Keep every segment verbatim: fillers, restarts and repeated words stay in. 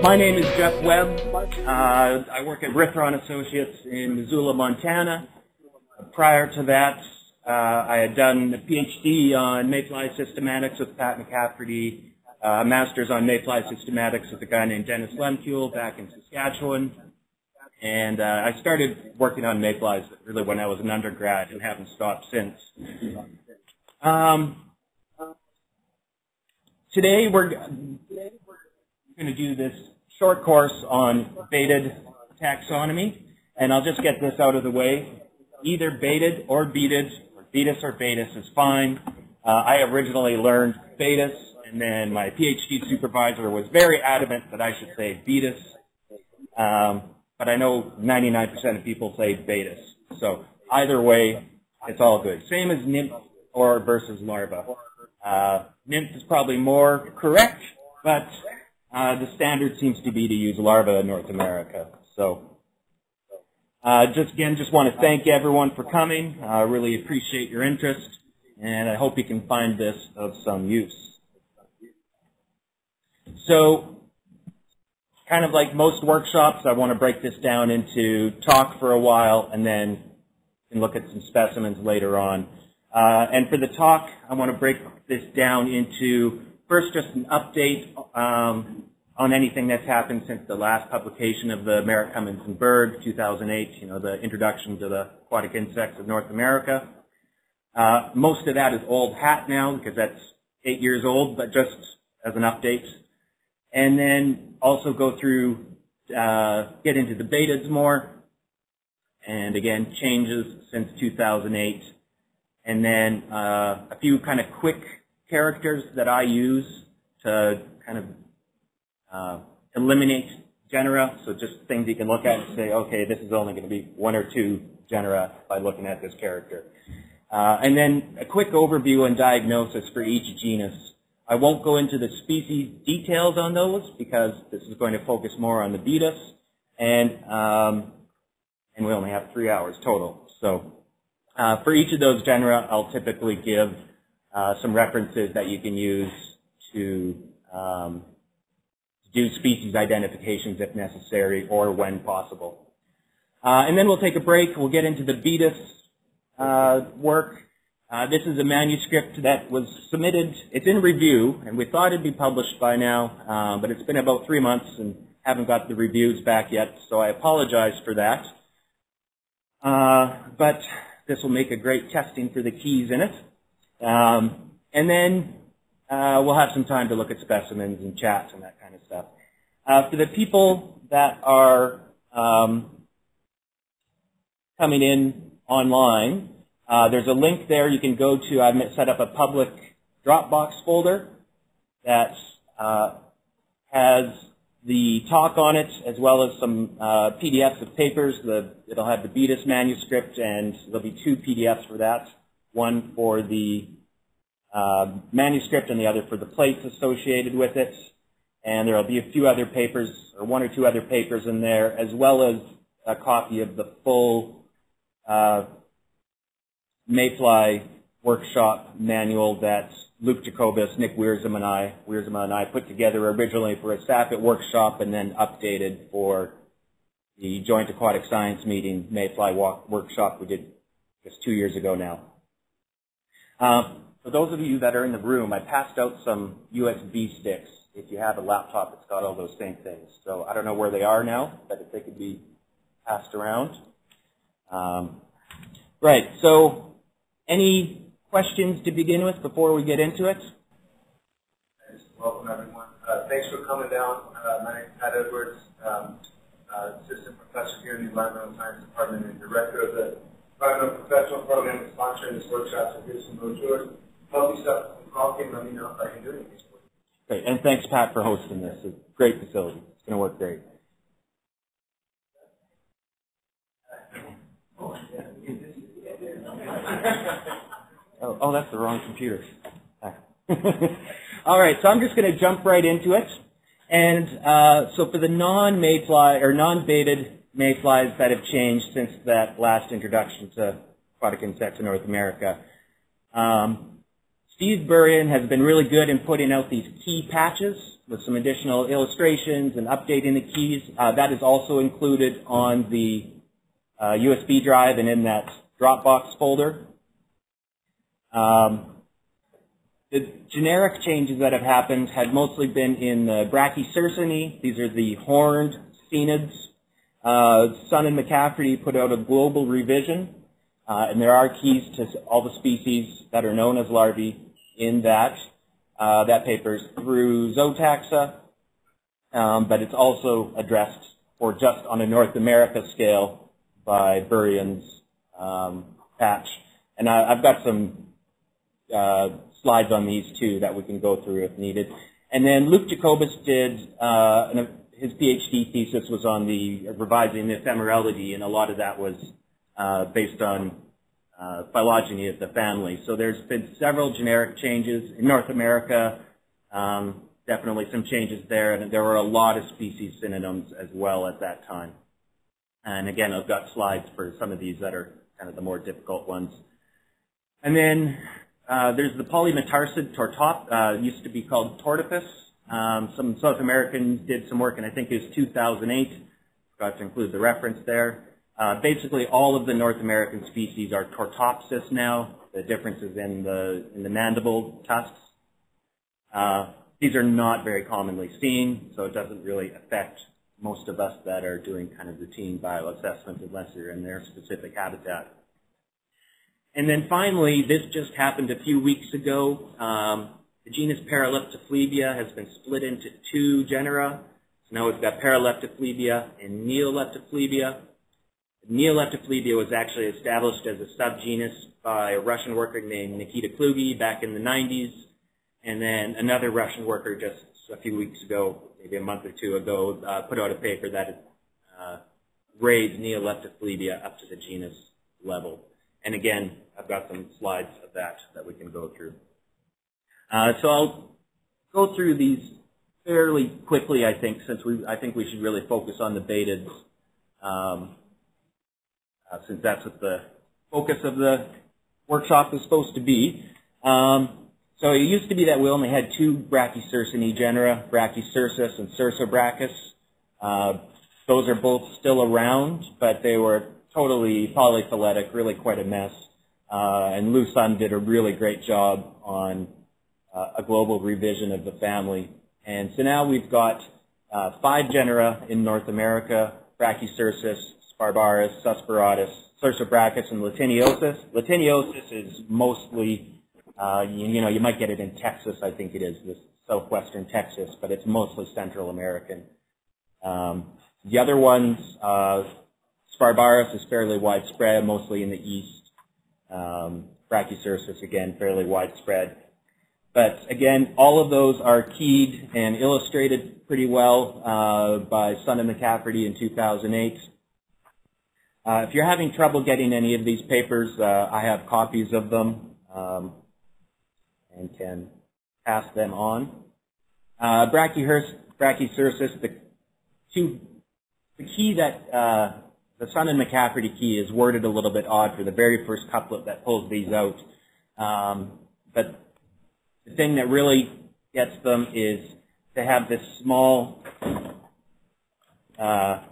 My name is Jeff Webb. Uh, I work at Rithron Associates in Missoula, Montana. Prior to that, uh, I had done a PhD on Mayfly systematics with Pat McCafferty, uh, a master's on Mayfly systematics with a guy named Dennis Lemkuhl back in Saskatchewan. And uh, I started working on mayflies really when I was an undergrad and haven't stopped since. Um, today we're going to do this short course on Baetid taxonomy, and I'll just get this out of the way. Either Baetid or Baetid, or Baetis or Baetis is fine. Uh, I originally learned Baetis, and then my PhD supervisor was very adamant that I should say Baetis. Um, but I know ninety-nine percent of people say Baetis. So either way, it's all good. Same as nymph or versus larva. Uh, nymph is probably more correct, but uh, the standard seems to be to use larva in North America. So uh, just again, just want to thank everyone for coming. I uh, really appreciate your interest, and I hope you can find this of some use. So, kind of like most workshops, I want to break this down into talk for a while and then can look at some specimens later on. Uh, and for the talk, I want to break this down into first just an update um, on anything that's happened since the last publication of the Merritt, Cummins and Berg, two thousand eight, you know, the introduction to the aquatic insects of North America. Uh, most of that is old hat now because that's eight years old, but just as an update. And then also go through, uh, get into the Baetids more, and again, changes since two thousand eight. And then uh, a few kind of quick characters that I use to kind of uh, eliminate genera, so just things you can look at and say, okay, this is only going to be one or two genera by looking at this character. Uh, and then a quick overview and diagnosis for each genus. I won't go into the species details on those because this is going to focus more on the Baetis, and um, and we only have three hours total. So uh, for each of those genera, I'll typically give uh, some references that you can use to um, do species identifications if necessary or when possible. Uh, and then we'll take a break. We'll get into the Baetis uh, work. Uh, this is a manuscript that was submitted. It's in review, and we thought it'd be published by now, uh, but it's been about three months and haven't got the reviews back yet, so I apologize for that. Uh, but this will make a great testing for the keys in it. Um, and then uh, we'll have some time to look at specimens and chat and that kind of stuff. Uh, for the people that are um, coming in online, Uh, there's a link there you can go to. I've set up a public Dropbox folder that uh, has the talk on it as well as some uh, P D Fs of papers. The, it'll have the Baetis manuscript, and there'll be two P D Fs for that, one for the uh, manuscript and the other for the plates associated with it. And there will be a few other papers, or one or two other papers in there, as well as a copy of the full uh, Mayfly workshop manual that Luke Jacobus, Nick Wiersum, and I, Wiersum and I put together originally for a SAPIT workshop and then updated for the Joint Aquatic Science Meeting Mayfly walk workshop we did just two years ago now. Uh, for those of you that are in the room, I passed out some U S B sticks. If you have a laptop, it's got all those same things. So I don't know where they are now, but if they could be passed around. Um, right, so any questions to begin with before we get into it? Welcome, everyone. Uh, thanks for coming down. Uh, my name is Pat Edwards, um, uh, assistant professor here in the Environmental Science Department and director of the Environmental Professional Program that's sponsoring this workshop. So here's some brochures. Help me stuff and coffee and let me know if I can do anything for you. Great, and thanks, Pat, for hosting this. It's a great facility. It's going to work great. Oh, oh, that's the wrong computer. All right, so I'm just going to jump right into it. And uh, so for the non-mayfly or non-Baetid mayflies that have changed since that last introduction to aquatic insects in North America, um, Steve Burian has been really good in putting out these key patches with some additional illustrations and updating the keys. Uh, that is also included on the uh, U S B drive and in that Dropbox folder. Um, the generic changes that have happened had mostly been in the Brachycercini. These are the horned cenids. Uh, Sun and McCafferty put out a global revision, uh, and there are keys to all the species that are known as larvae in that. Uh, that paper is through Zootaxa, um, but it's also addressed for just on a North America scale by Burian's um, patch. And I, I've got some uh, slides on these too that we can go through if needed. And then Luke Jacobus did, uh, an, his PhD thesis was on the revising the ephemerality, and a lot of that was uh, based on uh, phylogeny of the family. So there's been several generic changes in North America, um, definitely some changes there, and there were a lot of species synonyms as well at that time. And again, I've got slides for some of these that are kind of the more difficult ones. And then uh, there's the polymetarsid tortop, uh, used to be called tortopus. Um, some South Americans did some work, and I think it was two thousand eight. Forgot to include the reference there. Uh, basically, all of the North American species are tortopsis now. The difference is in the in the mandible tusks. Uh, these are not very commonly seen, so it doesn't really affect most of us that are doing kind of routine bioassessment unless you're in their specific habitat. And then finally, this just happened a few weeks ago. Um, the genus Paraleptophlebia has been split into two genera. So now we've got Paraleptophlebia and Neoleptophlebia. Neoleptophlebia was actually established as a subgenus by a Russian worker named Nikita Kluge back in the nineties. And then another Russian worker just a few weeks ago, maybe a month or two ago, uh, put out a paper that uh, raised Neoleptophlebia up to the genus level. And again, I've got some slides of that that we can go through. Uh, so I'll go through these fairly quickly, I think, since we, I think we should really focus on the Baetids, um, uh, since that's what the focus of the workshop is supposed to be. Um, so it used to be that we only had two Brachycercini genera, Brachycercis and Cercobrachus. Uh, those are both still around, but they were totally polyphyletic, really quite a mess. Uh, and Lou Sun did a really great job on uh, a global revision of the family. And so now we've got uh, five genera in North America: Brachycercis, Sparbaris, Suspiratus, Cercobrachus, and Latiniosus. Latiniosus is mostly, uh, you, you know, you might get it in Texas, I think it is, this southwestern Texas, but it's mostly Central American. Um, the other ones, uh, Sparbaris is fairly widespread, mostly in the east. Um, Brachycercis, again, fairly widespread. But again, all of those are keyed and illustrated pretty well uh, by Sun and McCafferty in two thousand eight. Uh, if you're having trouble getting any of these papers, uh, I have copies of them um, and can pass them on. Uh, Brachycercis, the, two, the key that uh, the Sun and McCafferty key is worded a little bit odd for the very first couplet that pulls these out. Um, but the thing that really gets them is to have this small, uh,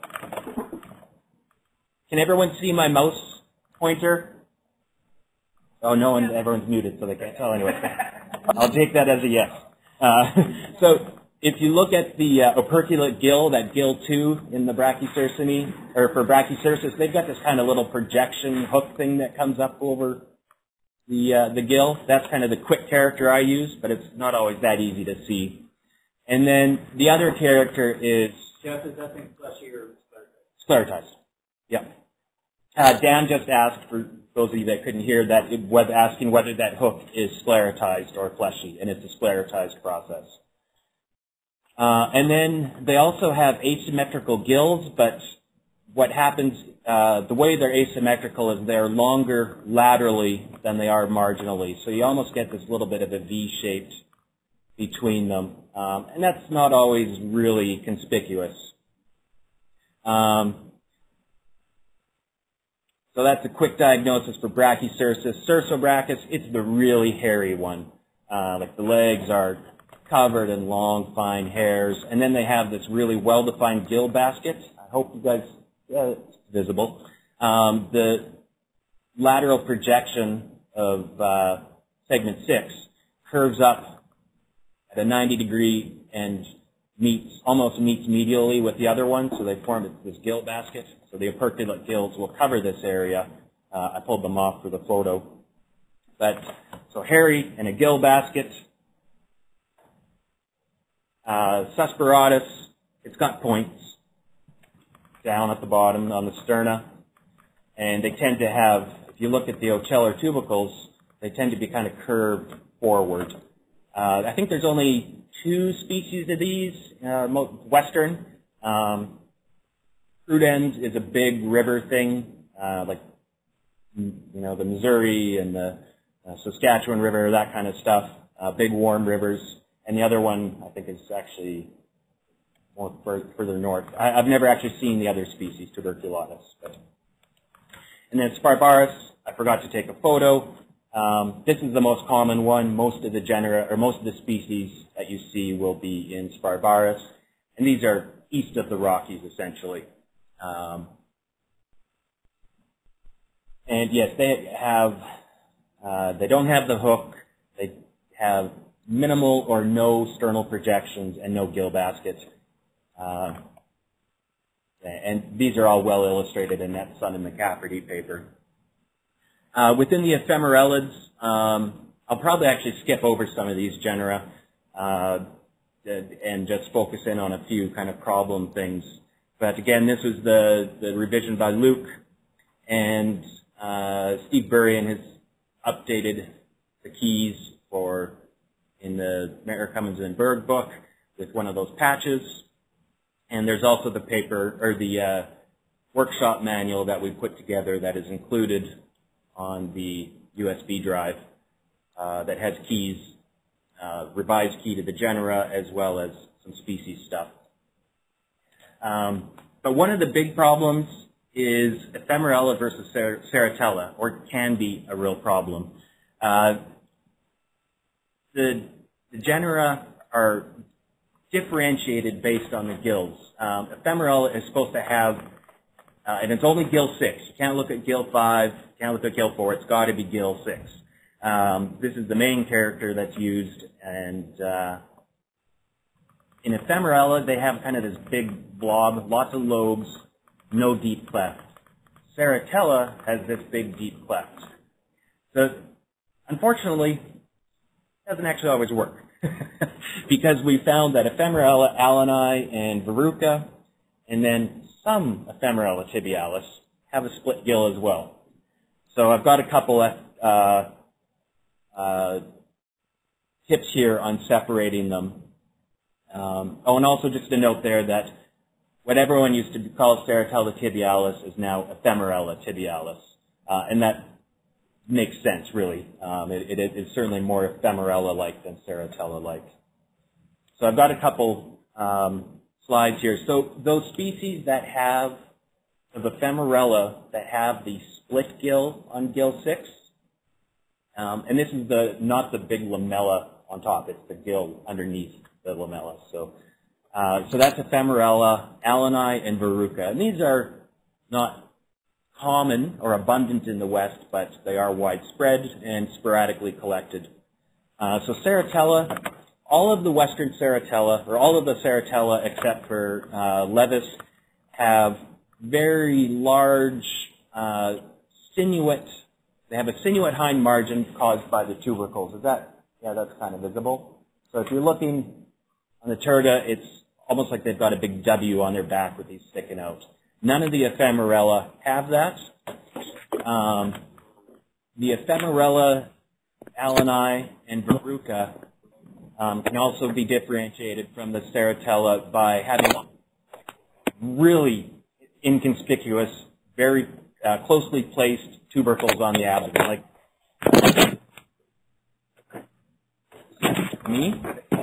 can everyone see my mouse pointer? Oh, no one, everyone's muted, so they can't tell anyway. I'll take that as a yes. Uh, so if you look at the uh, operculate gill, that gill two in the Brachycercini, or for Brachycercis, they've got this kind of little projection hook thing that comes up over the uh, the gill. That's kind of the quick character I use, but it's not always that easy to see. And then the other character is Jeff, is that thing fleshy or sclerotized? Yeah. Uh, Dan just asked, for those of you that couldn't hear, that it was asking whether that hook is sclerotized or fleshy, and it's a sclerotized process. Uh, and then they also have asymmetrical gills, but what happens, uh, the way they're asymmetrical is they're longer laterally than they are marginally. So you almost get this little bit of a V-shape between them. Um, and that's not always really conspicuous. Um, so that's a quick diagnosis for Brachycercis. Cercobrachus, it's the really hairy one. Uh, like the legs are covered in long, fine hairs, and then they have this really well-defined gill basket. I hope you guys, yeah, it's visible. Um, the lateral projection of uh, segment six curves up at a ninety degree and meets, almost meets medially with the other one, so they form this gill basket. So the operculate gills will cover this area. Uh, I pulled them off for the photo. But, so hairy and a gill basket. Uh, Suspiratus, it's got points down at the bottom on the sterna. And they tend to have, if you look at the ocellar tubercles, they tend to be kind of curved forward. Uh, I think there's only two species of these, uh, western. Um, Prudens is a big river thing, uh, like, you know, the Missouri and the uh, Saskatchewan River, that kind of stuff, uh, big warm rivers. And the other one, I think, is actually more fur further north. I, I've never actually seen the other species, tuberculatus. But. And then Sparbarus, I forgot to take a photo. Um, this is the most common one. Most of the genera, or most of the species that you see will be in Sparbarus. And these are east of the Rockies, essentially. Um, and yes, they have, uh, they don't have the hook. They have minimal or no sternal projections and no gill baskets. Uh, and these are all well illustrated in that Sun and McCafferty paper. Uh, within the ephemerellids, um, I'll probably actually skip over some of these genera uh, and just focus in on a few kind of problem things. But again, this was the, the revision by Luke, and uh, Steve Burrian has updated the keys for in the Mary Cummins and Berg book with one of those patches. And there's also the paper, or the uh, workshop manual that we put together that is included on the U S B drive uh, that has keys, uh, revised key to the genera, as well as some species stuff. Um, but one of the big problems is ephemerella versus cer ceratella, or can be a real problem. Uh, the, the genera are differentiated based on the gills. Um, ephemerella is supposed to have, uh, and it's only gill six. You can't look at gill five, you can't look at gill four. It's got to be gill six. Um, this is the main character that's used, and uh, in ephemerella, they have kind of this big blob, lots of lobes, no deep cleft. Ceratella has this big deep cleft. So, unfortunately, it doesn't actually always work. Because we found that ephemerella alani and verruca, and then some ephemerella tibialis, have a split gill as well. So I've got a couple of uh, uh, tips here on separating them. Um, oh, and also just to note there that what everyone used to call ceratella tibialis is now ephemerella tibialis, uh, and that makes sense, really. Um, it, it is certainly more ephemerella-like than ceratella-like. So I've got a couple um, slides here. So those species that have, of ephemerella, that have the split gill on gill six, um, and this is the not the big lamella on top, it's the gill underneath the lamella. So, uh, so that's ephemerella, alani, and verruca. And these are not common or abundant in the West, but they are widespread and sporadically collected. Uh, so ceratella, all of the western ceratella, or all of the ceratella except for uh, Levis, have very large uh, sinuate, they have a sinuate hind margin caused by the tubercles. Is that, yeah, that's kind of visible. So if you're looking on the turda, it's almost like they've got a big W on their back with these sticking out. None of the ephemerella have that. Um, the ephemerella alani and verruca um, can also be differentiated from the ceratella by having really inconspicuous, very uh, closely placed tubercles on the abdomen. Like me?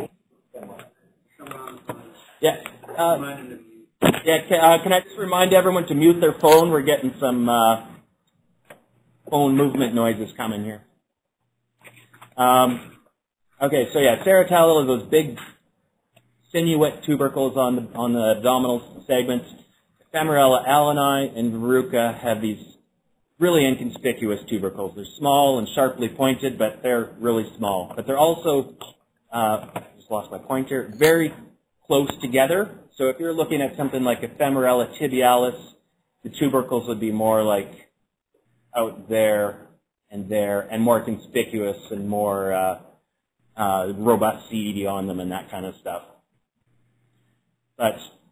Yeah. Uh, Yeah, can, uh, can I just remind everyone to mute their phone? We're getting some uh, phone movement noises coming here. Um, Okay, so yeah, Ceratella are those big sinuate tubercles on the on the abdominal segments. Ephemerella alani and Verruca have these really inconspicuous tubercles. They're small and sharply pointed, but they're really small. But they're also, uh, just lost my pointer, very close together. So if you're looking at something like Ephemerella tibialis, the tubercles would be more like out there and there, and more conspicuous and more uh, uh, robust seed on them and that kind of stuff. But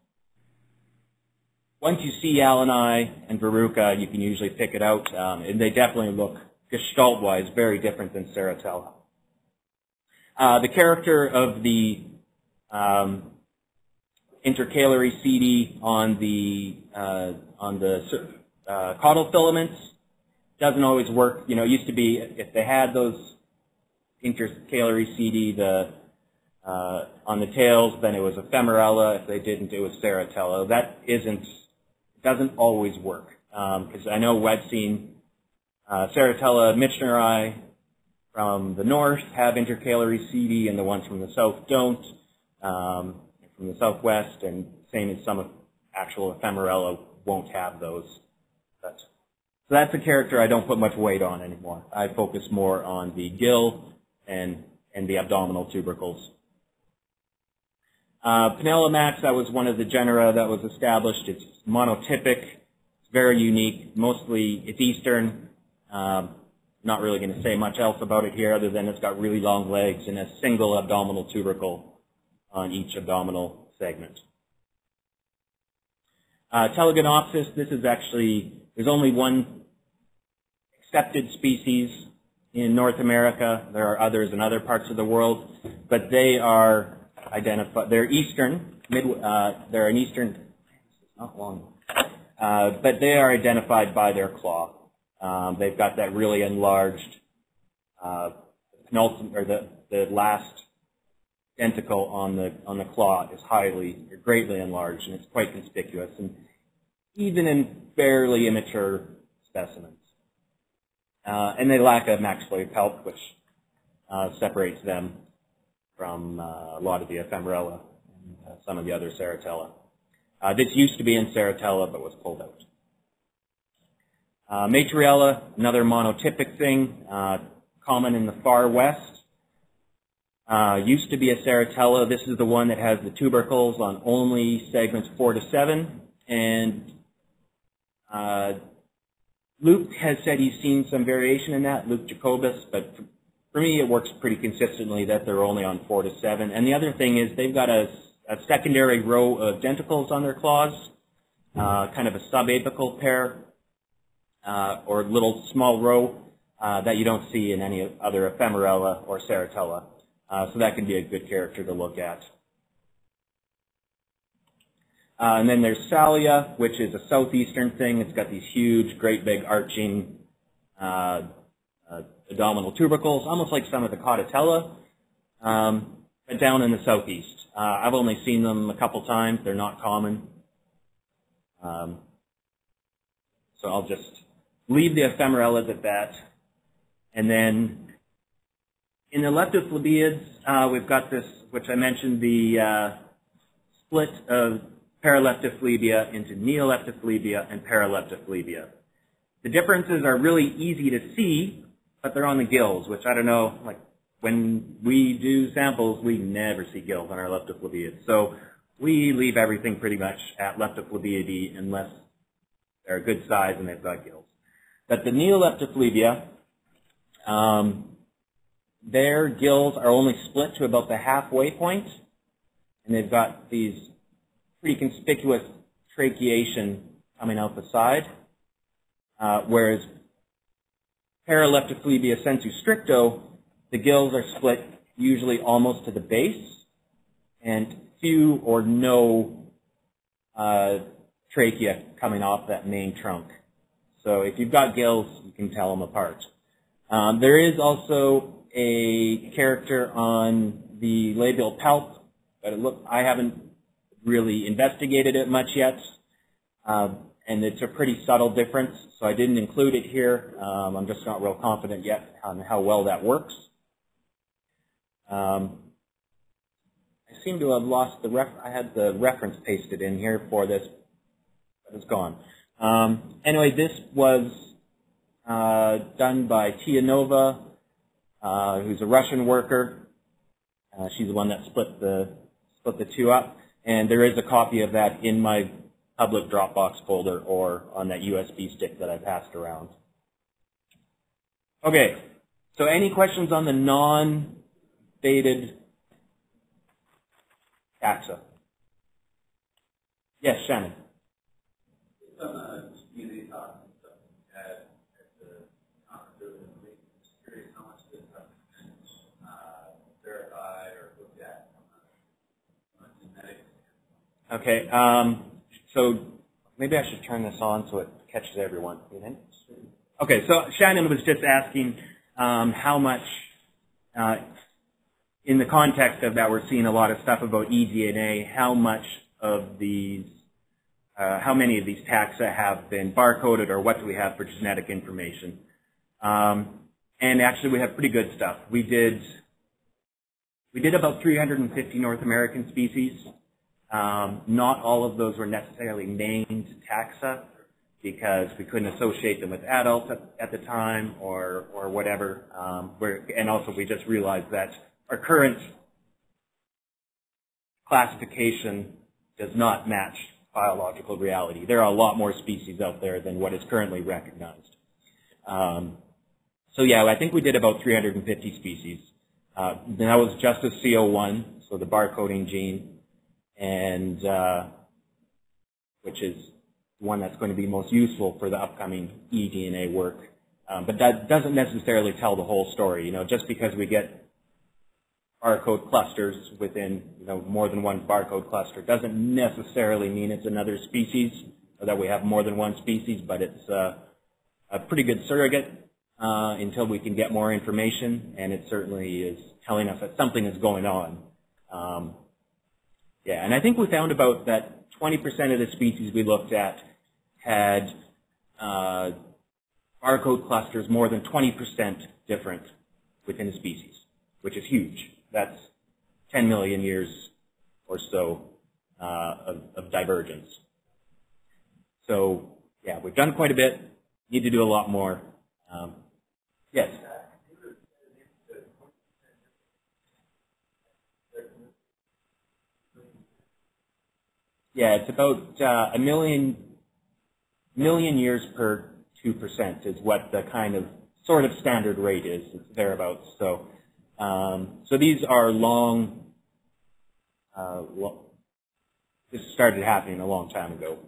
once you see alani and Verruca, you can usually pick it out, um, and they definitely look, gestalt-wise, very different than Ceratella. Uh, the character of the um, intercalary C D on the uh, on the uh, caudal filaments doesn't always work. You know, it used to be if they had those intercalary C D the uh, on the tails, then it was Ephemerella. If they didn't, it was Ceratella. That isn't doesn't always work because um, I know I've seen uh, Ceratella mitchneri from the north have intercalary C D, and the ones from the south don't. Um, from the southwest, and same as some of actual Ephemerella won't have those. But, so that's a character I don't put much weight on anymore. I focus more on the gill and and the abdominal tubercles. Uh, Penella max, that was one of the genera that was established. It's monotypic. It's very unique. Mostly, it's eastern. Um, not really going to say much else about it here other than it's got really long legs and a single abdominal tubercle on each abdominal segment. Uh, Telegonopsis, this is actually, there's only one accepted species in North America. There are others in other parts of the world, but they are identified, they're eastern, mid, uh, they're an eastern, not long, uh, but they are identified by their claw. Um, they've got that really enlarged, uh, penultimate, or the, the last tentacle on the on the claw is highly or greatly enlarged, and it's quite conspicuous, and even in fairly immature specimens. Uh, and they lack a maxillary palp, which uh, separates them from uh, a lot of the Ephemerella and uh, some of the other Ceratella. Uh, this used to be in Ceratella, but was pulled out. Uh, Matriella, another monotypic thing, uh, common in the far west. Uh, used to be a Ceratella. This is the one that has the tubercles on only segments four to seven. And uh, Luke has said he's seen some variation in that, Luke Jacobus, but for me it works pretty consistently that they're only on four to seven. And the other thing is they've got a, a secondary row of denticles on their claws, uh, kind of a subapical pair, uh, or little small row uh, that you don't see in any other Ephemerella or Ceratella. Uh, so that can be a good character to look at. Uh, and then there's Salia, which is a southeastern thing. It's got these huge, great big arching uh, uh, abdominal tubercles, almost like some of the Cauditella, um, but down in the southeast. Uh, I've only seen them a couple times. They're not common. Um, so I'll just leave the Ephemerellas at that. And then in the leptophlebiids, uh, we've got this, which I mentioned, the uh, split of Paraleptophlebia into Neoleptophlebia and Paraleptophlebia. The differences are really easy to see, but they're on the gills, which I don't know, like when we do samples, we never see gills on our leptophlebiids. So we leave everything pretty much at Leptophlebiidae unless they're a good size and they've got gills. But the Neoleptophlebia, um, their gills are only split to about the halfway point, and they've got these pretty conspicuous tracheation coming out the side, uh, whereas Paraleptophlebia sensu stricto, the gills are split usually almost to the base, and few or no uh, trachea coming off that main trunk. So if you've got gills, you can tell them apart. Um, there is also a character on the labial palp, but it look, I haven't really investigated it much yet, um, and it's a pretty subtle difference, so I didn't include it here. Um, I'm just not real confident yet on how well that works. Um, I seem to have lost the ref. I had the reference pasted in here for this, but it's gone. Um, anyway, this was uh, done by Tianova, uh, who's a Russian worker. Uh, she's the one that split the split the two up, and there is a copy of that in my public Dropbox folder or on that U S B stick that I passed around. Okay, so any questions on the non-Baetid taxa? Yes, Shannon. Some uh, community talks and stuff at, at the conference, I'm just curious how much of this stuff has been uh, verified or looked at from a, from a genetic standpoint. Okay, um, so maybe I should turn this on so it catches everyone. You think? Okay, so Shannon was just asking um, how much, uh, in the context of that, we're seeing a lot of stuff about e D N A, how much of these, uh, how many of these taxa have been barcoded, or what do we have for genetic information? Um, and actually, we have pretty good stuff. We did, we did about three hundred fifty North American species. Um, not all of those were necessarily named taxa because we couldn't associate them with adults at, at the time or, or whatever. Um, we're, and also we just realized that our current classification does not match biological reality. There are a lot more species out there than what is currently recognized. Um, so yeah, I think we did about three hundred fifty species. Uh, that was just a C O one, so the barcoding gene, and uh, which is one that's going to be most useful for the upcoming e D N A work. Um, but that doesn't necessarily tell the whole story. You know, just because we get barcode clusters within, you know, more than one barcode cluster doesn't necessarily mean it's another species or that we have more than one species, but it's uh, a pretty good surrogate uh, until we can get more information, and it certainly is telling us that something is going on. Um, Yeah, and I think we found about that twenty percent of the species we looked at had uh, barcode clusters more than twenty percent different within a species, which is huge. That's ten million years or so uh, of, of divergence. So, yeah, we've done quite a bit. Need to do a lot more. Um, yes? Yeah, it's about uh, a million million years per two percent is what the kind of sort of standard rate is. It's thereabouts. So, um, so these are long. Uh, lo this started happening a long time ago.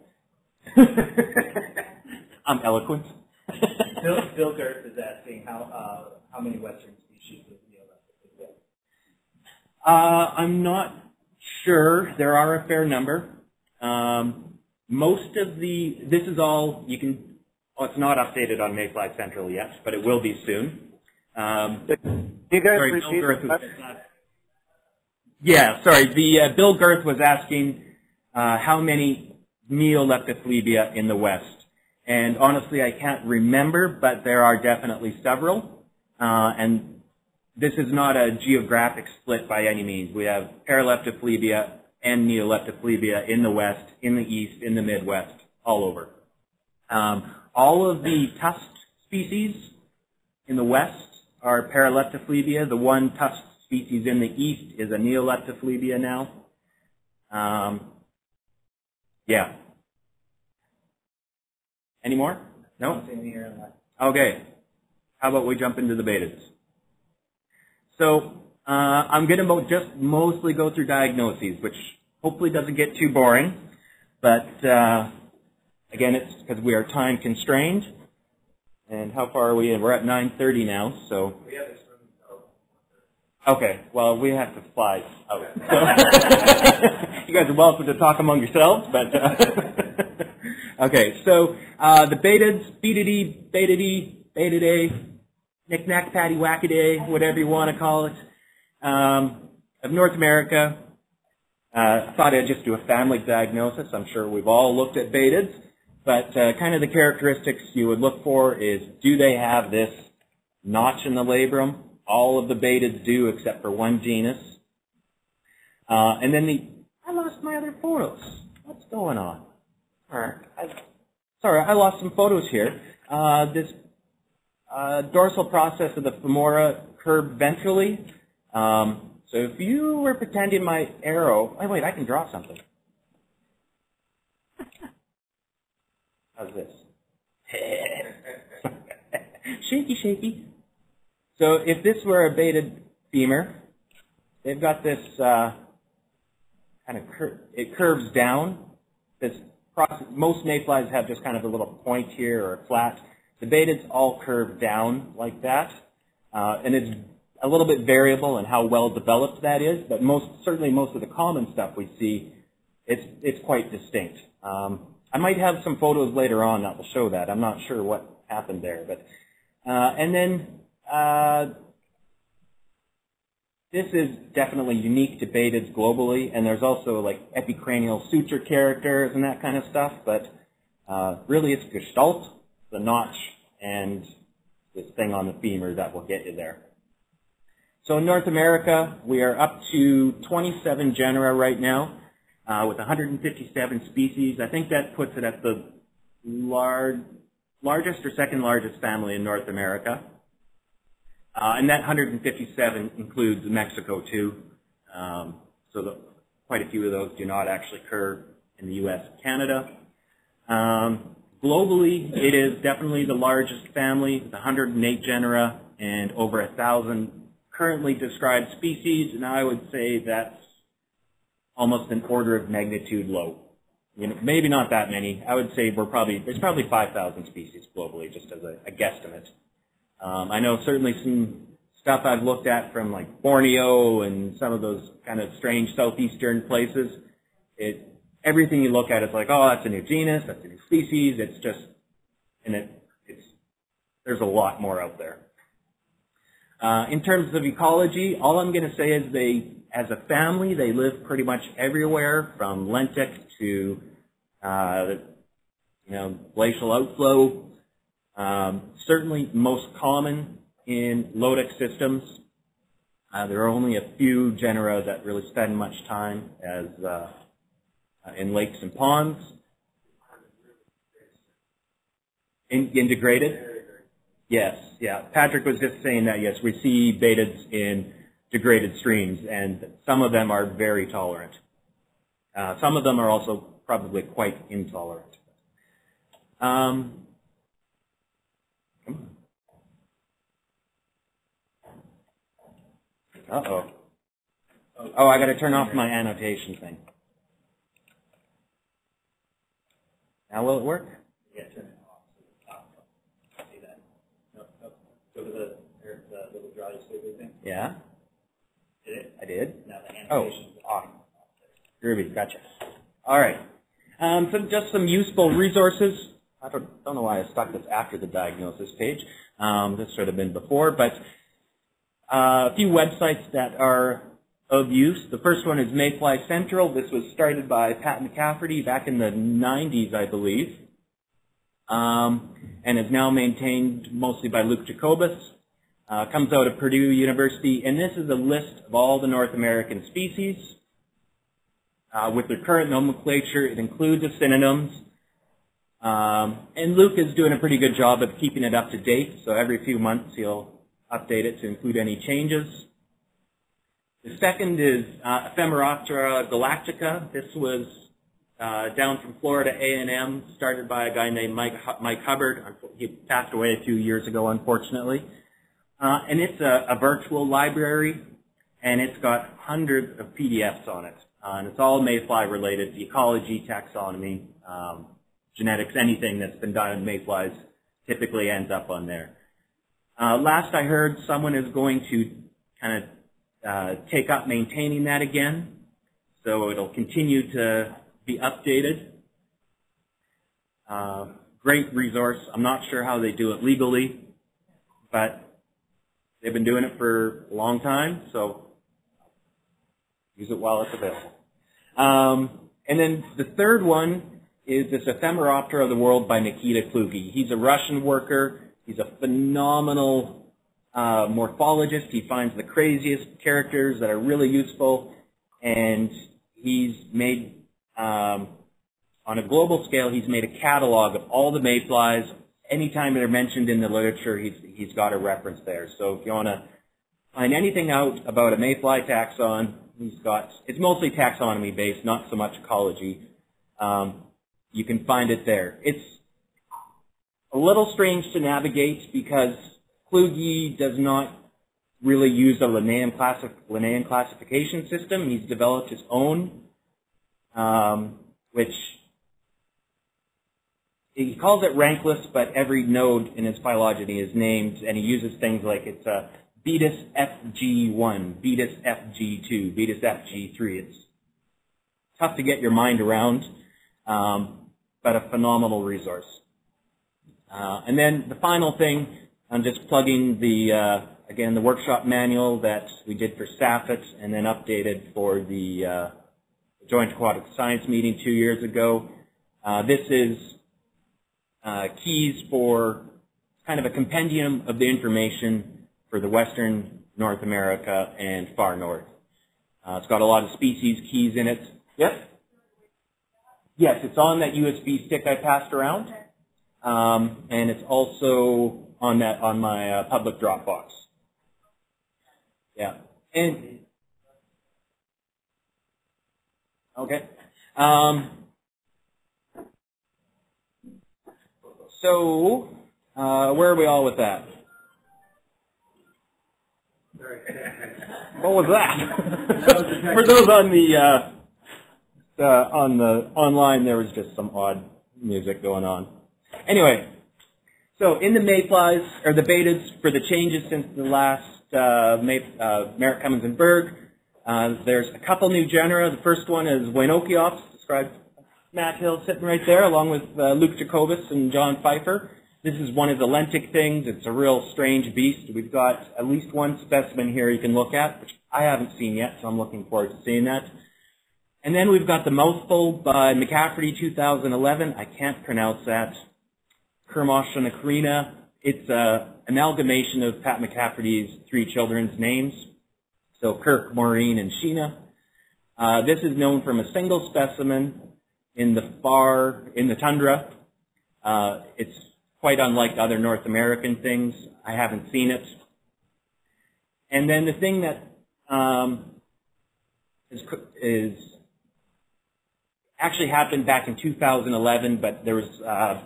I'm eloquent. Bill, Bill Girth is asking how uh, how many Western species of Nearctic is there? Uh, I'm not sure. There are a fair number. Um, most of the, this is all, you can, oh, it's not updated on Mayfly Central yet, but it will be soon. Um, You guys sorry, repeat Bill Girth was, that? yeah, sorry, the uh, Bill Girth was asking uh, how many Neoleptophlebia in the West. And honestly, I can't remember, but there are definitely several. Uh, and this is not a geographic split by any means. We have Paraleptophlebia and Neoleptophlebia in the West, in the East, in the Midwest, all over. Um, all of the tusked species in the West are Paraleptophlebia. The one tusked species in the East is a Neoleptophlebia now. Um, yeah. Any more? No? Okay. How about we jump into the Baetids? So, uh, I'm going to just mostly go through diagnoses, which hopefully doesn't get too boring. But, uh, again, it's because we are time constrained. And how far are we in? We're at nine thirty now, so. Okay, well, we have to fly out. So you guys are welcome to talk among yourselves, but. Uh, okay, so uh, the Baetids, Baetidae, Baetidae, Baetidae, knick-knack, patty-wackaday, whatever you want to call it, um, of North America. Uh, I thought I'd just do a family diagnosis. I'm sure we've all looked at Baetids, but uh, kind of the characteristics you would look for is, do they have this notch in the labrum all of the Baetids do except for one genus. Uh, and then the, I lost my other photos. What's going on? All right. I, sorry, I lost some photos here. Uh, this uh, dorsal process of the femora curved ventrally. Um, so if you were pretending my arrow, oh wait, I can draw something. How's this? Shaky, shaky. So if this were a Baetid femur, they've got this uh, kind of cur it curves down. This process, most mayflies have just kind of a little point here or a flat. The Baetids all curve down like that, uh, and it's a little bit variable in how well developed that is. But most certainly most of the common stuff we see, it's it's quite distinct. Um, I might have some photos later on that will show that. I'm not sure what happened there, but uh, and then. Uh, This is definitely unique to Baetids globally, and there's also like epicranial suture characters and that kind of stuff, but uh, really it's gestalt, the notch, and this thing on the femur that will get you there. So in North America, we are up to twenty-seven genera right now, uh, with one hundred fifty-seven species. I think that puts it at the large, largest or second largest family in North America. Uh, and that one hundred fifty-seven includes Mexico too, um, so the, quite a few of those do not actually occur in the U S and Canada. Um, globally, it is definitely the largest family with one hundred eight genera and over a thousand currently described species, and I would say that's almost an order of magnitude low. You know, maybe not that many. I would say we're probably there's probably five thousand species globally, just as a, a guesstimate. Um, I know certainly some stuff I've looked at from like Borneo and some of those kind of strange southeastern places. It, everything you look at is like, oh, that's a new genus, that's a new species. It's just, and it, it's, there's a lot more out there. Uh, in terms of ecology, all I'm going to say is they, as a family, they live pretty much everywhere from lentic to, uh, you know, glacial outflow. Um, certainly most common in lotic systems. Uh, there are only a few genera that really spend much time as uh, in lakes and ponds. In, in degraded? Yes, yeah. Patrick was just saying that, yes, we see Baetids in degraded streams, and some of them are very tolerant. Uh, some of them are also probably quite intolerant. Um, Uh-oh. Oh, I got to turn off my annotation thing. Now will it work? Yeah, turn it off. Oh, see that? Nope, nope. Go to the, the little draw you squiggly thing. Yeah. Did it? I did. Now the Oh, annotation. off. Groovy, gotcha. All right. Um, so just some useful resources. I don't, don't know why I stuck this after the diagnosis page. Um, this should have been before, but Uh, a few websites that are of use. The first one is Mayfly Central. This was started by Pat McCafferty back in the nineties, I believe, um, and is now maintained mostly by Luke Jacobus. Uh, comes out of Purdue University, and this is a list of all the North American species. Uh, with their current nomenclature, it includes the synonyms. Um, and Luke is doing a pretty good job of keeping it up to date, so every few months he'll update it to include any changes. The second is uh, Ephemeroptera galactica. This was uh, down from Florida A and M, started by a guy named Mike, Mike Hubbard. He passed away a few years ago, unfortunately. Uh, and it's a, a virtual library, and it's got hundreds of P D Fs on it. Uh, and it's all Mayfly related, the ecology, taxonomy, um, genetics, anything that's been done in Mayflies typically ends up on there. Uh, last I heard, someone is going to kind of uh, take up maintaining that again, so it'll continue to be updated. Uh, great resource. I'm not sure how they do it legally, but they've been doing it for a long time, so use it while it's available. Um, and then the third one is this Ephemeroptera of the World by Nikita Kluge. He's a Russian worker. He's a phenomenal uh, morphologist. He finds the craziest characters that are really useful, and he's made, um, on a global scale, he's made a catalog of all the mayflies. Anytime they're mentioned in the literature, he's, he's got a reference there. So if you want to find anything out about a mayfly taxon, he's got, it's mostly taxonomy based, not so much ecology. Um, you can find it there. It's a little strange to navigate because Kluge does not really use a Linnaean, classif Linnaean classification system. He's developed his own, um, which he calls it rankless, but every node in his phylogeny is named, and he uses things like it's a Baetis F G one, Baetis F G two, Baetis F G three. It's tough to get your mind around, um, but a phenomenal resource. Uh, and then the final thing, I'm just plugging the, uh, again, the workshop manual that we did for SAFIT and then updated for the uh, Joint Aquatic Science meeting two years ago. Uh, this is uh, keys for kind of a compendium of the information for the Western North America and far north. Uh, it's got a lot of species keys in it. Yep. Yes, it's on that U S B stick I passed around. Um, and it's also on that on my uh, public Dropbox. Yeah. And okay. Um, so uh, where are we all with that? What was that? For those on the uh, uh, on the online, there was just some odd music going on. Anyway, so in the mayflies, or the Baetids, for the changes since the last uh, May, uh, Merritt, Cummins, and Berg, uh, there's a couple new genera. The first one is Weinokiops, described Matt Hill sitting right there, along with uh, Luke Jacobus and John Pfeiffer. This is one of the lentic things. It's a real strange beast. We've got at least one specimen here you can look at, which I haven't seen yet, so I'm looking forward to seeing that. And then we've got the mouthful by McCafferty, two thousand eleven. I can't pronounce that. Kermoshanacarina. It's an amalgamation of Pat McCafferty's three children's names, so Kirk, Maureen, and Sheena. Uh, this is known from a single specimen in the far, in the tundra. Uh, it's quite unlike other North American things. I haven't seen it. And then the thing that um, is, is actually happened back in two thousand eleven, but there was uh,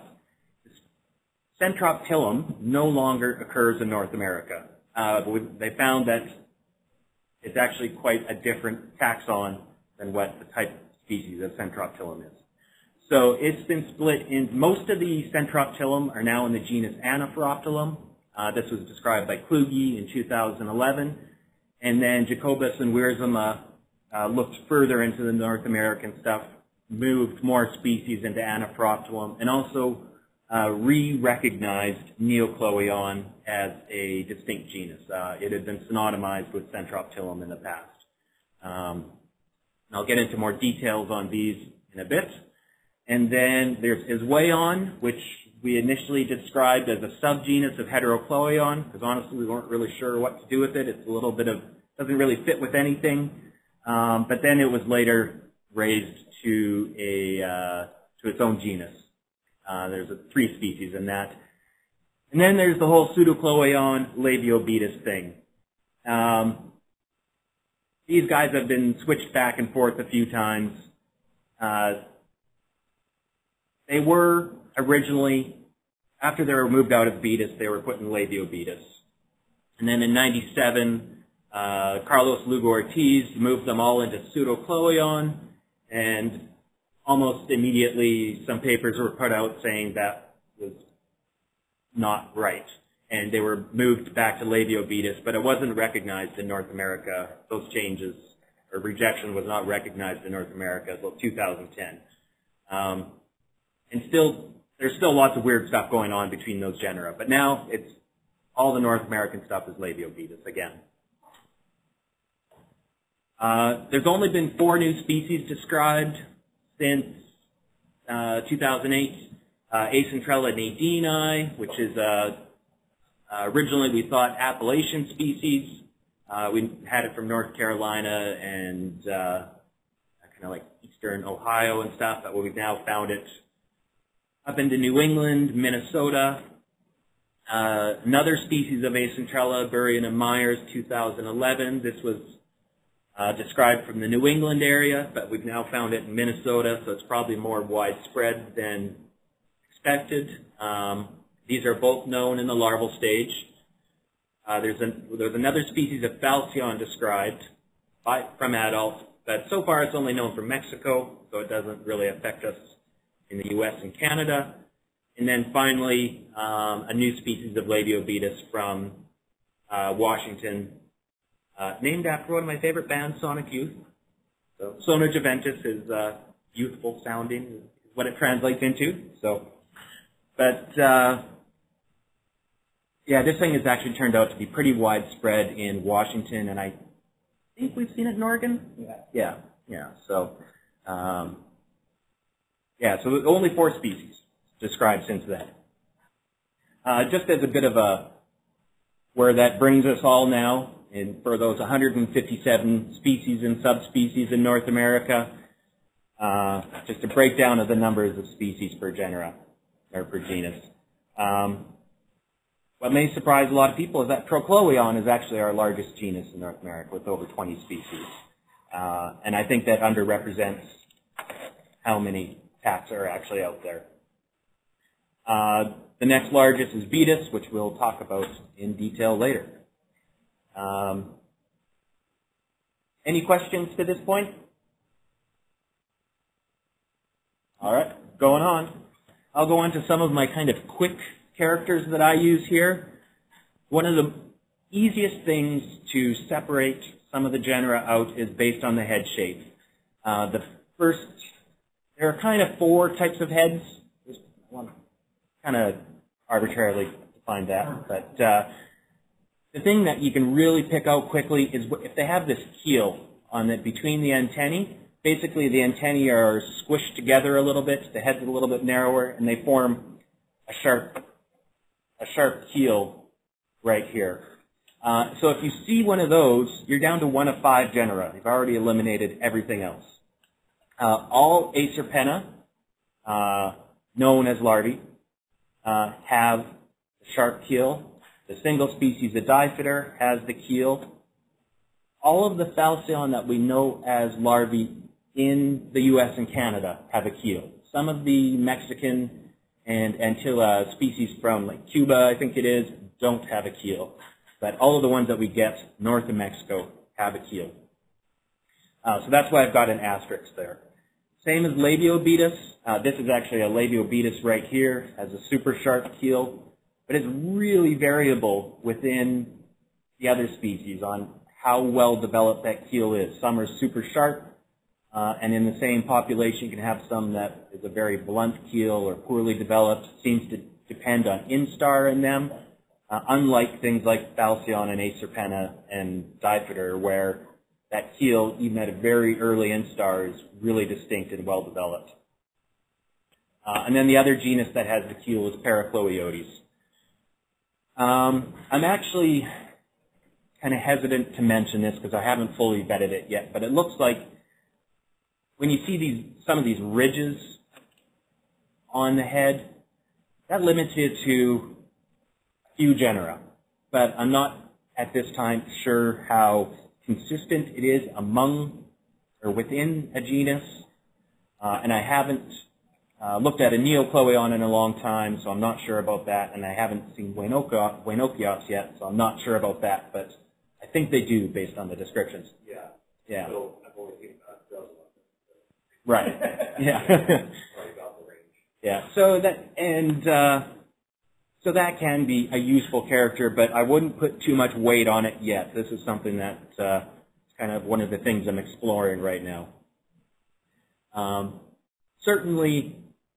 Centroptilum no longer occurs in North America. Uh, they found that it's actually quite a different taxon than what the type of species of Centroptilum is. So it's been split in, most of the Centroptilum are now in the genus Anaphoroptilum. Uh, this was described by Kluge in two thousand eleven. And then Jacobus and Wiersma uh, looked further into the North American stuff, moved more species into Anaphoroptilum, and also Uh, re-recognized Neocloeon as a distinct genus. Uh, it had been synonymized with Centroptilum in the past. Um, I'll get into more details on these in a bit. And then there's Iswaeon, which we initially described as a subgenus of Heterocloeon, because honestly we weren't really sure what to do with it. It's a little bit of, doesn't really fit with anything. Um, but then it was later raised to a uh, to its own genus. Uh, there's a, three species in that. And then there's the whole Pseudocloeon Labiobetis thing. Um, these guys have been switched back and forth a few times. Uh, they were originally, after they were moved out of Betis, they were put in Labiobetis. And then in ninety-seven, uh, Carlos Lugo Ortiz moved them all into Pseudocloeon, and almost immediately some papers were put out saying that was not right. And they were moved back to Labiobetis, but it wasn't recognized in North America. Those changes, or rejection was not recognized in North America until two thousand ten. Um, and still, there's still lots of weird stuff going on between those genera. But now it's all the North American stuff is Labiobetis again. Uh, there's only been four new species described since uh, two thousand eight, uh, Acentrella nadini, which is a, Uh, originally, we thought Appalachian species. Uh, we had it from North Carolina and uh, kind of like eastern Ohio and stuff, but we've now found it up into New England, Minnesota. Uh, another species of Acentrella, Burrion and Myers, two thousand eleven. This was uh, described from the New England area, but we've now found it in Minnesota, so it's probably more widespread than expected. Um, these are both known in the larval stage. Uh, there's, an, there's another species of Falcion described by, from adults, but so far it's only known from Mexico, so it doesn't really affect us in the U S and Canada. And then finally, um, a new species of Labiobetis from uh, Washington, uh, named after one of my favorite bands, Sonic Youth. So Sona Juventus is uh, youthful sounding, is what it translates into. So, but uh, yeah, this thing has actually turned out to be pretty widespread in Washington, and I think we've seen it in Oregon. Yeah, yeah, yeah. So, um, yeah, so only four species described since then. Uh, just as a bit of a where that brings us all now, and for those one hundred fifty-seven species and subspecies in North America, uh, just a breakdown of the numbers of species per genera or per genus. Um, what may surprise a lot of people is that Trochloion is actually our largest genus in North America with over twenty species, uh, and I think that underrepresents how many taxa are actually out there. Uh, the next largest is Baetis, which we'll talk about in detail later. Um, any questions to this point? All right, going on. I'll go on to some of my kind of quick characters that I use here. One of the easiest things to separate some of the genera out is based on the head shape. Uh, the first, there are kind of four types of heads. There's one kind of arbitrarily defined that, but uh, the thing that you can really pick out quickly is if they have this keel on it between the antennae. Basically, the antennae are squished together a little bit. The head's a little bit narrower, and they form a sharp, a sharp keel right here. Uh, so if you see one of those, you're down to one of five genera. You've already eliminated everything else. Uh, all Acerpenna, uh, known as larvae, uh, have a sharp keel. The single species Adiphyter has the keel. All of the Falcion that we know as larvae in the U S and Canada have a keel. Some of the Mexican and Antilla species from like Cuba, I think it is, don't have a keel. But all of the ones that we get north of Mexico have a keel. Uh, so that's why I've got an asterisk there. Same as Labiobetis. Uh, this is actually a Labiobetis right here, has a super sharp keel, but it's really variable within the other species on how well developed that keel is. Some are super sharp, uh, and in the same population you can have some that is a very blunt keel or poorly developed. Seems to depend on instar in them, uh, unlike things like Falcion and Acerpenna and Diphyter, where that keel, even at a very early instar, is really distinct and well developed. Uh, and then the other genus that has the keel is Parachloiotes. Um, I'm actually kind of hesitant to mention this because I haven't fully vetted it yet, but it looks like when you see these, some of these ridges on the head, that limits it to a few genera, but I'm not at this time sure how consistent it is among or within a genus, uh, and I haven't uh, looked at a Neocloion in a long time, so I'm not sure about that, and I haven't seen Weinokiops yet, so I'm not sure about that, but I think they do based on the descriptions. Yeah. Yeah. So I've only seen about a dozen of them. Right. Yeah. Right about the range. Yeah. So that and uh, so that can be a useful character, but I wouldn't put too much weight on it yet. This is something that uh, is kind of one of the things I'm exploring right now. Um, certainly,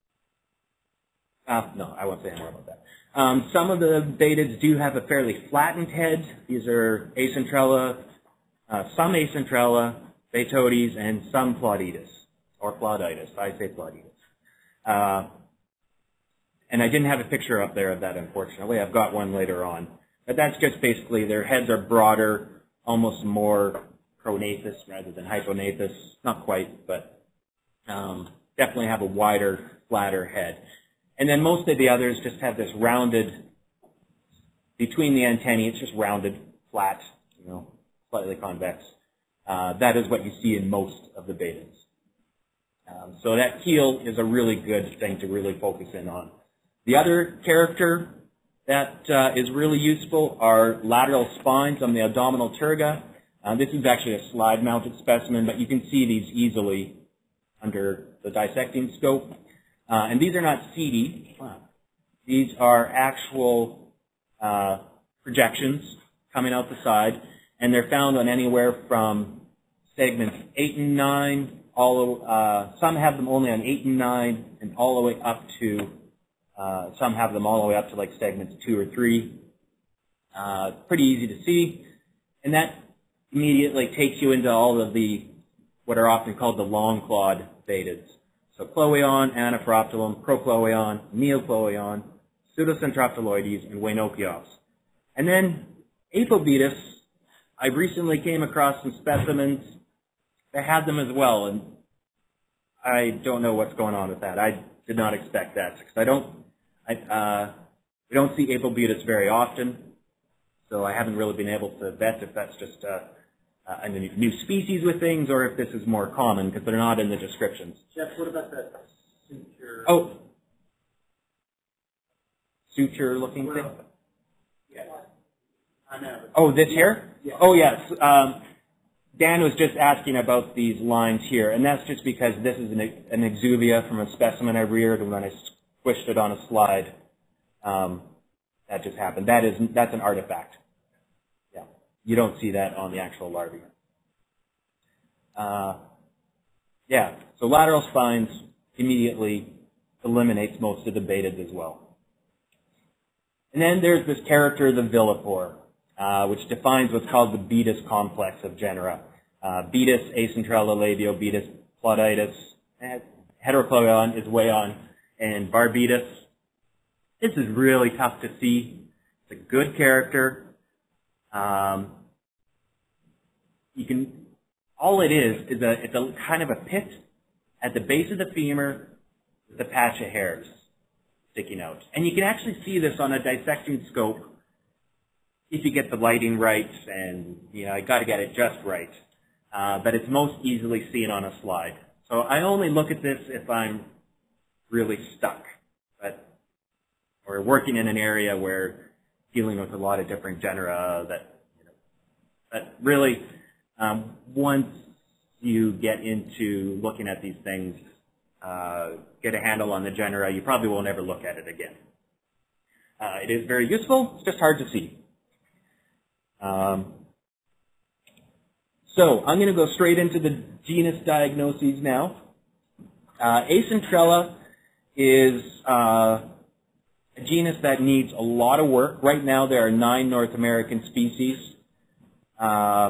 uh, no, I won't say more about that. Um, some of the Baetids do have a fairly flattened head. These are Acentrella, uh, some Acentrella, Baetotes, and some Plauditis, or Plauditis. I say Plauditis. Uh, and I didn't have a picture up there of that, unfortunately. I've got one later on. But that's just basically their heads are broader, almost more pronathous rather than hyponathous. Not quite, but um, definitely have a wider, flatter head. And then most of the others just have this rounded, between the antennae, it's just rounded, flat, you know, slightly convex. Uh, that is what you see in most of the Baetids. Um, so that keel is a really good thing to really focus in on. The other character that uh, is really useful are lateral spines on the abdominal terga. Uh, this is actually a slide-mounted specimen, but you can see these easily under the dissecting scope. Uh, and these are not C D. These are actual uh, projections coming out the side, and they're found on anywhere from segments eight and nine, all uh, some have them only on eight and nine, and all the way up to uh, some have them all the way up to like segments two or three. Uh, pretty easy to see, and that immediately takes you into all of the what are often called the long-clawed Baetids. So Chloeon, Anaphyroptilum, Prochloeon, Neochloeon, Pseudocentrophthaloides, and Wainopiops. And then Apobetis, I recently came across some specimens that had them as well, and I don't know what's going on with that. I did not expect that because I don't, I, uh, we don't see Apobetis very often, so I haven't really been able to vet if that's just uh, Uh, a new species with things, or if this is more common, because they're not in the descriptions. Jeff, what about that suture? Oh, suture-looking thing? Yes. I know. Oh, this here? Yeah. Oh, yes. Um, Dan was just asking about these lines here, and that's just because this is an, an exuvia from a specimen I reared, and when I squished it on a slide, um, that just happened. That is, that's an artifact. You don't see that on the actual larvae. Uh, yeah, so lateral spines immediately eliminates most of the Baetids as well. And then there's this character, the villipore, uh, which defines what's called the Baetis complex of genera. Uh, Baetis, Acentrella, Labio, Baetis, Plauditis, Heterochloeon is way on, and Barbetis. This is really tough to see. It's a good character. Um, you can, all it is, is a, it's a kind of a pit at the base of the femur with a patch of hairs sticking out. And you can actually see this on a dissecting scope if you get the lighting right, and, you know, you got to get it just right. Uh, but it's most easily seen on a slide. So I only look at this if I'm really stuck, but, or working in an area where dealing with a lot of different genera that, you know, but really, um, once you get into looking at these things, uh, get a handle on the genera, you probably won't ever look at it again. Uh, it is very useful, it's just hard to see. Um, so, I'm going to go straight into the genus diagnoses now. Uh, Acentrella is, uh, a genus that needs a lot of work. Right now, there are nine North American species. Um,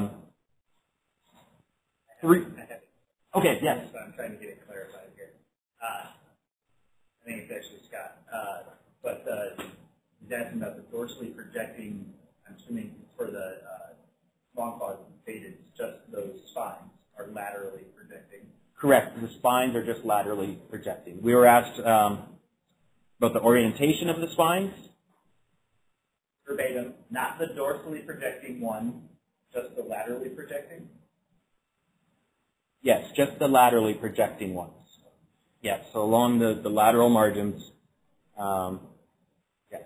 three. Okay, yes. So I'm trying to get it clarified here. Uh, I think it's actually Scott. Uh, but uh, he's asking about the dorsally projecting, I'm assuming for the uh, long-clawed Baetids, just those spines are laterally projecting. Correct. The spines are just laterally projecting. We were asked um, about the orientation of the spines? Verbatim, not the dorsally projecting one, just the laterally projecting? Yes, just the laterally projecting ones. Yes, so along the, the lateral margins. Um, yeah.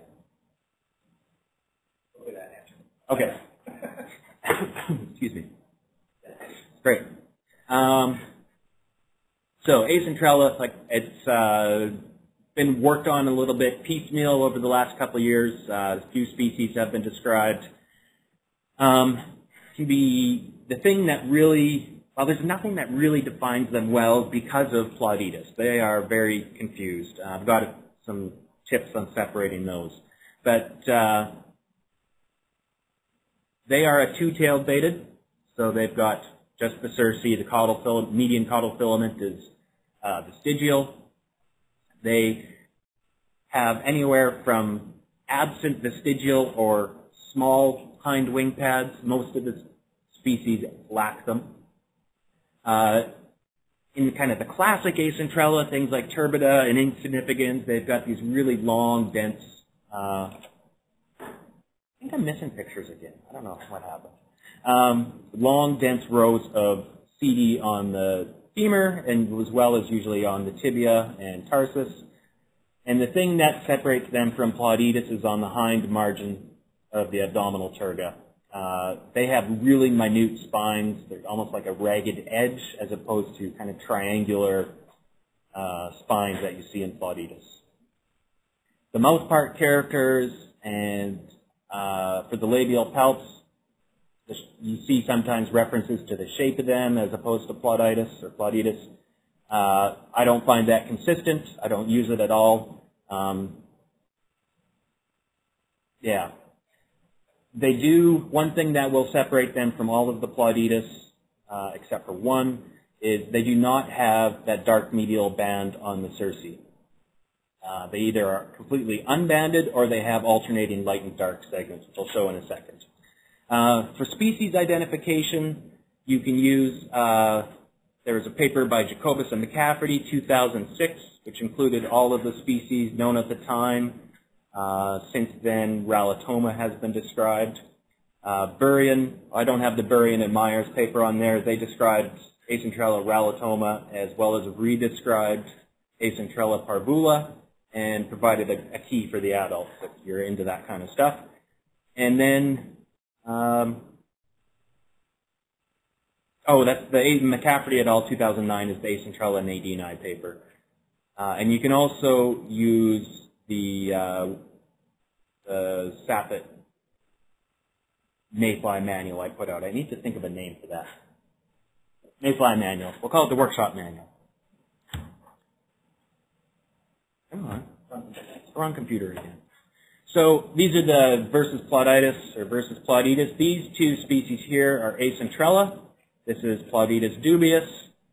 Okay, that answer. Okay. Excuse me. Great. Um, so Acentrella, like it's uh, been worked on a little bit piecemeal over the last couple of years. Uh, a few species have been described. Um, can be the thing that really, well, there's nothing that really defines them well because of Plauditis. They are very confused. Uh, I've got some tips on separating those. But uh, they are a two-tailed Baetid, so they've got just the cerci, the caudal filament, median caudal filament is uh, vestigial. They have anywhere from absent vestigial or small hind wing pads. Most of the species lack them. Uh, in kind of the classic acentrella, things like turbida and insignificans, they've got these really long, dense, uh, I think I'm missing pictures again. I don't know what happened. Um, long, dense rows of C D on the femur, and as well as usually on the tibia and tarsus. And the thing that separates them from Baetis is on the hind margin of the abdominal terga. Uh, they have really minute spines. They're almost like a ragged edge as opposed to kind of triangular uh, spines that you see in Baetis. The mouthpart characters and uh, for the labial palps, you see sometimes references to the shape of them as opposed to Baetis or Baetis. Uh, I don't find that consistent. I don't use it at all. Um, yeah. They do, one thing that will separate them from all of the Baetis, uh, except for one, is they do not have that dark medial band on the cerci. Uh, they either are completely unbanded or they have alternating light and dark segments, which I'll show in a second. Uh, for species identification, you can use, uh, there was a paper by Jacobus and McCafferty, two thousand six, which included all of the species known at the time. Uh, since then, Rallotoma has been described. Uh, Burian, I don't have the Burian and Myers paper on there. They described Acentrella rallotoma as well as redescribed Acentrella parvula and provided a, a key for the adults if you're into that kind of stuff. And then, um, oh, that's the McCafferty et al. two thousand nine is the Acentrella nadini paper. Uh, and you can also use the, uh, the Sappet Mayfly manual I put out. I need to think of a name for that. Mayfly manual. We'll call it the workshop manual. Come on. Wrong computer again. So these are the versus Baetis or versus Baetis. These two species here are Acentrella. This is Baetis dubius.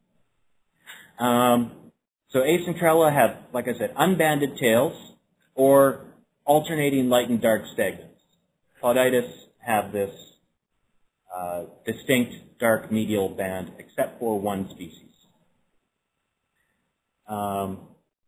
Um, so Acentrella have, like I said, unbanded tails or alternating light and dark segments. Baetis have this uh, distinct dark medial band, except for one species. Um,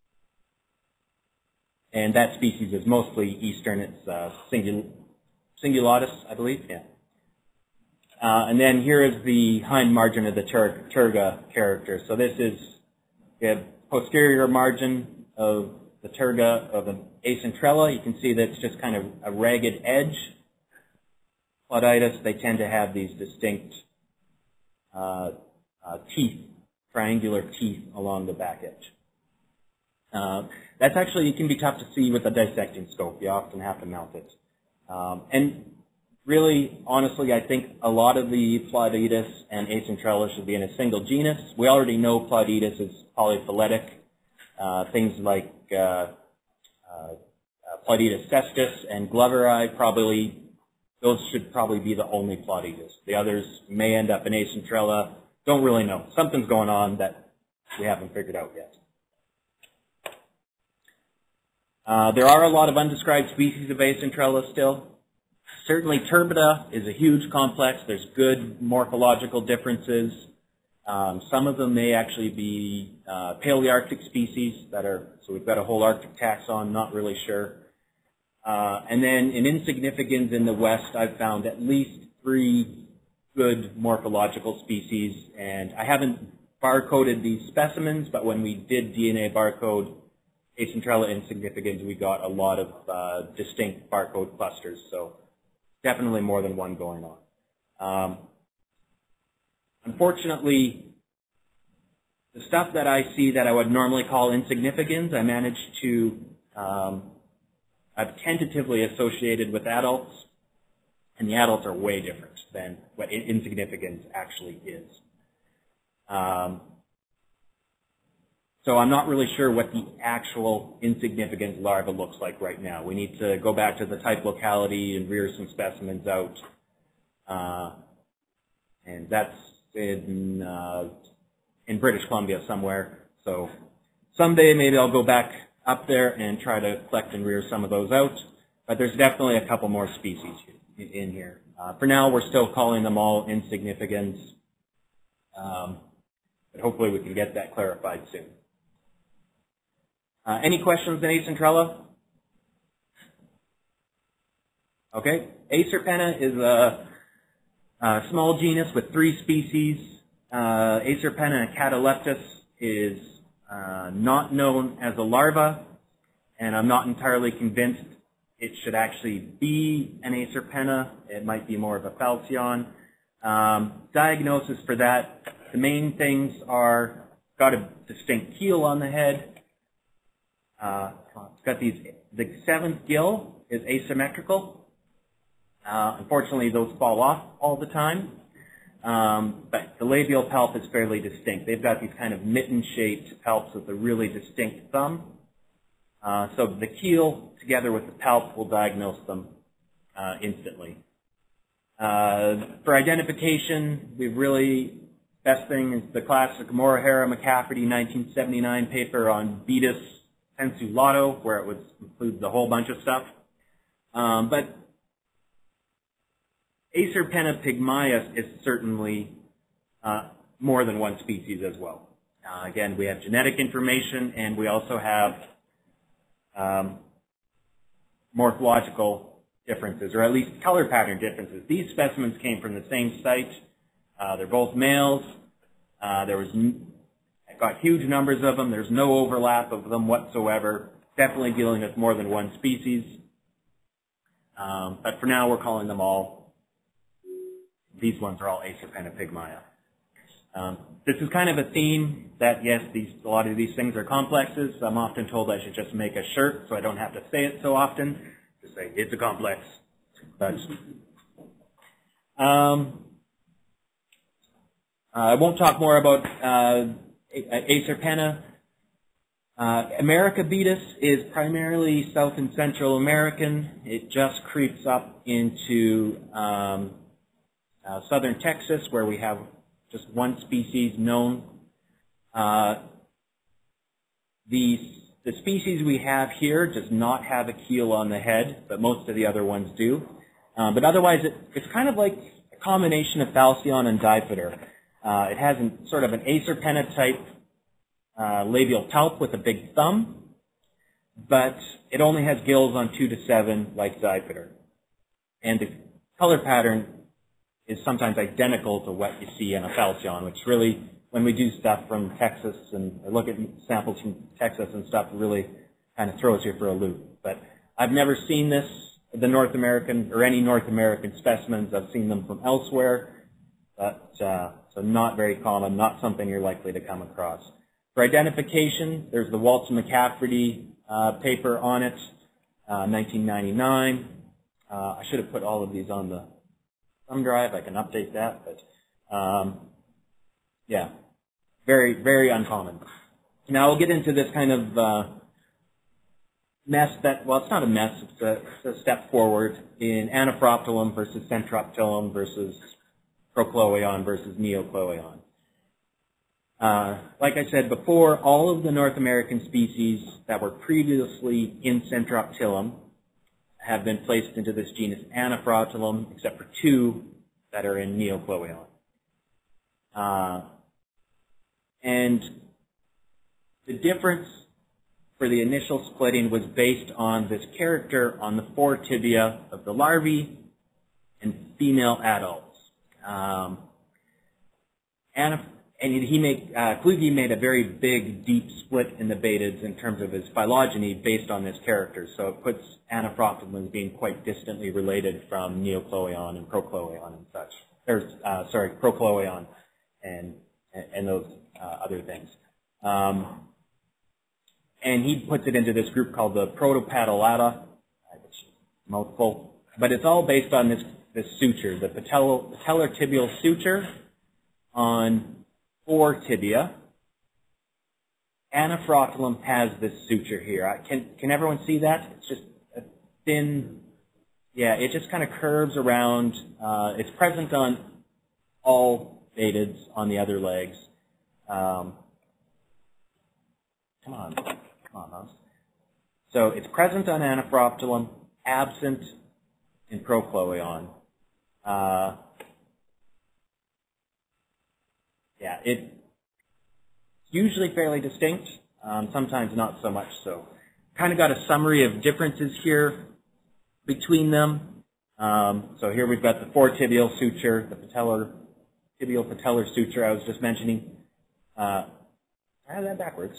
and that species is mostly eastern. It's uh, singul singulatus, I believe. Yeah. Uh, and then here is the hind margin of the tur turga character. So this is the posterior margin of the turga of an Acentrella. You can see that it's just kind of a ragged edge. Baetis, they tend to have these distinct uh, uh, teeth, triangular teeth along the back edge. Uh, that's actually, it can be tough to see with a dissecting scope. You often have to mount it. Um, and really, honestly, I think a lot of the Baetis and Acentrella should be in a single genus. We already know Baetis is polyphyletic. Uh, things like uh, uh, Baetis cestus and gloveri, probably, those should probably be the only Baetis. The others may end up in Acentrella. Don't really know. Something's going on that we haven't figured out yet. Uh, there are a lot of undescribed species of Acentrella still. Certainly turbida is a huge complex. There's good morphological differences. Um, some of them may actually be uh, Palearctic species that are, so we've got a whole Arctic taxon, not really sure. Uh, and then in insignificans in the West, I've found at least three good morphological species. And I haven't barcoded these specimens, but when we did D N A barcode Acentrella insignificans, we got a lot of uh, distinct barcode clusters. So definitely more than one going on. Um, unfortunately, the stuff that I see that I would normally call insignificans, I managed to, um, I've tentatively associated with adults, and the adults are way different than what insignificans actually is. Um, so I'm not really sure what the actual insignificant larva looks like right now. We need to go back to the type locality and rear some specimens out. Uh, and that's in, uh, in British Columbia somewhere. So someday maybe I'll go back up there and try to collect and rear some of those out. But there's definitely a couple more species in here. Uh, for now, we're still calling them all insignificant, um, but hopefully we can get that clarified soon. Uh, any questions on Acentrella? Okay, Acerpenna is a, a small genus with three species. Uh, Acerpenna cataleptus is uh, not known as a larva, and I'm not entirely convinced it should actually be an Acerpenna. It might be more of a falcion. Um, diagnosis for that, the main things are got a distinct keel on the head. Uh, it's got these, the seventh gill is asymmetrical. Uh, unfortunately, those fall off all the time. Um, but the labial palp is fairly distinct. They've got these kind of mitten-shaped palps with a really distinct thumb. Uh, so the keel, together with the palp, will diagnose them uh, instantly. Uh, for identification, we've really, best thing is the classic Morihara-McCafferty nineteen seventy-nine paper on Baetis pensulata, where it would include the whole bunch of stuff. Um, but Acerpenna pygmaeus is certainly uh, more than one species as well. Uh, again, we have genetic information, and we also have um, morphological differences, or at least color pattern differences. These specimens came from the same site. Uh, they're both males. Uh, there was got huge numbers of them. There's no overlap of them whatsoever. Definitely dealing with more than one species. Um, but for now, we're calling them all. These ones are all Acerpenna pygmaea. Um, this is kind of a theme that, yes, these, a lot of these things are complexes. I'm often told I should just make a shirt so I don't have to say it so often. Just say, it's a complex. But um, I won't talk more about uh, Acerpenna. Uh, America Baetis is primarily South and Central American. It just creeps up into um, uh, southern Texas, where we have just one species known. Uh, the, the species we have here does not have a keel on the head, but most of the other ones do. Uh, but otherwise, it, it's kind of like a combination of falcion and diphyter. Uh, it has an, sort of an Acerpenna type uh, labial palp with a big thumb, but it only has gills on two to seven like diphyter. And the color pattern is sometimes identical to what you see in a falcion, which really, when we do stuff from Texas and or look at samples from Texas and stuff, really kind of throws you for a loop. But I've never seen this, the North American, or any North American specimens. I've seen them from elsewhere, but uh, so not very common, not something you're likely to come across. For identification, there's the Walton-McCafferty uh, paper on it, uh, nineteen ninety-nine. Uh, I should have put all of these on the thumb drive. I can update that, but um, yeah, very, very uncommon. Now we'll get into this kind of uh, mess that, well, it's not a mess, it's a, it's a step forward in Anaphroctylum versus Centroptylum versus Prochlorhion versus Neochlorhion. Uh, like I said before, all of the North American species that were previously in Centroptylum have been placed into this genus Anaphroctylum, except for two that are in Neochlorhion. Uh, and the difference for the initial splitting was based on this character on the foretibia of the larvae and female adults. Um, Anaph And he made, uh, Kluge made a very big, deep split in the Baetids in terms of his phylogeny based on this character. So it puts Anaphroctylum as being quite distantly related from Neochlorhion and Prochlorhion and such. Or, uh, sorry, Prochlorhion and, and those uh, other things. Um, and he puts it into this group called the Protopadellata, which is a mouthful. But it's all based on this, this suture, the patellar, patellar tibial suture on or tibia. Anaphroctylum has this suture here. I, can can everyone see that? It's just a thin, yeah, it just kind of curves around. Uh, it's present on all Baetids on the other legs. Um, come on, come on, mouse. So it's present on Anaphroctylum, absent in Prochleuon. Uh, yeah, it's usually fairly distinct, um, sometimes not so much so. Kind of got a summary of differences here between them. Um, so here we've got the foretibial suture, the patellar, tibial patellar suture I was just mentioning. Uh, I had that backwards.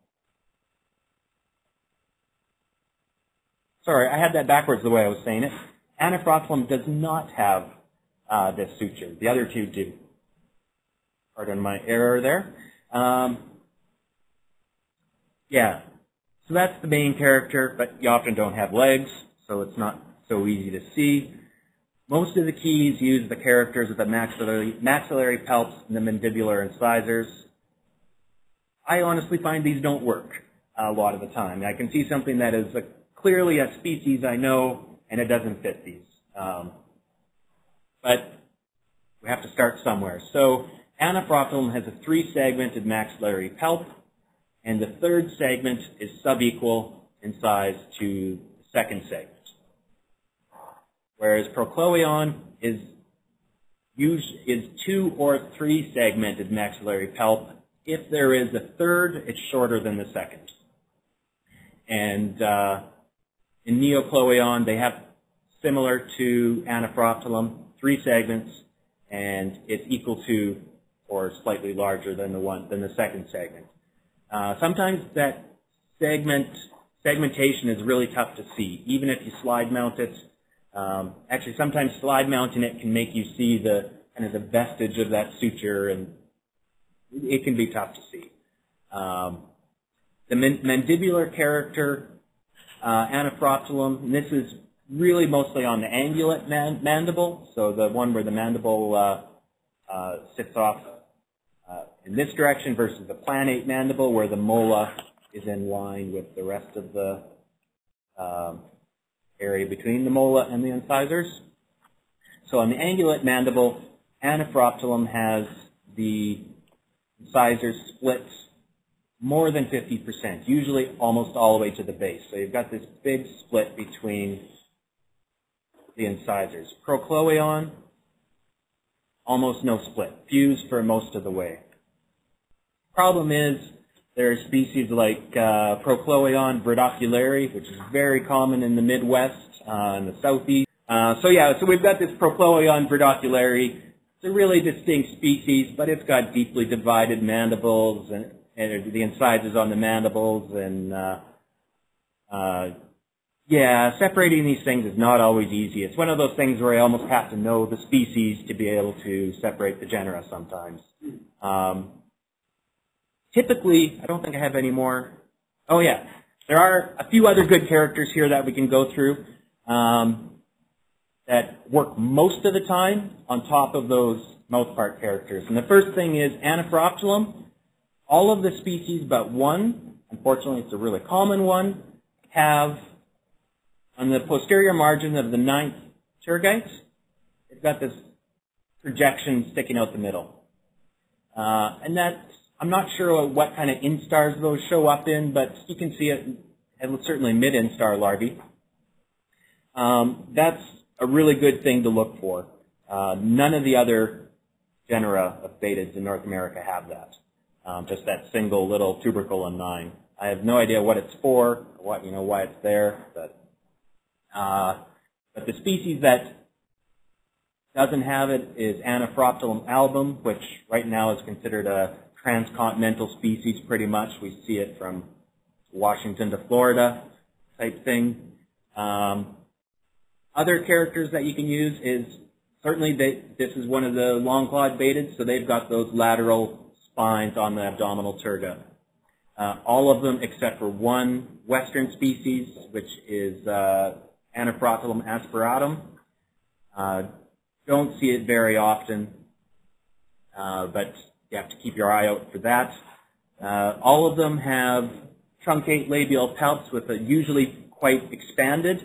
Sorry, I had that backwards the way I was saying it. Anaphrotylum does not have uh, this suture. The other two do. Pardon my error there. Um, yeah, so that's the main character, but you often don't have legs, so it's not so easy to see. Most of the keys use the characters of the maxillary, maxillary palps and the mandibular incisors. I honestly find these don't work a lot of the time. I can see something that is a, clearly a species I know, and it doesn't fit these. Um, but we have to start somewhere. So Anaphrotylum has a three-segmented maxillary palp, and the third segment is subequal in size to the second segment. Whereas Prochleuon is, is two or three segmented maxillary palp. If there is a third, it's shorter than the second. And uh, in Neochloeon, they have, similar to Anaphrotylum, three segments, and it's equal to or slightly larger than the one than the second segment. Uh, sometimes that segment segmentation is really tough to see, even if you slide mount it. Um, actually, sometimes slide mounting it can make you see the kind of the vestige of that suture, and it can be tough to see. Um, the man mandibular character, uh, Anaphrotylum, and this is really mostly on the angulate man mandible, so the one where the mandible uh, uh, sits off uh, in this direction versus the planate mandible where the mola is in line with the rest of the um, area between the mola and the incisors. So on the angulate mandible, Anaphrotylum has the incisors split more than fifty percent, usually almost all the way to the base. So you've got this big split between the incisors. Prochleuon, almost no split, fused for most of the way. Problem is, there are species like uh, Prochleuon verdoculare, which is very common in the Midwest uh, and the Southeast. Uh, so yeah, so we've got this Prochleuon verdoculare. It's a really distinct species, but it's got deeply divided mandibles and, and the incisors on the mandibles, and uh, uh, yeah, separating these things is not always easy. It's one of those things where I almost have to know the species to be able to separate the genera sometimes. Um, typically, I don't think I have any more. Oh yeah, there are a few other good characters here that we can go through um, that work most of the time on top of those mouthpart characters. And the first thing is Anaphrotylum. All of the species but one, unfortunately it's a really common one, have on the posterior margin of the ninth tergite, it's got this projection sticking out the middle. Uh, and that's, I'm not sure what kind of instars those show up in, but you can see it, it's certainly mid-instar larvae. Um, that's a really good thing to look for. Uh, none of the other genera of Baetids in North America have that. Um, just that single little tubercle on nine. I have no idea what it's for, or what, you know, why it's there, but Uh, but the species that doesn't have it is Anaphrotylum album, which right now is considered a transcontinental species pretty much. We see it from Washington to Florida type thing. Um, other characters that you can use is, certainly they, this is one of the long-clawed Baetids, so they've got those lateral spines on the abdominal terga. Uh, all of them except for one western species, which is uh, Anaphrotylum aspiratum. Uh, don't see it very often, uh, but you have to keep your eye out for that. Uh, all of them have truncate labial palps with a usually quite expanded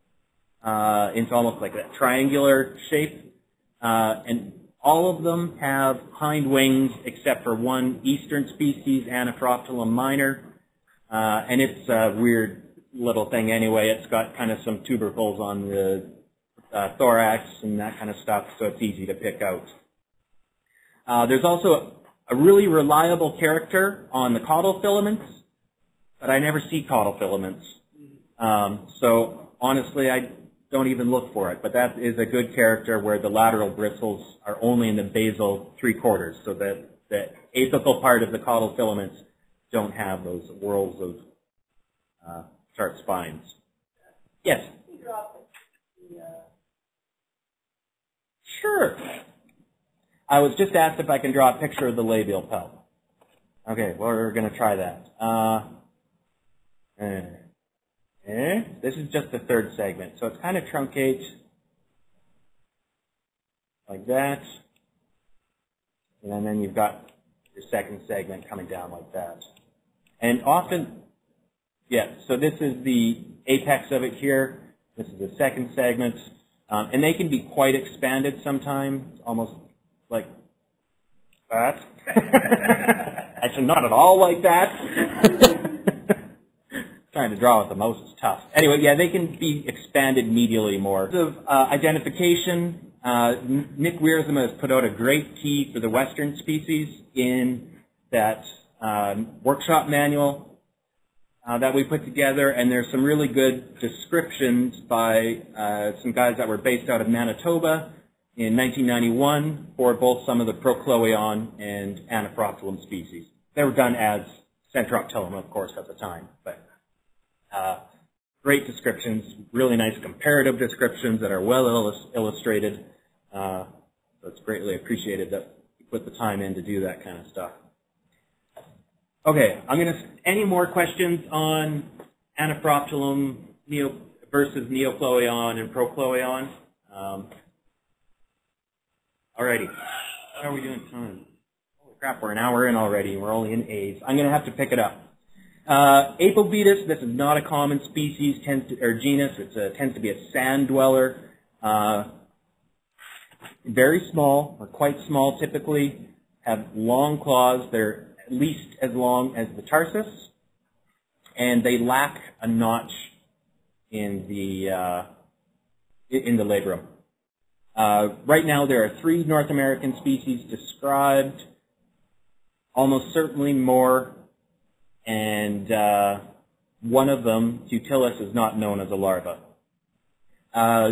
uh, into almost like a triangular shape. Uh, and all of them have hind wings except for one eastern species, Anaphrotylum minor. Uh, and it's a weird little thing anyway. It's got kind of some tubercles on the uh, thorax and that kind of stuff, so it's easy to pick out. Uh, there's also a, a really reliable character on the caudal filaments, but I never see caudal filaments. Um, so honestly, I don't even look for it, but that is a good character where the lateral bristles are only in the basal three quarters, so that the apical part of the caudal filaments don't have those whorls of uh, sharp spines. Yes? Sure. I was just asked if I can draw a picture of the labial pelt. Okay, well, we're going to try that. Uh, eh, eh, this is just the third segment, so it's kind of truncate like that. And then you've got your second segment coming down like that. And often, yeah, so this is the apex of it here. This is the second segment. Um, and they can be quite expanded sometimes, almost like that. Actually, not at all like that. Trying to draw with the mouse is tough. Anyway, yeah, they can be expanded medially more. In terms of uh, identification, uh, Nick Wiersma has put out a great key for the Western species in that um, workshop manual Uh, that we put together, and there's some really good descriptions by uh, some guys that were based out of Manitoba in nineteen ninety-one for both some of the Prochleuion and Anaphroctylum species. They were done as Centroptilum, of course, at the time, but uh, great descriptions, really nice comparative descriptions that are well illus illustrated. Uh, so it's greatly appreciated that you put the time in to do that kind of stuff. Okay, I'm going to, any more questions on Anaphroctylum neo, versus Neochloion and Prochleuion? Um, alrighty, how are we doing time? Holy crap, we're an hour in already, we're only in A's. I'm going to have to pick it up. Uh, Apobetis, this is not a common species, tends to, or genus, it uh, tends to be a sand dweller. Uh, very small, or quite small typically, have long claws, they're at least as long as the tarsus, and they lack a notch in the uh, in the labrum. Uh, right now, there are three North American species described, almost certainly more, and uh, one of them, Cutilis, is not known as a larva. Uh,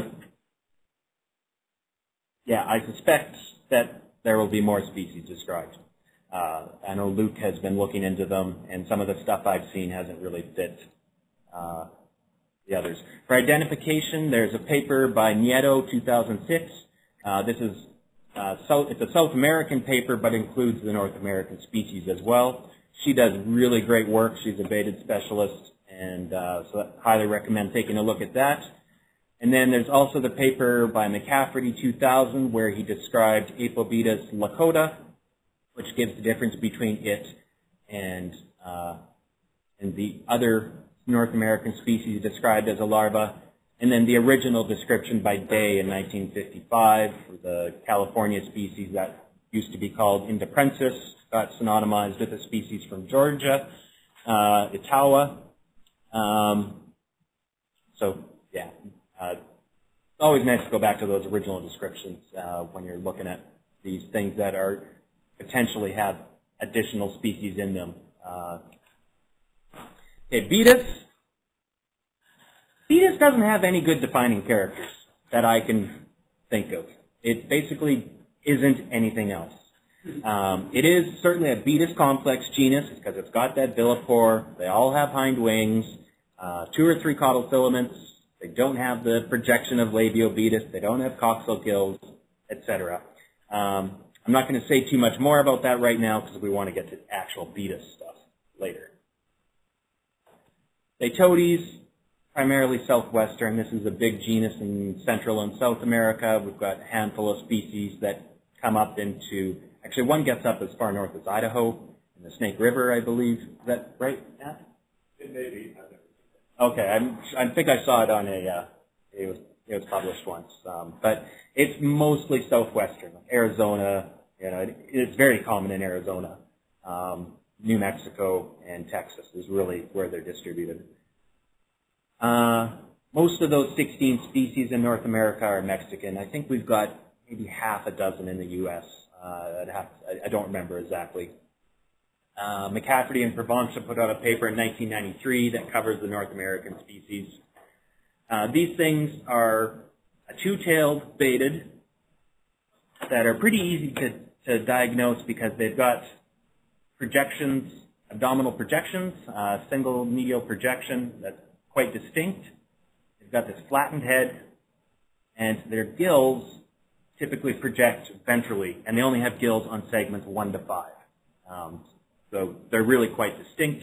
yeah, I suspect that there will be more species described. Uh, I know Luke has been looking into them, and some of the stuff I've seen hasn't really fit uh, the others. For identification, there's a paper by Nieto, two thousand six. Uh, this is uh, South, it's a South American paper, but includes the North American species as well. She does really great work. She's a Baetid specialist, and uh, so I highly recommend taking a look at that. And then there's also the paper by McCafferty, two thousand, where he described Apobetis lacota, which gives the difference between it and uh, and the other North American species described as a larva, and then the original description by Day in nineteen fifty-five for the California species that used to be called Indeprensis, got synonymized with a species from Georgia, uh, Itawa. Um, so yeah, uh, it's always nice to go back to those original descriptions uh, when you're looking at these things that are potentially have additional species in them. Uh, okay, Baetis. Baetis doesn't have any good defining characters that I can think of. It basically isn't anything else. Um, it is certainly a Baetis complex genus because it's got that villipore. They all have hind wings, uh, two or three caudal filaments. They don't have the projection of labiobetis. They don't have coxal gills, et cetera. Um, I'm not going to say too much more about that right now because we want to get to actual Baetis stuff later. Baetotes, primarily southwestern. This is a big genus in Central and South America. We've got a handful of species that come up into, actually one gets up as far north as Idaho, in the Snake River, I believe. Is that right, Matt? It may be. Okay, I'm, I think I saw it on a, uh, it was, it was published once. Um, but it's mostly southwestern, like Arizona. You know, it, it's very common in Arizona. Um, New Mexico and Texas is really where they're distributed. Uh, most of those sixteen species in North America are Mexican. I think we've got maybe half a dozen in the U S. Uh, I'd have to, I don't remember exactly. Uh, McCafferty and Provenza put out a paper in nineteen ninety-three that covers the North American species. Uh, these things are a two-tailed Baetid that are pretty easy to, to diagnose because they've got projections, abdominal projections, uh, single medial projection that's quite distinct. They've got this flattened head, and their gills typically project ventrally, and they only have gills on segments one to five. Um, so they're really quite distinct.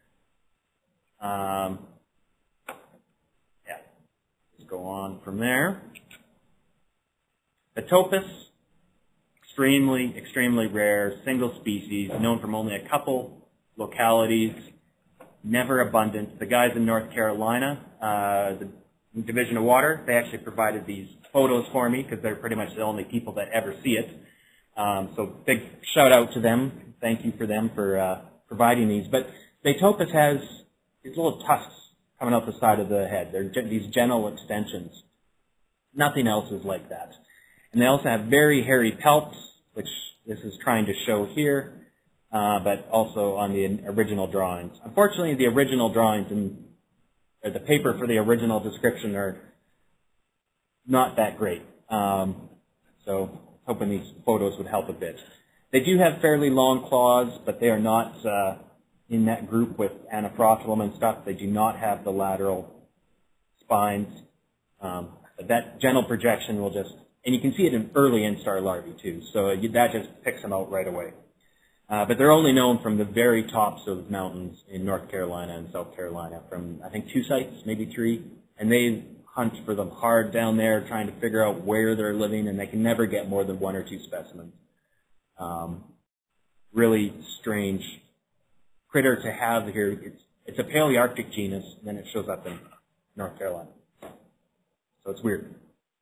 Um, yeah, let's go on from there. The Baetopus, extremely, extremely rare, single species, known from only a couple localities, never abundant. The guys in North Carolina, uh, the Division of Water, they actually provided these photos for me because they're pretty much the only people that ever see it. Um, so big shout out to them. Thank you for them for uh, providing these. But Baetopus has these little tusks coming out the side of the head. They're gen these gentle extensions. Nothing else is like that. And they also have very hairy pelts, which this is trying to show here, uh, but also on the original drawings. Unfortunately, the original drawings and the paper for the original description are not that great. Um, so hoping these photos would help a bit. They do have fairly long claws, but they are not uh, in that group with Anaphrotulum and stuff. They do not have the lateral spines. Um, but that gentle projection will just, and you can see it in early instar larvae too, so that just picks them out right away. Uh, but they're only known from the very tops of mountains in North Carolina and South Carolina, from I think two sites, maybe three, and they hunt for them hard down there, trying to figure out where they're living, and they can never get more than one or two specimens. Um, really strange critter to have here. It's, it's a Palearctic genus, and then it shows up in North Carolina. So it's weird.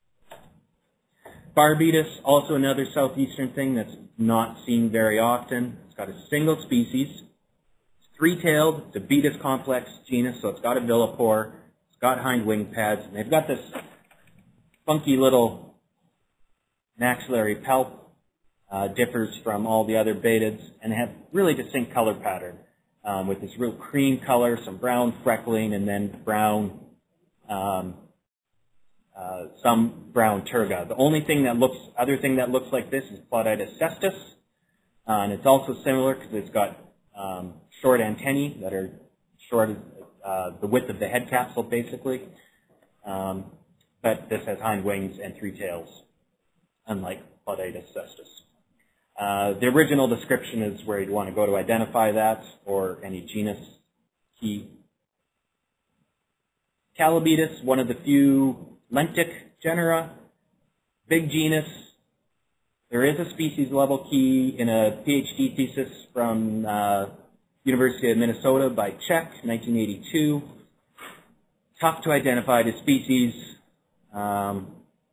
Baetis, also another southeastern thing that's not seen very often. It's got a single species. It's three-tailed. It's a Baetis complex genus, so it's got a villipore. It's got hind wing pads. And they've got this funky little maxillary palp. Uh, differs from all the other Baetids, and they have really distinct color pattern um, with this real cream color, some brown freckling, and then brown, um, uh, some brown turga. The only thing that looks, other thing that looks like this is Bioassessment cestus, uh, and it's also similar because it's got um, short antennae that are short as uh, the width of the head capsule, basically. Um, but this has hind wings and three tails, unlike Bioassessment cestus. Uh, the original description is where you'd want to go to identify that, or any genus key. Calabetis, one of the few lentic genera, big genus. There is a species level key in a PhD thesis from uh, University of Minnesota by Czech, nineteen eighty-two. Tough to identify the species. Um,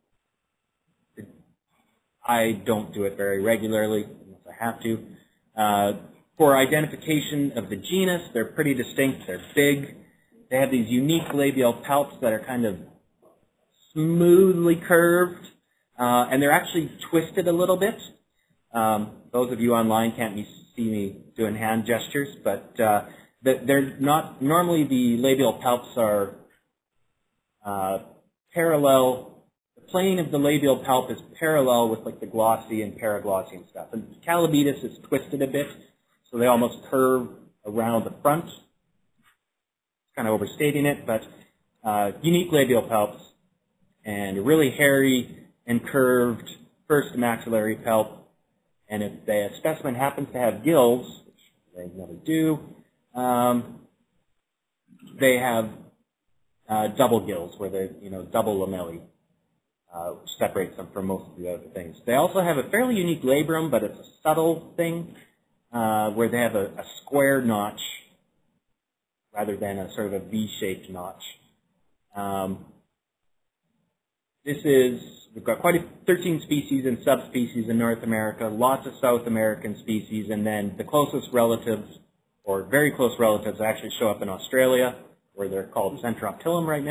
I don't do it very regularly, unless I have to. Uh, for identification of the genus, they're pretty distinct. They're big. They have these unique labial palps that are kind of smoothly curved, uh, and they're actually twisted a little bit. Um, those of you online can't see me doing hand gestures, but uh, they're not. Normally, the labial palps are uh, parallel. The plane of the labial palp is parallel with like the glossy and paraglossy and stuff. And Calabetis is twisted a bit, so they almost curve around the front. Kind of overstating it, but uh, unique labial palps and a really hairy and curved first maxillary palp. And if the specimen happens to have gills, which they never do, um, they have uh, double gills, where they, you know, double lamellae. Uh, which separates them from most of the other things. They also have a fairly unique labrum, but it's a subtle thing, uh, where they have a, a square notch rather than a sort of a V-shaped notch. Um, this is, we've got quite a, thirteen species and subspecies in North America, lots of South American species, and then the closest relatives, or very close relatives, actually show up in Australia, where they're called Centroptilum right now.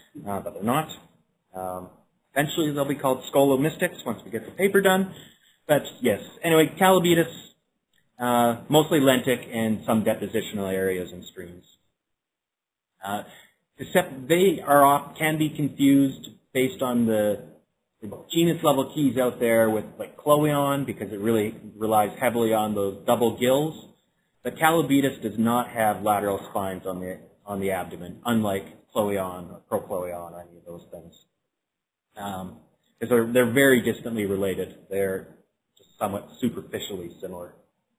uh, but they're not. Um, eventually they'll be called scholomystics once we get the paper done. But yes, anyway, Calabetis, uh, mostly lentic and some depositional areas in streams. Uh, except they are off, can be confused based on the, the genus level keys out there with like Chloeon, because it really relies heavily on those double gills. But Calabetis does not have lateral spines on the on the abdomen, unlike Chloeon or Prochloeon or any of those things. Um, because they're, they're very distantly related. They're just somewhat superficially similar.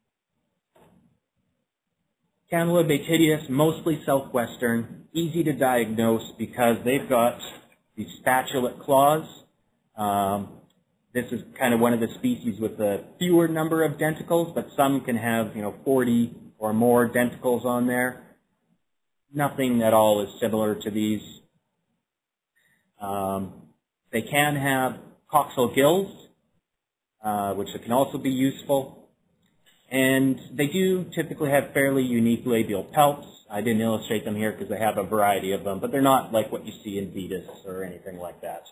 Cannula Baetidius, mostly southwestern, easy to diagnose because they've got these spatulate claws. Um, this is kind of one of the species with the fewer number of denticles, but some can have, you know, forty or more denticles on there. Nothing at all is similar to these. Um, they can have coxal gills, uh, which can also be useful. And they do typically have fairly unique labial palps. I didn't illustrate them here because they have a variety of them, but they're not like what you see in Baetis or anything like that.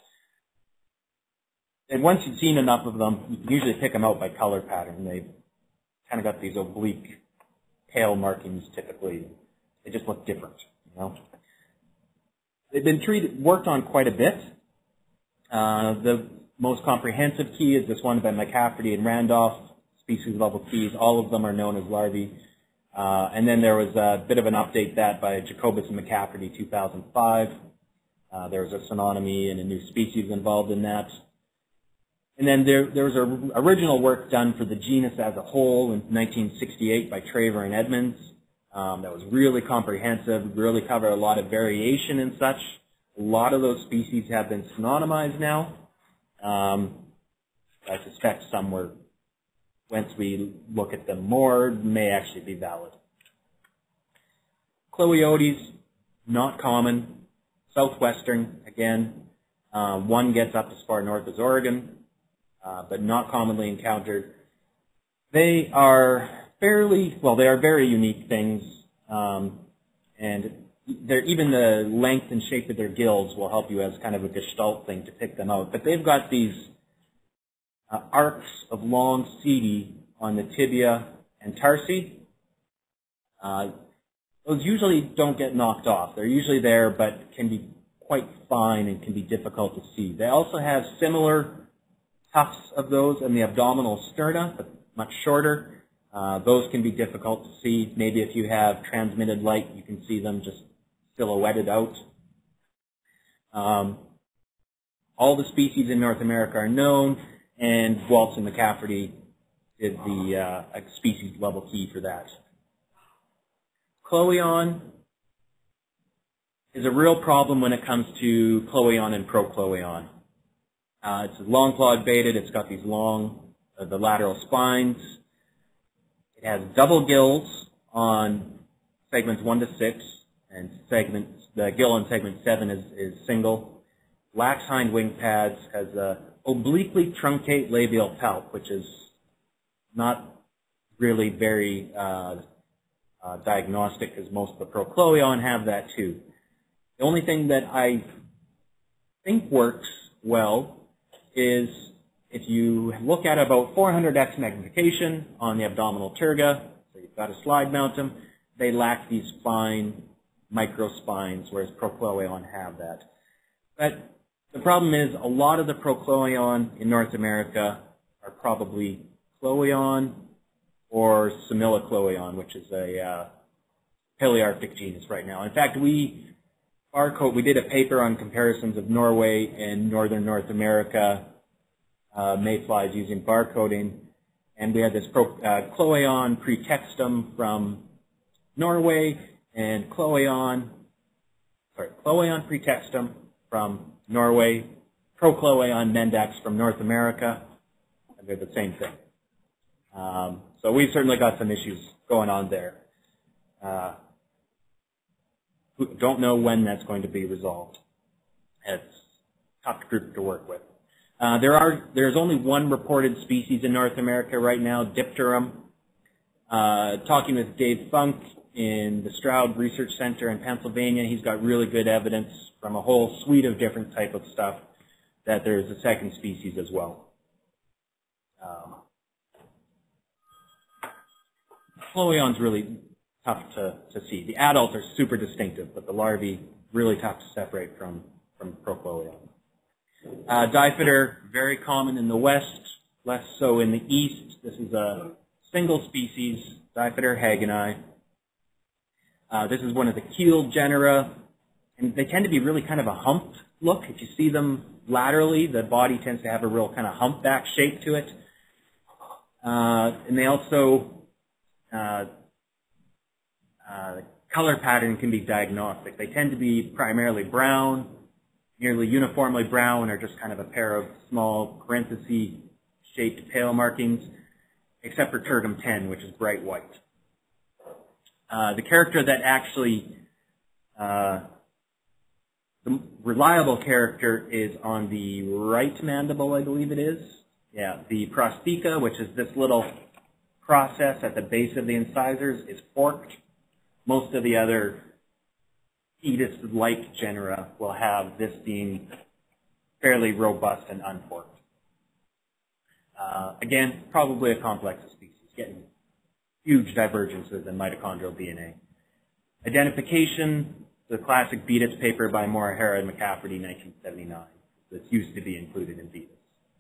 And once you've seen enough of them, you can usually pick them out by color pattern. They've kind of got these oblique tail markings typically. They just look different, you know. They've been treated, worked on quite a bit. Uh, the most comprehensive key is this one by McCafferty and Randolph, species level keys. All of them are known as larvae. Uh, and then there was a bit of an update that by Jacobus and McCafferty, two thousand five. Uh, there was a synonymy and a new species involved in that. And then there, there was a original work done for the genus as a whole in nineteen sixty-eight by Traver and Edmonds. Um, that was really comprehensive, really covered a lot of variation and such. A lot of those species have been synonymized now. Um, I suspect some were, once we look at them more, may actually be valid. Chloeotes, not common. Southwestern, again. Uh, one gets up as far north as Oregon, uh, but not commonly encountered. They are fairly, well, they are very unique things, um, and they're, even the length and shape of their gills will help you as kind of a gestalt thing to pick them out. But they've got these uh, arcs of long setae on the tibia and tarsi. Uh, those usually don't get knocked off. They're usually there, but can be quite fine and can be difficult to see. They also have similar tufts of those in the abdominal sterna, but much shorter. Uh, those can be difficult to see. Maybe if you have transmitted light, you can see them just silhouetted out. Um, all the species in North America are known, and Waltz and McCafferty did the uh, species level key for that. Chloeon is a real problem when it comes to Chloeon and Prochloeon. Uh, it's long-clawed Baetid. It's got these long, uh, the lateral spines. It has double gills on segments one to six, and segments, the gill on segment seven is, is single. Lax hind wing pads, has a obliquely truncate labial palp, which is not really very uh, uh, diagnostic, because most of the Prochloeon have that too. The only thing that I think works well is if you look at about four hundred x magnification on the abdominal terga, so you've got to slide mount them, they lack these fine microspines, whereas Prochloeon have that. But the problem is a lot of the Prochloeon in North America are probably Chloeon or Similachloeon, which is a uh, Palearctic genus right now. In fact, we barcode, we did a paper on comparisons of Norway and northern North America uh, mayflies using barcoding, and we had this pro, uh, Chloeon pretextum from Norway and Chloeon, sorry, Chloeon pretextum from Norway, Prochloeon mendax from North America, and they're the same thing. Um, so we've certainly got some issues going on there. Uh, don't know when that's going to be resolved. It's a tough group to work with. Uh, there are there's only one reported species in North America right now, Dipterum. Uh, talking with Dave Funk in the Stroud Research Center in Pennsylvania. He's got really good evidence from a whole suite of different type of stuff that there's a second species as well. Um, Chloeon's really tough to, to see. The adults are super distinctive, but the larvae really tough to separate from, from Prochloeon. Uh, Diphyter, very common in the west, less so in the east. This is a single species, Diphyter hagani. Uh, this is one of the keeled genera, and they tend to be really kind of a humped look. If you see them laterally, the body tends to have a real kind of humpback shape to it. Uh, and they also, uh, uh, the color pattern can be diagnostic. They tend to be primarily brown, nearly uniformly brown, or just kind of a pair of small parenthesis-shaped tail markings, except for tergum ten, which is bright white. Uh, the character that actually, uh, the reliable character is on the right mandible, I believe it is. Yeah, the prostheca, which is this little process at the base of the incisors, is forked. Most of the other Baetis-like genera will have this being fairly robust and unforked. Uh, again, probably a complex species, getting huge divergences in mitochondrial D N A. Identification, the classic Baetis paper by Morihara and McCafferty, nineteen seventy-nine. This used to be included in Baetis.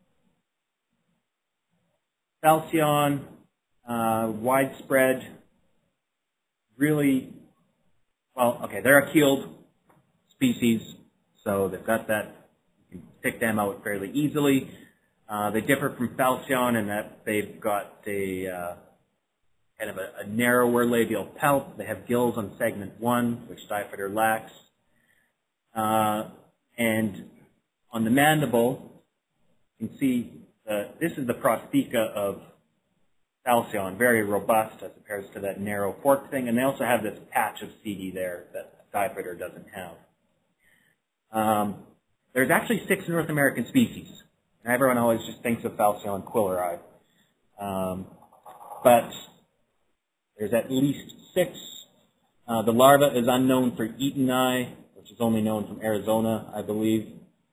Falcion, uh, widespread, really, well, okay, they're a keeled species, so they've got that, you can pick them out fairly easily. Uh, they differ from Falcion in that they've got a uh, kind of a, a narrower labial palp. They have gills on segment one, which Diphyter lacks. Uh, and on the mandible, you can see uh, this is the prostheca of Falcion, very robust as opposed to that narrow fork thing. And they also have this patch of C D there that Diphyter doesn't have. Um, there's actually six North American species. And everyone always just thinks of Falcion quilleri. Um, but there's at least six. Uh, the larva is unknown for Eatoni, which is only known from Arizona, I believe.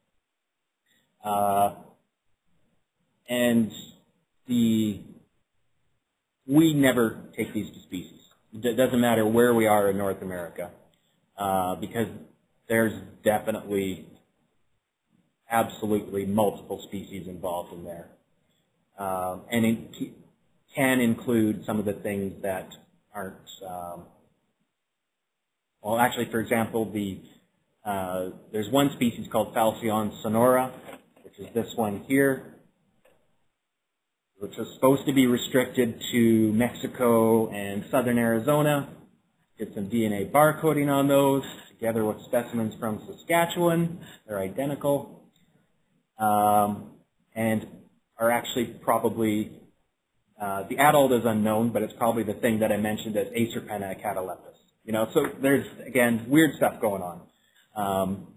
Uh, and the we never take these to species. It doesn't matter where we are in North America, uh, because there's definitely, absolutely multiple species involved in there. Um, and it can include some of the things that aren't, um, well, actually, for example, the uh, there's one species called Falcion sonora, which is this one here, which was supposed to be restricted to Mexico and southern Arizona. Did some D N A barcoding on those, together with specimens from Saskatchewan. They're identical. Um, and are actually probably, uh, the adult is unknown, but it's probably the thing that I mentioned as Acerpenna cataleptus. You know, so there's, again, weird stuff going on. Um,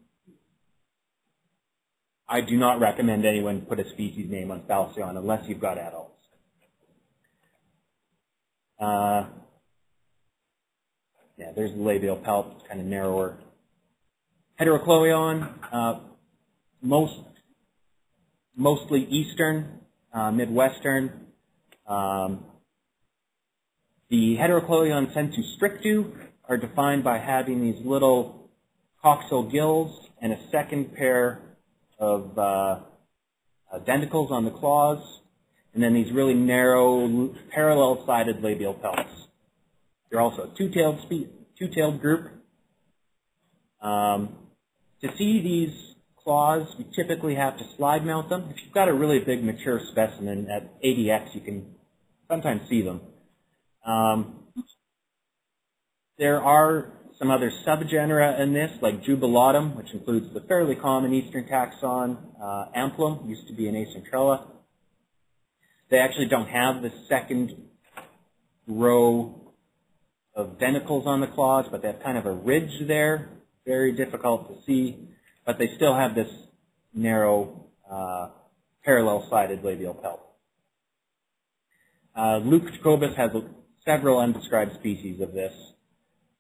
I do not recommend anyone put a species name on Falcion unless you've got adults. Uh, yeah, there's the labial palp, it's kind of narrower. Heterochloeon, uh, most, mostly eastern, uh, midwestern. Um, the Heterochloeon sensu strictu are defined by having these little coxal gills and a second pair of uh, uh, denticles on the claws, and then these really narrow, parallel-sided labial palps. They're also a two-tailed spe- two-tailed group. Um, to see these claws, you typically have to slide mount them. If you've got a really big mature specimen at A D X, you can sometimes see them. Um, there are some other subgenera in this, like Jubilatum, which includes the fairly common eastern taxon, uh, Amplum, used to be an Acentrella. They actually don't have the second row of denticles on the claws, but they have kind of a ridge there, very difficult to see, but they still have this narrow, uh, parallel-sided labial palp. Uh, Luke Jacobus has several undescribed species of this.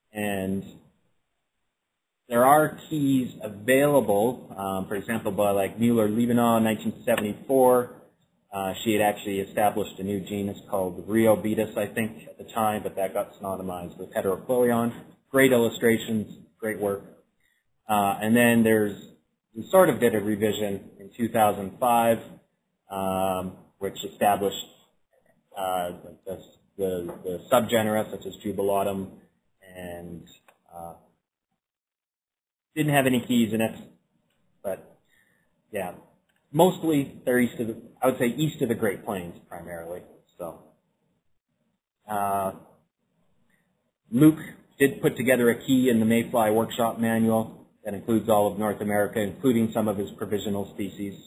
And there are keys available, um, for example, by like Mueller-Lebanon in nineteen seventy-four. Uh, she had actually established a new genus called Baetis, I think, at the time, but that got synonymized with Heterochloion. Great illustrations, great work. Uh, and then there's, we sort of did a revision in two thousand five, um, which established uh, the, the, the subgenera such as Jubilatum, and uh, didn't have any keys in it, but yeah, mostly they're east of the, I would say east of the Great Plains primarily. So uh, Luke did put together a key in the Mayfly workshop manual that includes all of North America, including some of his provisional species.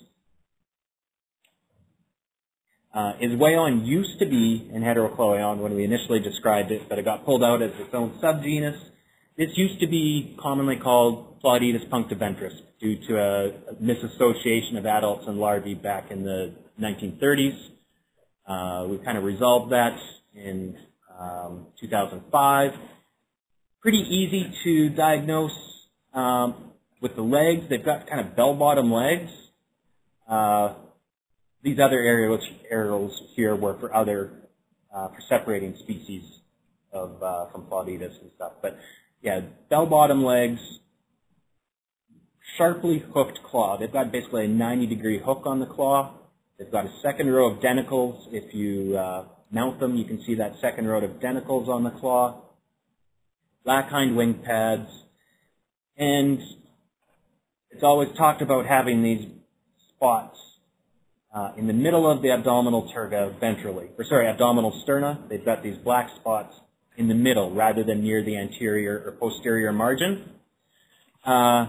Uh, Iswayon used to be in Heterochloion when we initially described it, but it got pulled out as its own subgenus. This used to be commonly called Baetis punctiventris due to a misassociation of adults and larvae back in the nineteen thirties. Uh, we kind of resolved that in um, two thousand five. Pretty easy to diagnose um, with the legs. They've got kind of bell-bottom legs. Uh, these other arrows, arrows here were for other, uh, for separating species of uh, from Baetis and stuff. But yeah, bell-bottom legs, sharply hooked claw. They've got basically a ninety degree hook on the claw. They've got a second row of denticles. If you uh, mount them, you can see that second row of denticles on the claw. Black hind wing pads. And it's always talked about having these spots uh, in the middle of the abdominal terga ventrally, or sorry, abdominal sterna. They've got these black spots in the middle rather than near the anterior or posterior margin. Uh,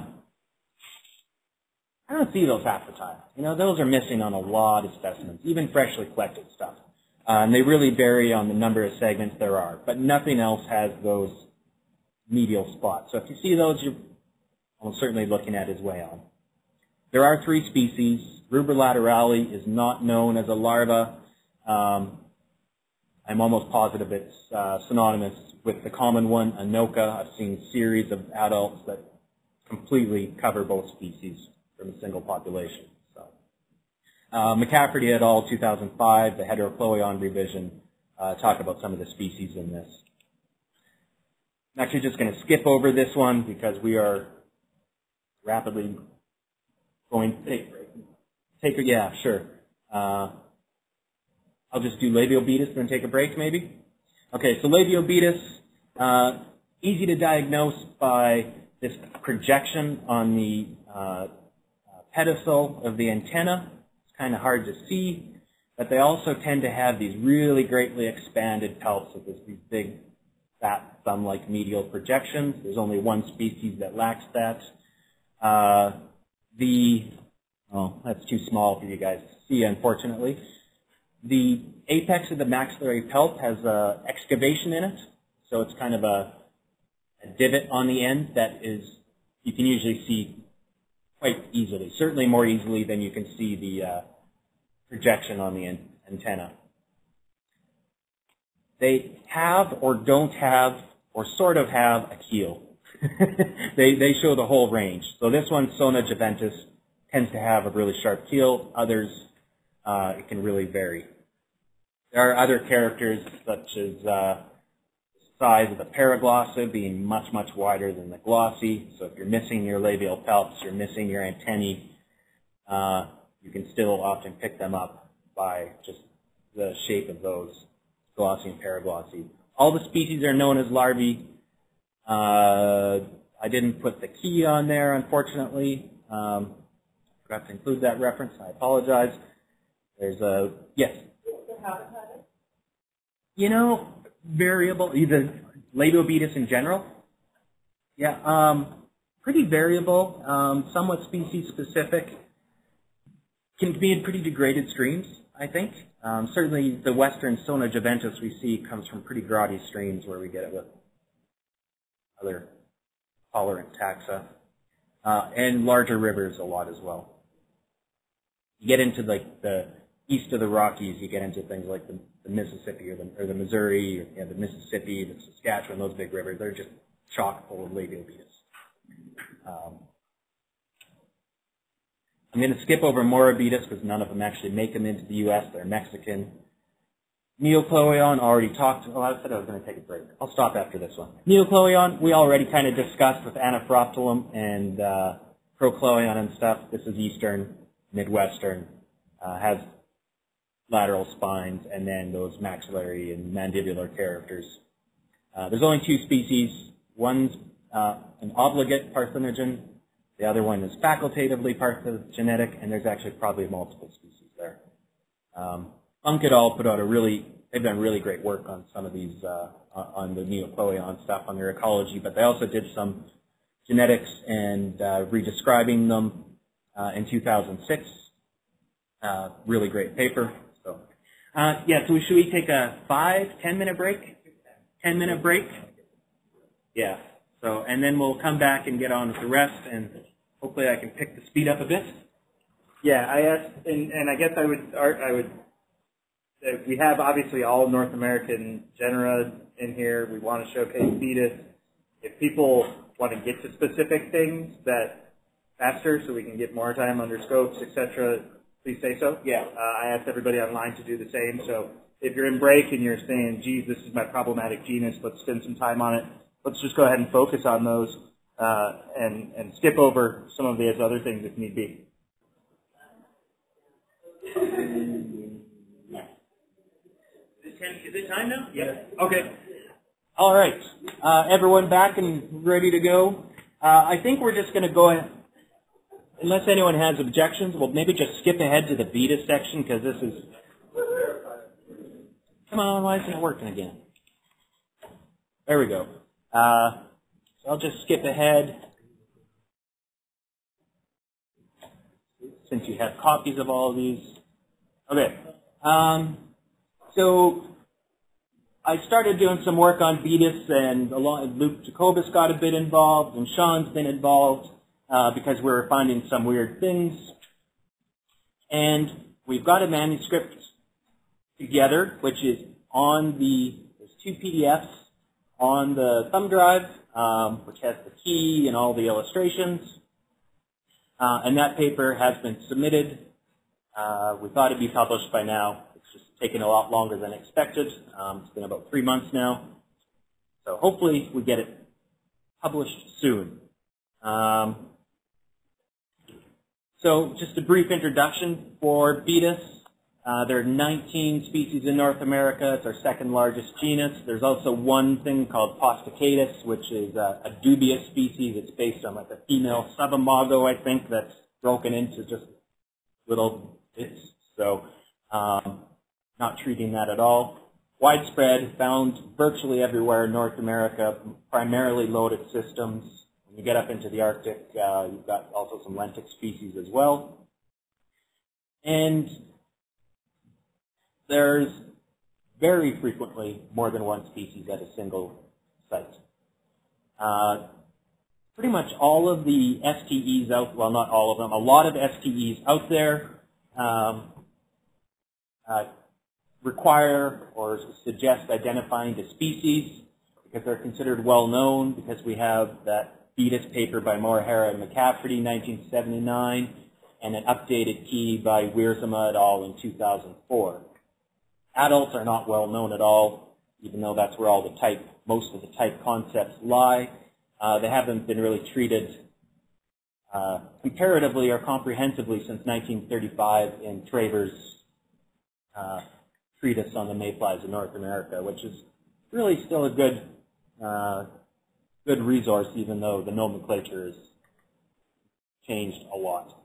I don't see those half the time. You know, those are missing on a lot of specimens, even freshly collected stuff. Uh, and they really vary on the number of segments there are, but nothing else has those medial spots. So if you see those, you're almost certainly looking at Iswayon. There are three species. Rubra laterale is not known as a larva. Um, I'm almost positive it's uh, synonymous with the common one, Anoka. I've seen series of adults that completely cover both species from a single population. So, uh, McCafferty et al., two thousand five, the Heterochloion revision, uh, talk about some of the species in this. I'm actually just going to skip over this one because we are rapidly going. Take, take a, yeah, sure. Uh, I'll just do Labiobetis, then take a break, maybe. Okay, so Labiobetis, uh, easy to diagnose by this projection on the uh, pedestal of the antenna. It's kind of hard to see, but they also tend to have these really greatly expanded pelts with this, these big, fat, thumb-like medial projections. There's only one species that lacks that. Uh, the, oh, that's too small for you guys to see, unfortunately. The apex of the maxillary pelt has uh, excavation in it, so it's kind of a, a divot on the end that is, you can usually see quite easily, certainly more easily than you can see the uh, projection on the an antenna. They have or don't have or sort of have a keel. they, they show the whole range. So this one, Sona juventus, tends to have a really sharp keel. Others, uh, it can really vary. There are other characters such as uh, the size of the paraglossa being much, much wider than the glossy. So if you're missing your labial palps, you're missing your antennae, uh, you can still often pick them up by just the shape of those, glossy and paraglossy. All the species are known as larvae. Uh, I didn't put the key on there, unfortunately. Um, forgot to include that reference. I apologize. There's a, yes? You know, variable, either Labiobetis in general. Yeah, um, pretty variable, um, somewhat species specific. Can be in pretty degraded streams, I think. Um, certainly the western Sona juventus we see comes from pretty grotty streams where we get it with other tolerant taxa. Uh, and larger rivers a lot as well. You get into like the east of the Rockies, you get into things like the, the Mississippi or the, or the Missouri, or, you know, the Mississippi, the Saskatchewan, those big rivers. They're just chock full of Labiobetis. Um, I'm going to skip over Morabetis because none of them actually make them into the U S. They're Mexican. Neocloeon, already talked. Oh, I said I was going to take a break. I'll stop after this one. Neocloeon, we already kind of discussed with Anaphroctylum and uh, Procloeon and stuff. This is Eastern, Midwestern, uh, has lateral spines, and then those maxillary and mandibular characters. Uh, there's only two species. One's uh, an obligate parthenogen. The other one is facultatively parthenogenetic, and there's actually probably multiple species there. Um, Unk et al. Put out a really, they've done really great work on some of these, uh, on the Neocloeon stuff, on their ecology, but they also did some genetics and uh, redescribing them uh, in two thousand six. Uh, really great paper. So, uh, yeah, so should we take a five, ten minute break? Ten minute break? Yeah. So, and then we'll come back and get on with the rest, and hopefully I can pick the speed up a bit. Yeah, I asked, and, and I guess I would, I would, uh, we have obviously all North American genera in here. We want to showcase Baetis. If people want to get to specific things that faster, so we can get more time under scopes, et cetera, please say so. Yeah. Uh, I asked everybody online to do the same. So if you're in break and you're saying, geez, this is my problematic genus, let's spend some time on it, let's just go ahead and focus on those uh, and, and skip over some of these other things if need be. Is it time now? Yeah. Okay. All right. Uh, everyone back and ready to go? Uh, I think we're just going to go ahead. Unless anyone has objections, we'll maybe just skip ahead to the Baetis section because this is... Come on, why isn't it working again? There we go. Uh, so I'll just skip ahead. Since you have copies of all of these. Okay. Um, so I started doing some work on Baetis, and along, Luke Jacobus got a bit involved, and Sean's been involved. Uh, because we were finding some weird things. And we've got a manuscript together, which is on the, there's two P D Fs on the thumb drive, um, which has the key and all the illustrations. Uh, and that paper has been submitted. Uh, we thought it'd be published by now. It's just taken a lot longer than expected. Um, it's been about three months now. So hopefully we get it published soon. Um, So just a brief introduction for Baetis. Uh, there are nineteen species in North America. It's our second largest genus. There's also one thing called Postocatus, which is a, a dubious species. It's based on like a female subimago, I think, that's broken into just little bits. So um, not treating that at all. Widespread, found virtually everywhere in North America, primarily loaded systems. When you get up into the Arctic, uh, you've got also some lentic species as well. And there's very frequently more than one species at a single site. Uh, pretty much all of the S T Es out, well, not all of them, a lot of S T Es out there um, uh, require or suggest identifying the species because they're considered well known, because we have that Baetis paper by Morihara and McCafferty, nineteen seventy-nine, and an updated key by Wiersema et al. In two thousand four. Adults are not well known at all, even though that's where all the type, most of the type concepts lie. Uh, they haven't been really treated uh, comparatively or comprehensively since nineteen thirty-five in Traver's uh, treatise on the mayflies in North America, which is really still a good uh, good resource, even though the nomenclature has changed a lot.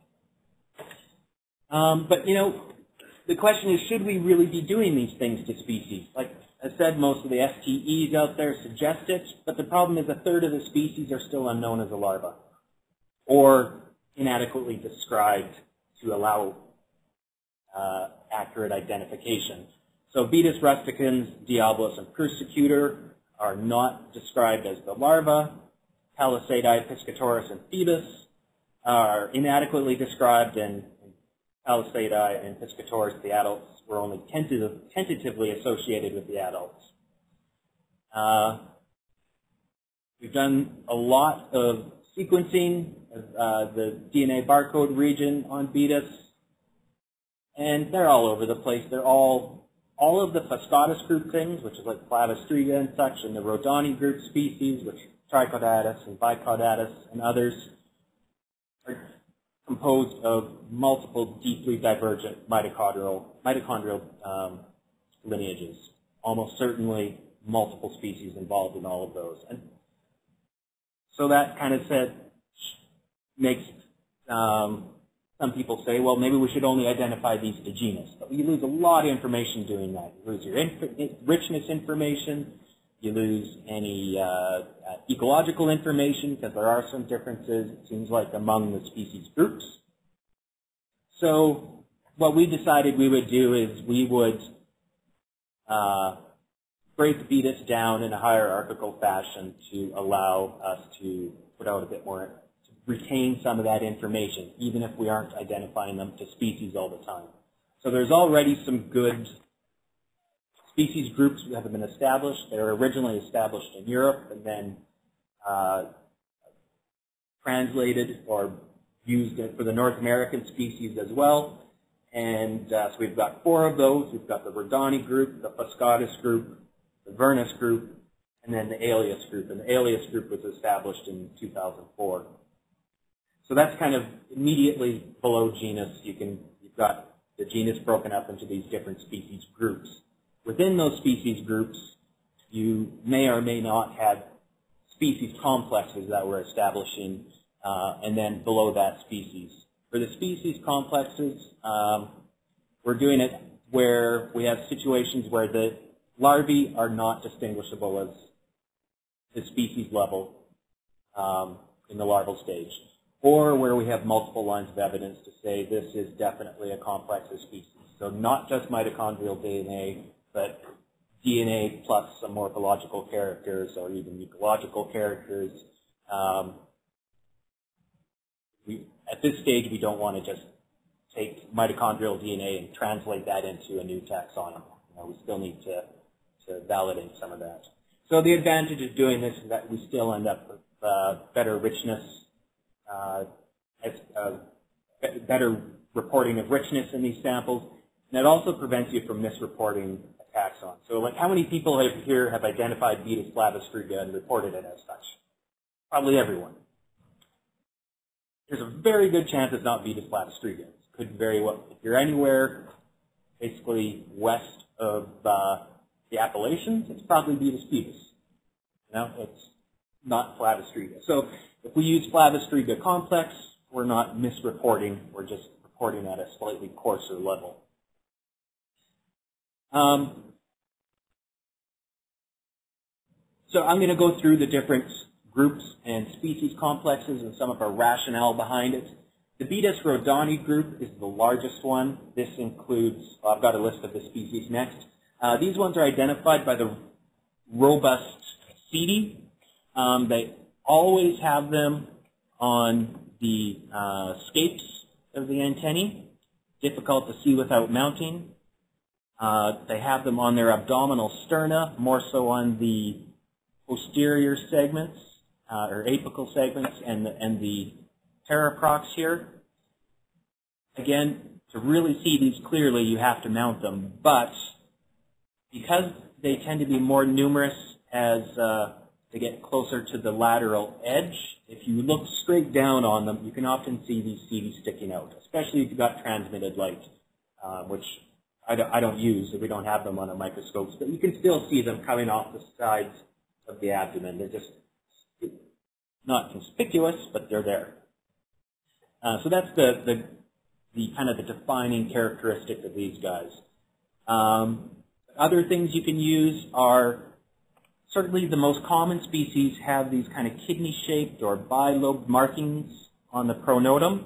Um, but, you know, the question is, should we really be doing these things to species? Like I said, most of the S T Es out there suggest it, but the problem is a third of the species are still unknown as a larva or inadequately described to allow uh, accurate identification. So Baetis rusticans, Diabolus, and Persecutor are not described as the larva. Palisadidae, Piscatoris, and Phoebus are inadequately described, and Palisadidae and Piscatoris, the adults, were only tentative, tentatively associated with the adults. Uh, We've done a lot of sequencing of uh, the D N A barcode region on Baetis, and they're all over the place. They're all, all of the Fuscatus group things, which is like Clavistriga and such, and the Rhodani group species, which Trichaudatus and Bicaudatus and others, are composed of multiple deeply divergent mitochondrial, mitochondrial um, lineages. Almost certainly multiple species involved in all of those. And so that kind of said, makes um, some people say, well, maybe we should only identify these to genus. But you lose a lot of information doing that. You lose your inf richness information. You lose any uh, uh, ecological information because there are some differences, it seems like, among the species groups. So what we decided we would do is we would uh, break Baetis down in a hierarchical fashion to allow us to put out a bit more, to retain some of that information, even if we aren't identifying them to species all the time. So there's already some good species groups that have been established. They were originally established in Europe and then uh, translated or used for the North American species as well. And uh, so we've got four of those. We've got the Rhodani group, the Fuscatus group, the Vernus group, and then the Alias group. And the Alias group was established in two thousand four. So that's kind of immediately below genus. You can, you've got the genus broken up into these different species groups. Within those species groups, you may or may not have species complexes that we're establishing, uh, and then below that species. For the species complexes, um, we're doing it where we have situations where the larvae are not distinguishable as the species level um, in the larval stage, or where we have multiple lines of evidence to say this is definitely a complex of species. So not just mitochondrial D N A, but D N A plus some morphological characters or even ecological characters. Um, we, at this stage, we don't want to just take mitochondrial D N A and translate that into a new taxonomy. You know, we still need to, to validate some of that. So the advantage of doing this is that we still end up with uh, better richness, uh, as, uh, better reporting of richness in these samples, and it also prevents you from misreporting a taxon. So, like, how many people have here have identified Baetis flavistriga and reported it as such? Probably everyone. There's a very good chance it's not Baetis flavistriga. It could very well, if you're anywhere basically west of uh, the Appalachians, it's probably Baetis baetis. You know, it's not flavistriga. So if we use flavistriga complex, we're not misreporting, we're just reporting at a slightly coarser level. Um, so I'm going to go through the different groups and species complexes and some of our rationale behind it. The Baetis rhodani group is the largest one. This includes, well, I've got a list of the species next. Uh, these ones are identified by the robust setae. Um, they always have them on the uh, scapes of the antennae, difficult to see without mounting. Uh, they have them on their abdominal sterna, more so on the posterior segments, uh, or apical segments, and the, and the paraprox here. Again, to really see these clearly, you have to mount them, but because they tend to be more numerous as uh, they get closer to the lateral edge, if you look straight down on them, you can often see these setae sticking out, especially if you've got transmitted light, uh, which I don't, I don't use, so we don't have them on our microscopes, but you can still see them coming off the sides of the abdomen. They're just not conspicuous, but they're there. Uh, so that's the, the, the kind of the defining characteristic of these guys. Um, other things you can use are, certainly the most common species have these kind of kidney-shaped or bilobed markings on the pronotum,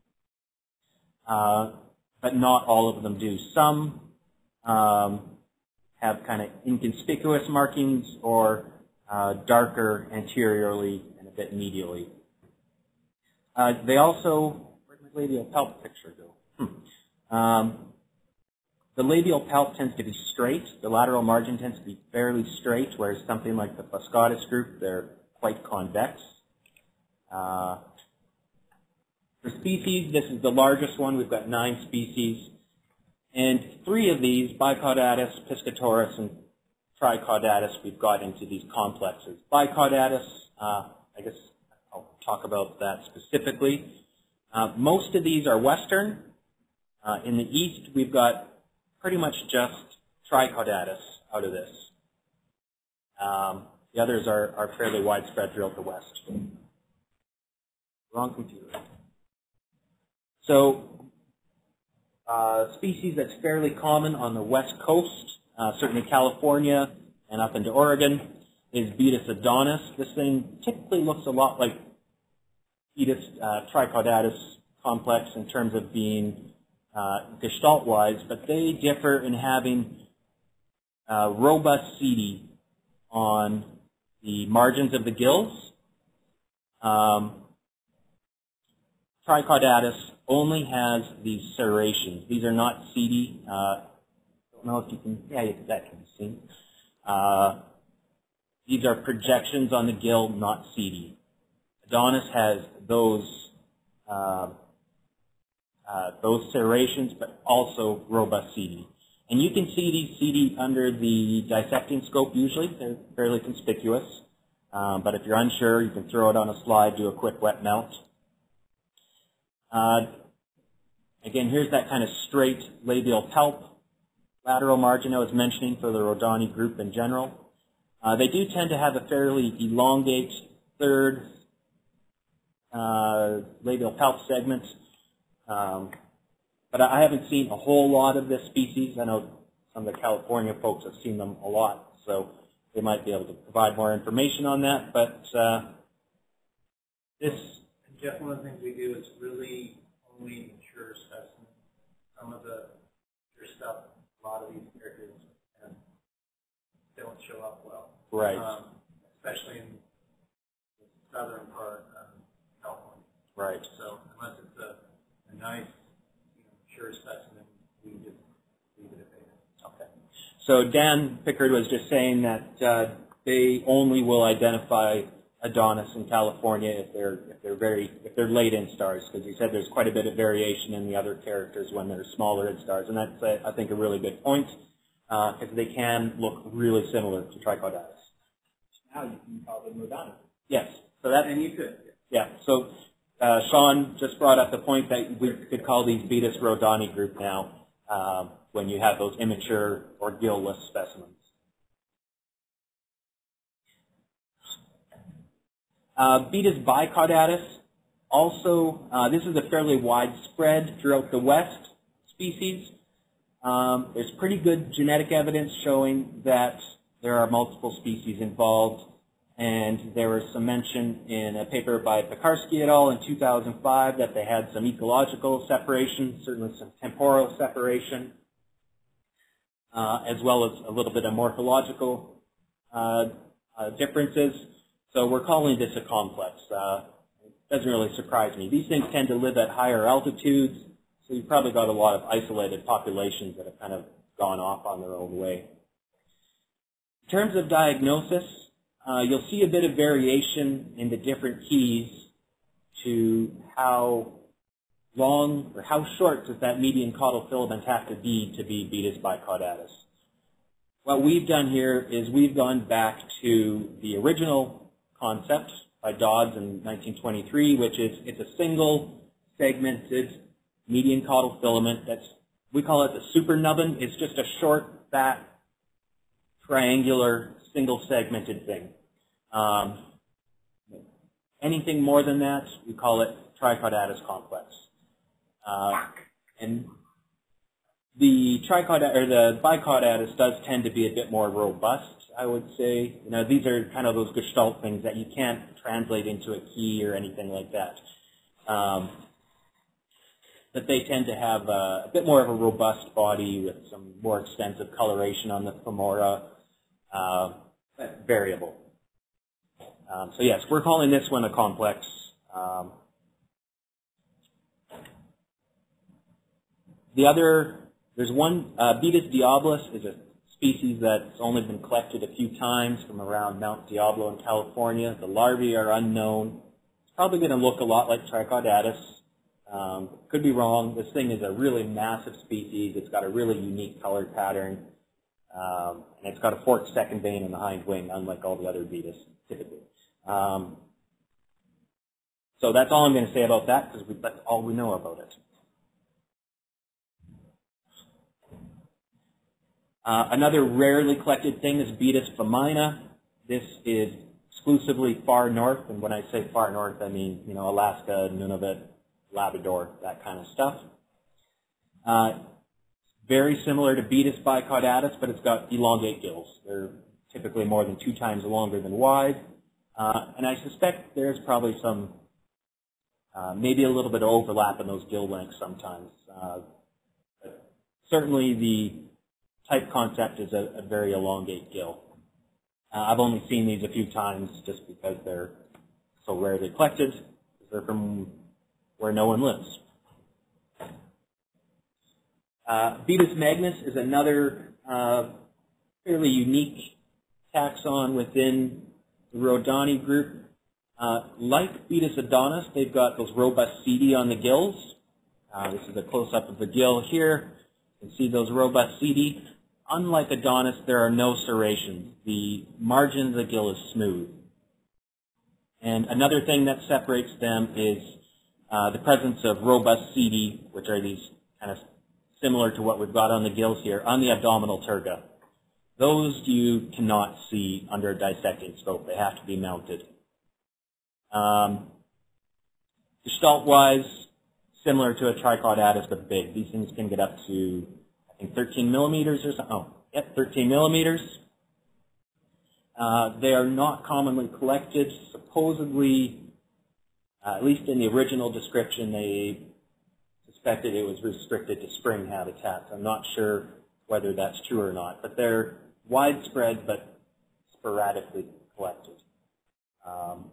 uh, but not all of them do. Some um, have kind of inconspicuous markings or uh, darker anteriorly and a bit medially. Uh, they also, where'd my labial palp picture go? Hmm. Um, the labial palp tends to be straight. The lateral margin tends to be fairly straight, whereas something like the Fuscatus group, they're quite convex. Uh, for species, this is the largest one. We've got nine species. And three of these, Bicaudatus, Piscatorus, and Tricaudatus, we've got into these complexes. Bicaudatus, uh, I guess I'll talk about that specifically. Uh, most of these are western. Uh, in the east, we've got pretty much just Tricaudatus out of this. Um, the others are, are fairly widespread throughout the west. Wrong computer. So, uh, species that's fairly common on the west coast, uh, certainly California and up into Oregon, is Baetis adonis. This thing typically looks a lot like Baetis uh, Tricaudatus complex in terms of being uh, gestalt-wise, but they differ in having uh, robust setae on the margins of the gills. Um, Tricaudatus only has these serrations. These are not setae. Uh, I don't know if you can, yeah, that can be seen. Uh, these are projections on the gill, not setae. Adonis has those uh, uh, those serrations, but also robust setae. And you can see these setae under the dissecting scope usually. They're fairly conspicuous. Um, but if you're unsure, you can throw it on a slide, do a quick wet melt. Uh, again, here's that kind of straight labial palp lateral margin I was mentioning for the Rhodani group in general. Uh, they do tend to have a fairly elongate third uh, labial palp segment, um, but I haven't seen a whole lot of this species. I know some of the California folks have seen them a lot, so they might be able to provide more information on that. But uh, this. And Jeff, one of the things we do is really only mature specimens. Some of the mature stuff, a lot of these characters um, don't show up well. Right. Um, especially in the southern part of California. Right. So unless it's a, a nice, you know, mature specimen, we just leave it at that. Okay. So Dan Pickard was just saying that uh, they only will identify Adonis in California if they're if they're very if they're late instars, because he said there's quite a bit of variation in the other characters when they're smaller instars, and that's uh, I think a really good point because uh, they can look really similar to Tricaudatus. Now you can probably move on. Yes. So that And you could. yeah. So uh, Sean just brought up the point that we could call these Baetis Rhodani group now um, when you have those immature or gill-less specimens. Uh, Baetis bicaudatus, also, uh, this is a fairly widespread throughout the West species. Um, there's pretty good genetic evidence showing that there are multiple species involved, and there was some mention in a paper by Pekarsky et al. In two thousand five that they had some ecological separation, certainly some temporal separation, uh, as well as a little bit of morphological uh, uh, differences. So we're calling this a complex. Uh, it doesn't really surprise me. These things tend to live at higher altitudes, so you've probably got a lot of isolated populations that have kind of gone off on their own way. In terms of diagnosis, uh, you'll see a bit of variation in the different keys to how long or how short does that median caudal filament have to be to be Baetis bicaudatus. What we've done here is we've gone back to the original concept by Dodds in nineteen twenty-three, which is it's a single segmented median caudal filament. That's, we call it the supernubbin. It's just a short, fat, triangular, single segmented thing. Um, anything more than that, we call it Tricaudatus complex. Uh, and the tricaudatus or the bicaudatus does tend to be a bit more robust, I would say. You know, these are kind of those gestalt things that you can't translate into a key or anything like that. Um, but they tend to have a, a bit more of a robust body with some more extensive coloration on the femora, uh, variable. Um, so yes, we're calling this one a complex. Um, the other, there's one, uh, Baetis diabolus is a species that's only been collected a few times from around Mount Diablo in California. The larvae are unknown. It's probably going to look a lot like Trichaudatus. Um, could be wrong. This thing is a really massive species. It's got a really unique color pattern. Um, and it's got a forked second vein in the hind wing, unlike all the other Baetis, typically. Um, so that's all I'm going to say about that, because that's all we know about it. Uh, another rarely collected thing is Baetis femina. This is exclusively far north, and when I say far north, I mean, you know, Alaska, Nunavut, Labrador, that kind of stuff. Uh, very similar to Baetis bicaudatus, but it's got elongate gills. They're typically more than two times longer than wide. Uh, and I suspect there's probably some, uh, maybe a little bit of overlap in those gill lengths sometimes. Uh, but certainly the type concept is a, a very elongate gill. Uh, I've only seen these a few times just because they're so rarely collected. They're from where no one lives. Uh, Baetis magnus is another uh, fairly unique taxon within the Rhodani group. Uh, like Baetis adonis, they've got those robust setae on the gills. Uh, this is a close-up of the gill here. You can see those robust setae. Unlike Adonis, there are no serrations. The margin of the gill is smooth. And another thing that separates them is uh, the presence of robust setae, which are these kind of similar to what we've got on the gills here, on the abdominal terga. Those you cannot see under a dissecting scope. They have to be mounted. Um, Gestalt-wise, similar to a Trichaudatus, but big. These things can get up to, I think, thirteen millimeters or something. Oh, yep, thirteen millimeters. Uh, they are not commonly collected. Supposedly, uh, at least in the original description, they suspected it was restricted to spring habitats. I'm not sure whether that's true or not, but they're widespread but sporadically collected. Um,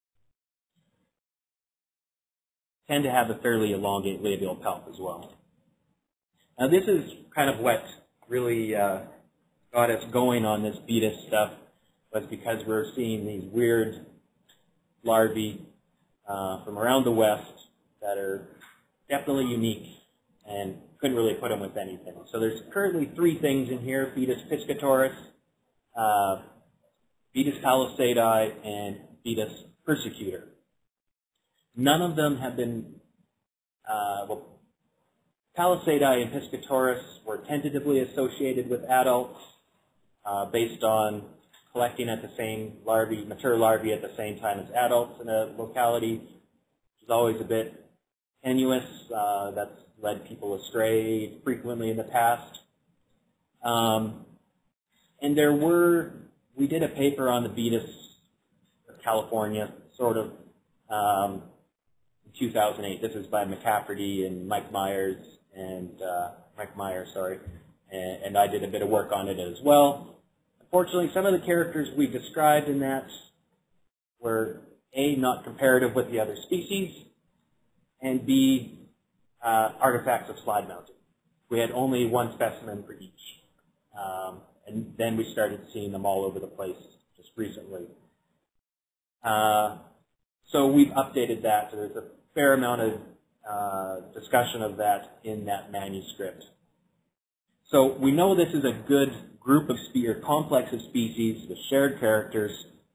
tend to have a fairly elongate labial palp as well. Now this is kind of what really uh, got us going on this Baetis stuff, was because we're seeing these weird larvae uh, from around the West that are definitely unique and couldn't really put them with anything. So there's currently three things in here: Baetis piscatoris, uh, Baetis palisadi, and Baetis persecutor. None of them have been, uh, well, Palisadi and piscatoris were tentatively associated with adults uh, based on collecting at the same larvae, mature larvae at the same time as adults in a locality, which is always a bit tenuous. Uh, that's led people astray frequently in the past. Um, and there were, we did a paper on the Baetis of California, sort of, um, in two thousand eight. This is by McCafferty and Mike Myers and uh, Mike Meyer, sorry, and, and I did a bit of work on it as well. Unfortunately, some of the characters we described in that were A, not comparative with the other species, and B, uh, artifacts of slide mounting. We had only one specimen for each, um, and then we started seeing them all over the place just recently. Uh, so we've updated that, so there's a fair amount of uh, discussion of that in that manuscript. So we know this is a good group of spe- or complex of species with shared characters.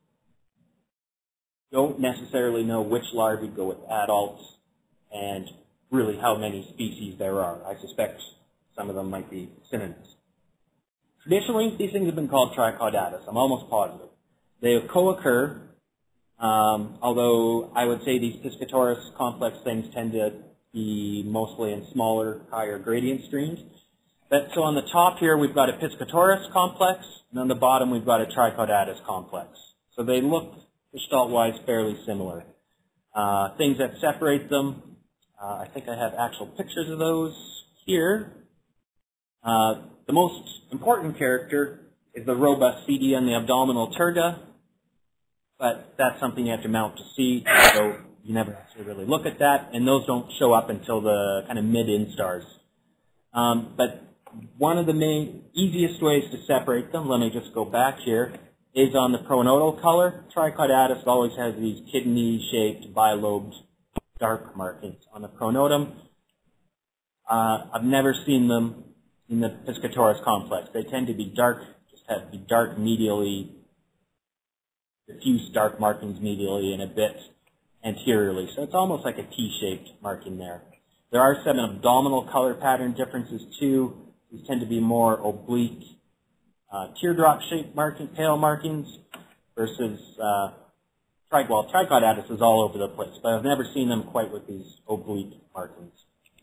Don't necessarily know which larvae go with adults and really how many species there are. I suspect some of them might be synonyms. Traditionally, these things have been called Trichaudatus. I'm almost positive. They co-occur, um, although I would say these piscatoris complex things tend to be mostly in smaller, higher gradient streams. But so on the top here, we've got a piscatoris complex, and on the bottom, we've got a Trichaudatus complex. So they look, gestalt-wise, fairly similar. Uh, things that separate them, uh, I think I have actual pictures of those here. Uh, the most important character is the robust C D on the abdominal terga, but that's something you have to mount to see, so you never actually really look at that, and those don't show up until the kind of mid-instars. Um, but one of the main, easiest ways to separate them, let me just go back here, is on the pronotal color. Trichotadus always has these kidney-shaped, bilobed, dark markings on the pronotum. Uh, I've never seen them in the Piscatoris complex. They tend to be dark, just have to be dark medially, diffuse dark markings medially and a bit anteriorly. So it's almost like a T-shaped marking there. There are some abdominal color pattern differences too. These tend to be more oblique, uh, teardrop-shaped marking, pale markings versus, uh, tri well, Trichotadus is all over the place, but I've never seen them quite with these oblique markings.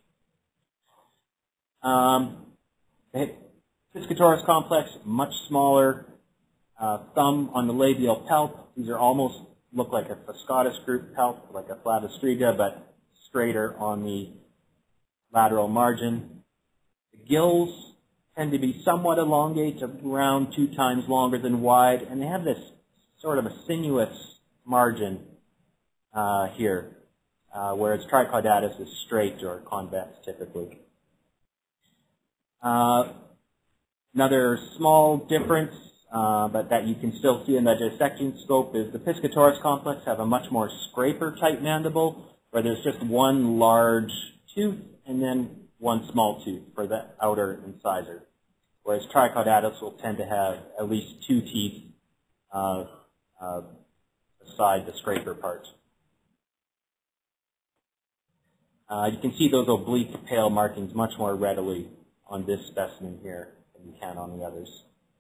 Um, the Piscatoris complex, much smaller uh, thumb on the labial palp. These are almost look like a Fuscatus group palp, like a Flavostriga, but straighter on the lateral margin. The gills tend to be somewhat elongate, around two times longer than wide, and they have this sort of a sinuous margin uh, here, uh, whereas Trichotadus is straight or convex typically. Uh, another small difference, uh, but that you can still see in the dissecting scope, is the Piscatoris complex have a much more scraper-type mandible, where there's just one large tooth and then one small tooth for the outer incisor, whereas Trichotadus will tend to have at least two teeth uh, uh, beside the scraper part. Uh, you can see those oblique pale markings much more readily on this specimen here than you can on the others.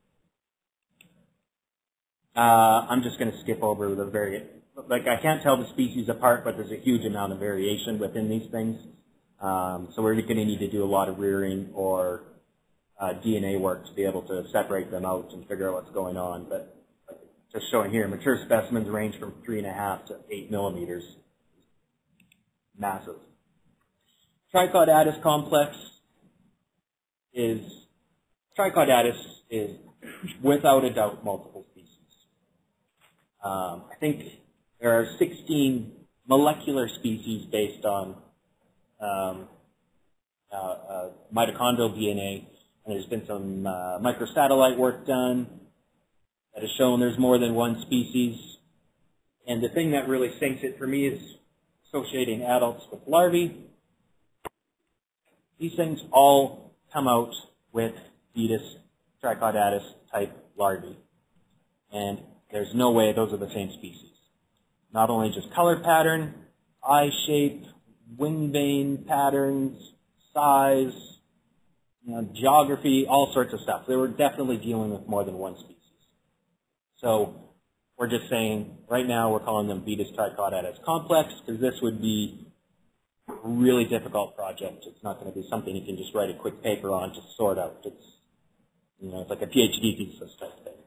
Uh, I'm just going to skip over the very, like I can't tell the species apart, but there's a huge amount of variation within these things. Um, so we're going to need to do a lot of rearing or uh, D N A work to be able to separate them out and figure out what's going on. But like just showing here, mature specimens range from three and a half to eight millimeters. Massive. Trichotadus complex is, Trichotadus is without a doubt multiple species. Um, I think there are sixteen molecular species based on um, uh, uh, mitochondrial D N A, and there's been some uh, microsatellite work done that has shown there's more than one species. And the thing that really sinks it for me is associating adults with larvae. These things all come out with Baetis Trichotadus type larvae. And there's no way those are the same species. Not only just color pattern, eye shape, wing vein patterns, size, you know, geography, all sorts of stuff. They were definitely dealing with more than one species. So we're just saying, right now we're calling them Baetis Trichotadus complex, because this would be a really difficult project. It's not going to be something you can just write a quick paper on to sort out. It's, you know, it's like a PhD thesis type thing.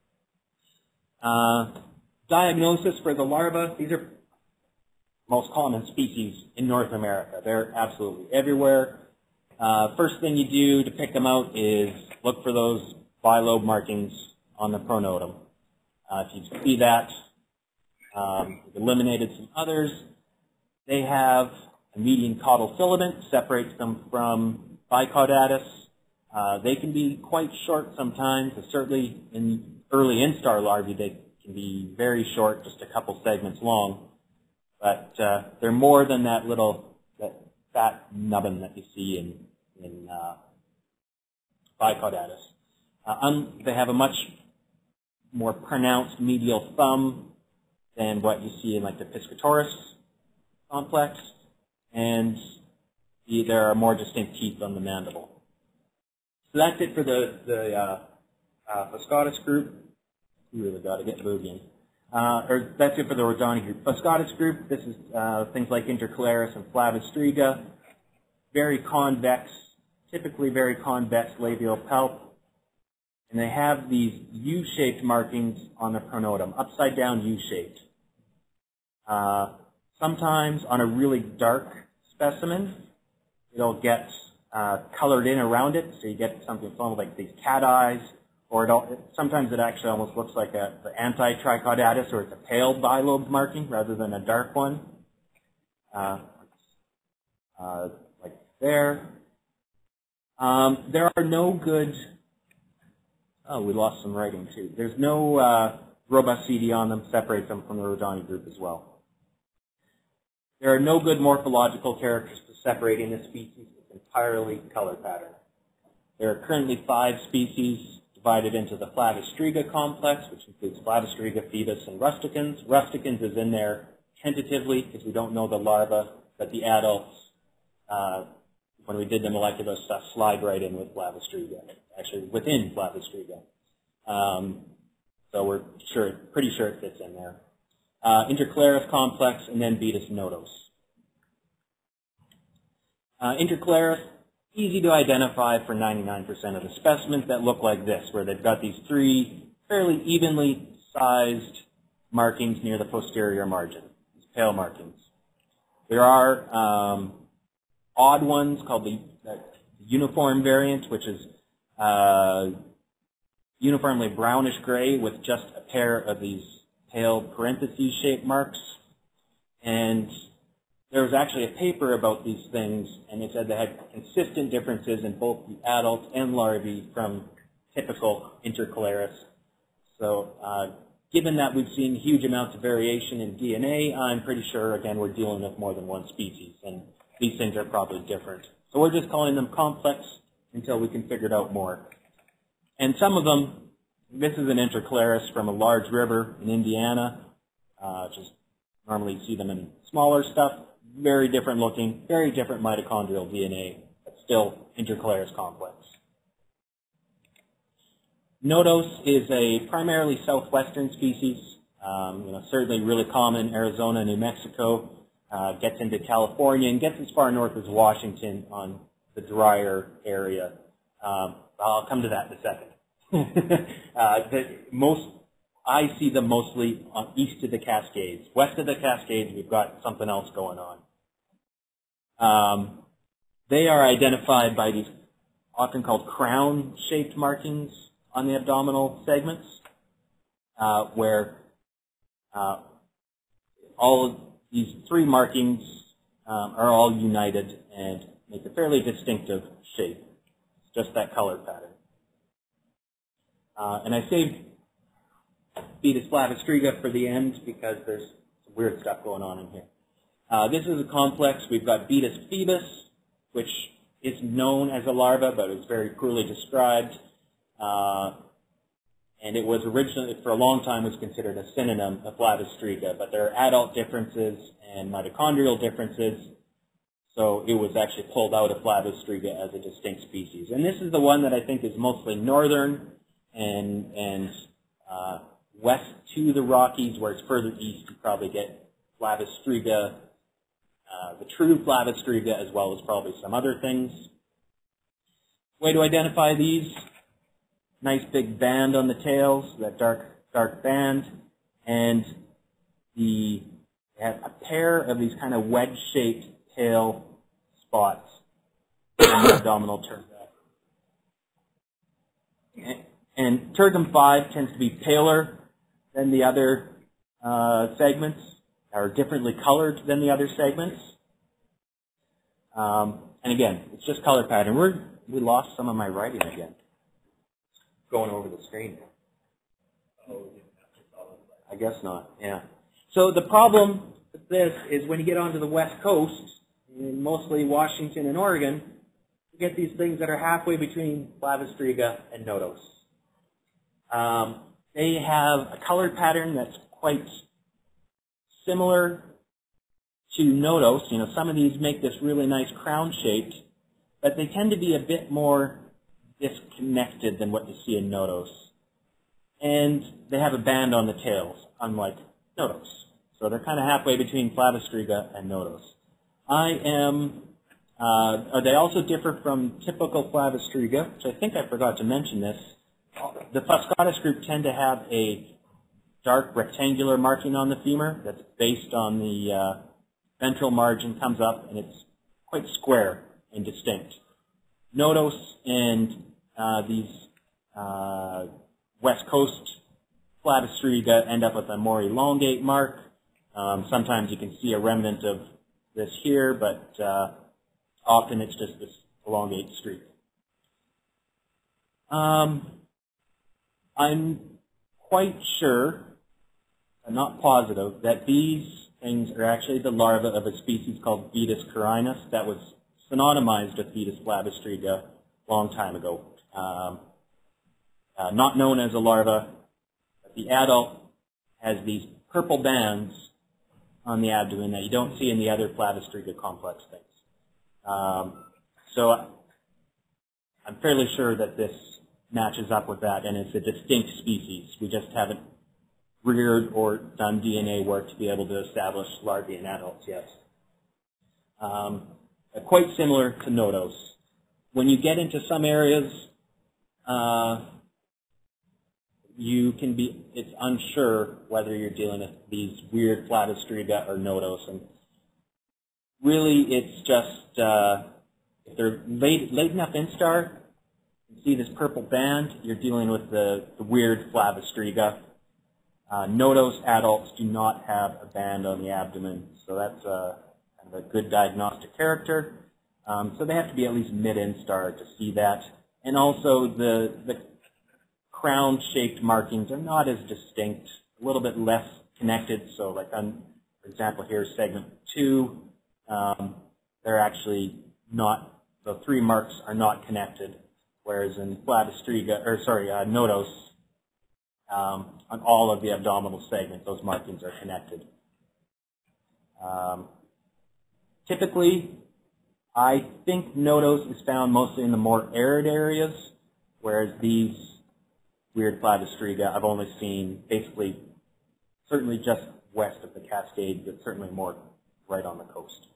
Uh, diagnosis for the larva, these are most common species in North America. They're absolutely everywhere. Uh, first thing you do to pick them out is look for those bilobe markings on the pronotum. Uh, if you see that, um, we've eliminated some others. They have a median caudal filament, separates them from Bicaudadus. Uh, they can be quite short sometimes, certainly in early instar larvae, they can be very short, just a couple segments long. But uh, they're more than that little, that fat nubbin that you see in, in uh, Bicaudadus. Uh, un they have a much more pronounced medial thumb than what you see in like the Piscatoris complex, and the, there are more distinct teeth on the mandible. So that's it for the, the uh, uh, Fuscatus group. You really got to get moving. Uh, or that's it for the Rodani group. Fuscatus group, this is uh, things like Intercalaris and Flavostriga, very convex, typically very convex labial palp, and they have these U-shaped markings on the pronotum, upside down U-shaped. Uh, sometimes on a really dark specimen, it'll get uh, colored in around it, so you get something like these cat eyes, or it all, sometimes it actually almost looks like a, the anti-Trichotadus, or it's a pale bilobed marking rather than a dark one. Uh, uh, like there. Um, there are no good, oh, we lost some writing too. There's no uh, robust C D on them, separates them from the Rhodani group as well. There are no good morphological characters for separating the species. It's entirely color pattern. There are currently five species divided into the Flavistriga complex, which includes Flavistriga, Phoebus, and Rusticans. Rusticans is in there tentatively because we don't know the larva, but the adults, uh, when we did the molecular stuff, slide right in with Flavistriga, actually within Flavistriga. Um, so we're sure, pretty sure it fits in there. Uh, Interclaris complex, and then Baetis nodos. Uh, Interclaris, easy to identify for ninety-nine percent of the specimens that look like this, where they've got these three fairly evenly sized markings near the posterior margin, these pale markings. There are um, odd ones called the, the uniform variant, which is uh, uniformly brownish gray with just a pair of these pale parentheses-shaped marks. And there was actually a paper about these things, and it said they had consistent differences in both the adults and larvae from typical Interclaris. So uh, given that we've seen huge amounts of variation in D N A, I'm pretty sure, again, we're dealing with more than one species, and these things are probably different. So we're just calling them complex until we can figure it out more. And some of them, this is an Interclaris from a large river in Indiana. Uh, just normally see them in smaller stuff. Very different looking, very different mitochondrial D N A, but still Interclaris complex. Nodos is a primarily southwestern species, um, you know, certainly really common in Arizona, New Mexico, uh, gets into California, and gets as far north as Washington on the drier area. Um, I'll come to that in a second. uh, the most, I see them mostly on east of the Cascades. West of the Cascades, we've got something else going on. Um, they are identified by these often called crown-shaped markings on the abdominal segments, uh, where uh, all of these three markings um, are all united and make a fairly distinctive shape. It's just that color pattern. Uh, and I saved Baetis Flavistriga for the end because there's some weird stuff going on in here. Uh, this is a complex. We've got Baetis phoebus, which is known as a larva, but it's very poorly described. Uh, and it was originally, for a long time, was considered a synonym of Flavistriga, but there are adult differences and mitochondrial differences, so it was actually pulled out of Flavistriga as a distinct species. And this is the one that I think is mostly northern and, and uh, west to the Rockies, where it's further east, you probably get Flavistriga, uh, the true Flavistriga, as well as probably some other things. Way to identify these: nice big band on the tails, that dark dark band, and the they have a pair of these kind of wedge-shaped tail spots on the abdominal terga. And tergum five tends to be paler than the other uh, segments, or differently colored than the other segments. Um, and again, it's just color pattern. We're, we lost some of my writing again. Going over the screen. I guess not, yeah. So the problem with this is when you get onto the West Coast, mostly Washington and Oregon, you get these things that are halfway between Flavistriga and nodos. Um, they have a color pattern that's quite similar to nodos. You know, some of these make this really nice crown shaped, but they tend to be a bit more disconnected than what you see in nodos. And they have a band on the tails, unlike nodos. So they're kind of halfway between Flavistriga and nodos. I am, uh, they also differ from typical Flavistriga, which I think I forgot to mention this. The Fuscatus group tend to have a dark rectangular marking on the femur that's based on the uh, ventral margin, comes up, and it's quite square and distinct. Nodos and uh, these uh, West Coast Flavistriga end up with a more elongate mark. Um, sometimes you can see a remnant of this here, but uh, often it's just this elongate streak. Um, I'm quite sure, I'm not positive, that these things are actually the larvae of a species called Baetis carinus that was synonymized with Baetis flavistriga a long time ago. Um, uh, not known as a larva, but the adult has these purple bands on the abdomen that you don't see in the other flavistriga complex things. Um, so I'm fairly sure that this matches up with that, and it's a distinct species. We just haven't reared or done D N A work to be able to establish larvae and adults yet. Um, quite similar to nodos. When you get into some areas, uh, you can be, it's unsure whether you're dealing with these weird flavistriga or nodos. And really, it's just, uh, if they're late, late enough instar, you see this purple band, you're dealing with the, the weird flavistriga. Uh, nodos adults do not have a band on the abdomen, so that's a, kind of a good diagnostic character. Um, so they have to be at least mid-instar to see that. And also the, the crown-shaped markings are not as distinct, a little bit less connected. So like on, for example, here's segment two. Um, they're actually not, the three marks are not connected, whereas in flavistriga, or sorry, uh, nodos, um, on all of the abdominal segment, those markings are connected. Um, typically, I think nodos is found mostly in the more arid areas, whereas these weird flavistriga I've only seen basically, certainly just west of the Cascades, but certainly more right on the coast.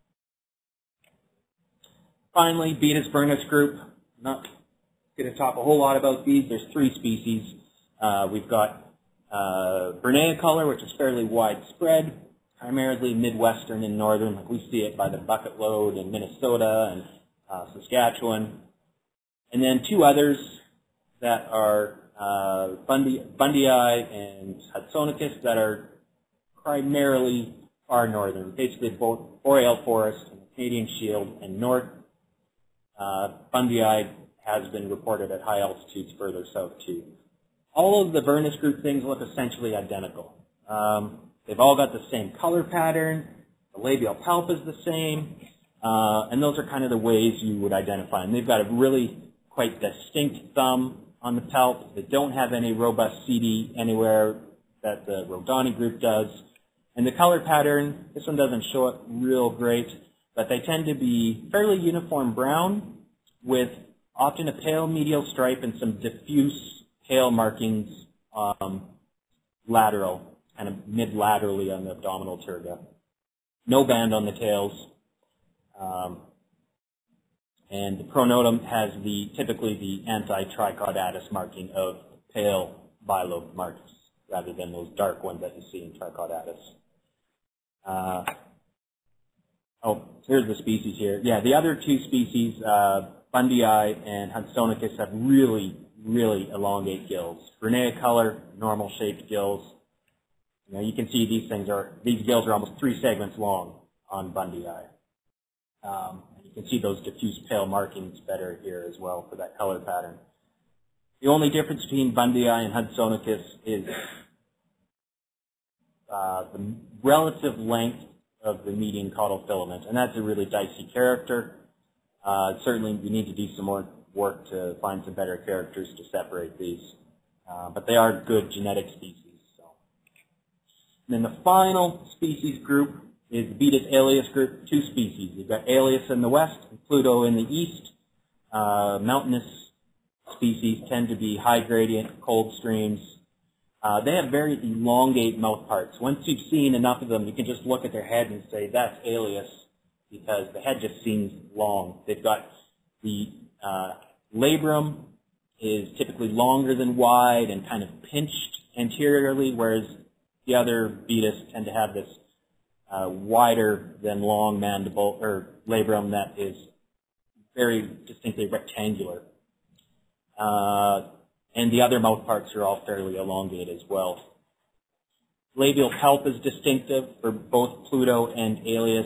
Finally, Baetis vernus group. Not going to talk a whole lot about these. There's three species. Uh, we've got uh, Bernea color, which is fairly widespread, primarily Midwestern and Northern. Like we see it by the bucket load in Minnesota and uh, Saskatchewan. And then two others that are uh, Bundi Bundii and Hudsonicus that are primarily far northern, basically both boreal forest and Canadian Shield and north. Uh, Bundii has been reported at high altitudes further south too. All of the vernus group things look essentially identical. Um, they've all got the same color pattern, the labial palp is the same, uh, and those are kind of the ways you would identify them. They've got a really quite distinct thumb on the palp. They don't have any robust C D anywhere that the Rhodani group does. And the color pattern, this one doesn't show it real great, but they tend to be fairly uniform brown with often a pale medial stripe and some diffuse pale markings um, lateral, kind of mid-laterally on the abdominal terga. No band on the tails. Um, and the pronotum has the typically the anti-trichaudatus marking of pale bilobed markings rather than those dark ones that you see in trichaudatus. Uh, oh, here's the species here. Yeah, the other two species, uh, Bundii and Hudsonicus, have really, really elongate gills. Bernea color, normal shaped gills. You know, you can see these things are, these gills are almost three segments long on Bundii. Um, you can see those diffuse pale markings better here as well for that color pattern. The only difference between Bundii and Hudsonicus is uh, the relative length of the median caudal filament, and that's a really dicey character. Uh, certainly, we need to do some more work to find some better characters to separate these, uh, but they are good genetic species. So. And then the final species group is the Baetis alias group, two species. You've got alias in the west and Pluto in the east. Uh, mountainous species tend to be high gradient, cold streams. Uh, they have very elongate mouth parts. Once you've seen enough of them, you can just look at their head and say, that's alias, because the head just seems long. They've got the uh, labrum is typically longer than wide and kind of pinched anteriorly, whereas the other Baetis tend to have this uh, wider than long mandible or labrum that is very distinctly rectangular. Uh, and the other mouth parts are all fairly elongate as well. Labial palp is distinctive for both Pluto and alias.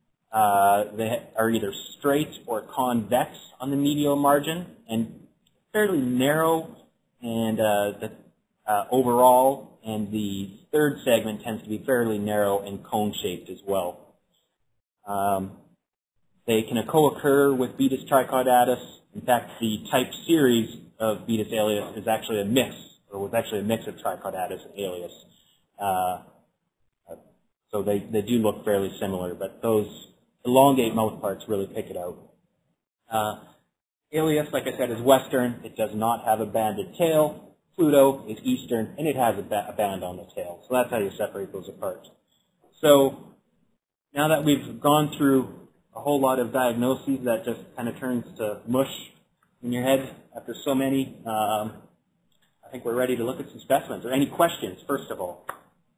Uh, they are either straight or convex on the medial margin and fairly narrow and uh, the, uh, overall, and the third segment tends to be fairly narrow and cone-shaped as well. Um, they can co-occur with Baetis trichaudatus. In fact, the type series of Baetis alias is actually a mix, or was actually a mix of trichaudatus and alias. Uh, so they, they do look fairly similar, but those elongate mouth parts really pick it out. Uh, alias, like I said, is western. It does not have a banded tail. Pluto is eastern, and it has a, ba a band on the tail. So that's how you separate those apart. So now that we've gone through a whole lot of diagnoses that just kind of turns to mush in your head after so many, um, I think we're ready to look at some specimens. Are any questions, first of all?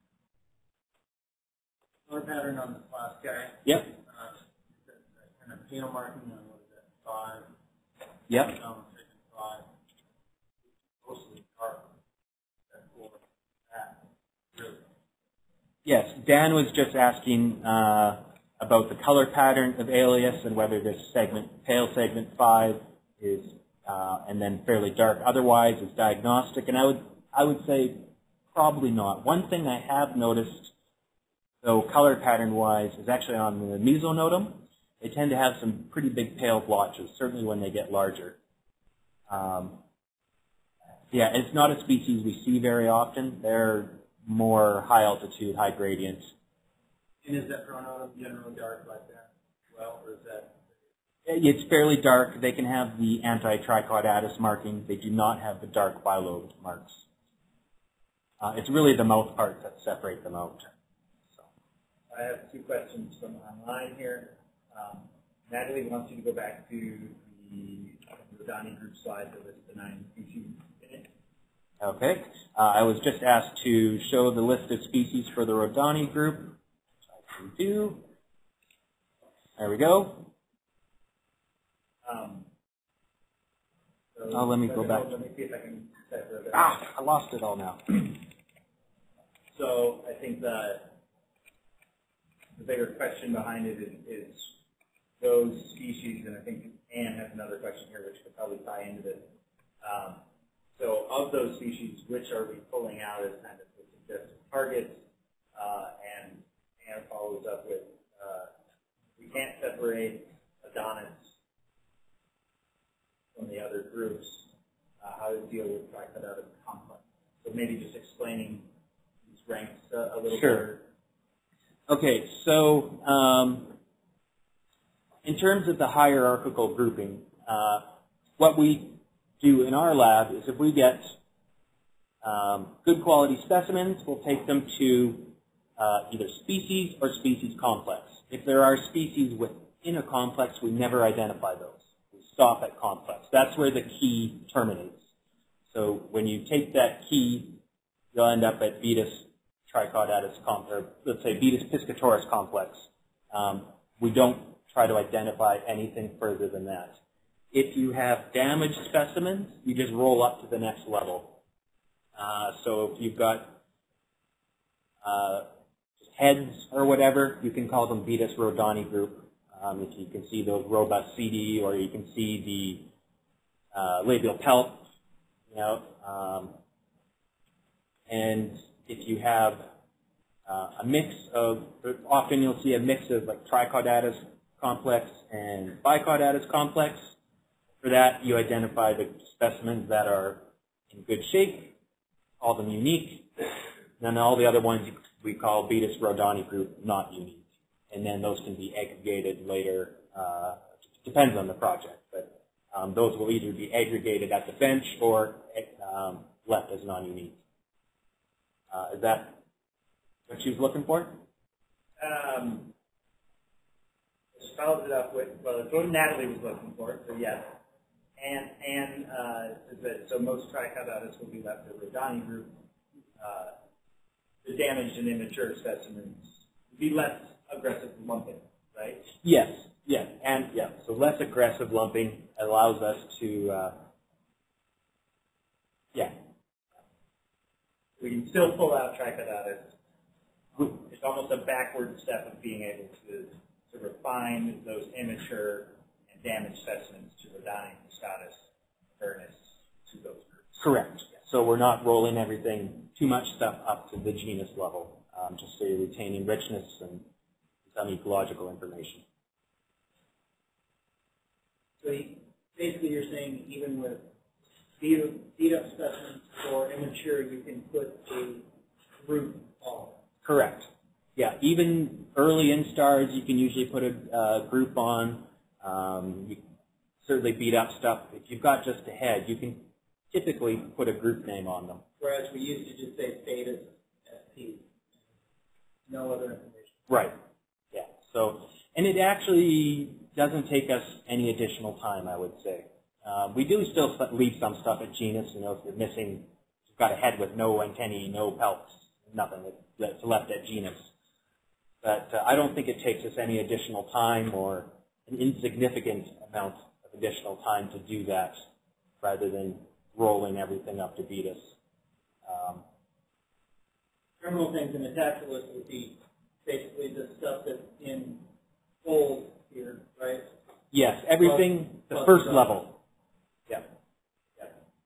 Color pattern on the last guy. Yep. Uh, kind of tail marking on what is that, five? Yep. Um, five. Mostly dark. That four. That. Really. Yes, Dan was just asking uh, about the color pattern of alias and whether this segment, pale segment five, is uh, and then fairly dark. Otherwise, is diagnostic, and I would I would say probably not. One thing I have noticed, though, color pattern wise, is actually on the mesonotum. They tend to have some pretty big pale blotches, certainly when they get larger. Um, yeah, it's not a species we see very often. They're more high altitude, high gradient. And is that pronotum generally dark like that? Well, or is that? It's fairly dark. They can have the anti-trichaudatus marking. They do not have the dark bilobed marks. Uh, it's really the mouth parts that separate them out. So. I have two questions from online here. Um, Natalie wants you to go back to the Rodani group slide that lists the nine species in it. Okay. Uh, I was just asked to show the list of species for the Rodani group. I can do. There we go. Um, so oh, let me go back. Let me see if I can decipher that. Ah, I lost it all now. So I think the, the bigger question behind it is, is those species, and I think Anne has another question here which could probably tie into this. Um, so of those species, which are we pulling out as kind of the suggested targets? Uh, and Anne follows up with, uh, we can't separate Adonis from the other groups, uh, how to deal with trichaudatus complex. So maybe just explaining these ranks uh, a little sure. better. Okay, so um, in terms of the hierarchical grouping, uh, what we do in our lab is if we get um, good quality specimens, we'll take them to uh, either species or species complex. If there are species within a complex, we never identify those. We stop at complex. That's where the key terminates. So when you take that key, you'll end up at Baetis trichaudatus complex, or let's say Baetis piscatorus complex. Um, we don't try to identify anything further than that. If you have damaged specimens, you just roll up to the next level. Uh, so if you've got uh, heads or whatever, you can call them Baetis rodani group. Um, if you can see those robust C D, or you can see the uh, labial pelt, you know, um, and if you have uh, a mix of, often you'll see a mix of like trichaudatus complex and bicaudatus complex. For that, you identify the specimens that are in good shape, call them unique, and then all the other ones we call Baetis rodani group, not unique. And then those can be aggregated later. Uh, depends on the project, but um, those will either be aggregated at the bench or um, left as non-unique. Uh, is that what she was looking for? Um, she follows it up with, well, it's what Natalie was looking for, so yes. And, and uh, is that, so most trichaudatus will be left to the Rodani group. Uh, the damaged and immature specimens would be less aggressive lumping, right? Yes, yes, and yeah. So less aggressive lumping allows us to, uh, yeah. We can still pull out trichaudatus. It's almost a backward step of being able to, to refine those immature and damaged specimens to Rodani, Piscatus, Vernus, Correct. So we're not rolling everything, too much stuff up to the genus level, um, just so you're retaining richness and some ecological information. So you, basically you're saying even with beat, beat up specimens or immature, you can put a group on. Correct. Yeah, even early instars, you can usually put a uh, group on. Um, you certainly beat up stuff. If you've got just a head, you can typically put a group name on them. Whereas we used to just say Baetis, S P. No other information. Right. Yeah. So, and it actually doesn't take us any additional time, I would say. Uh, we do still leave some stuff at genus. You know, if you're missing, you've got a head with no antennae, no pelts, nothing that's left at genus. But uh, I don't think it takes us any additional time or an insignificant amount of additional time to do that, rather than rolling everything up to Baetis. Um, Criminal things in the tax list would be basically the stuff that's in bold here, right? yes, everything, Plus- the plus first stuff. level. Yeah. Yeah.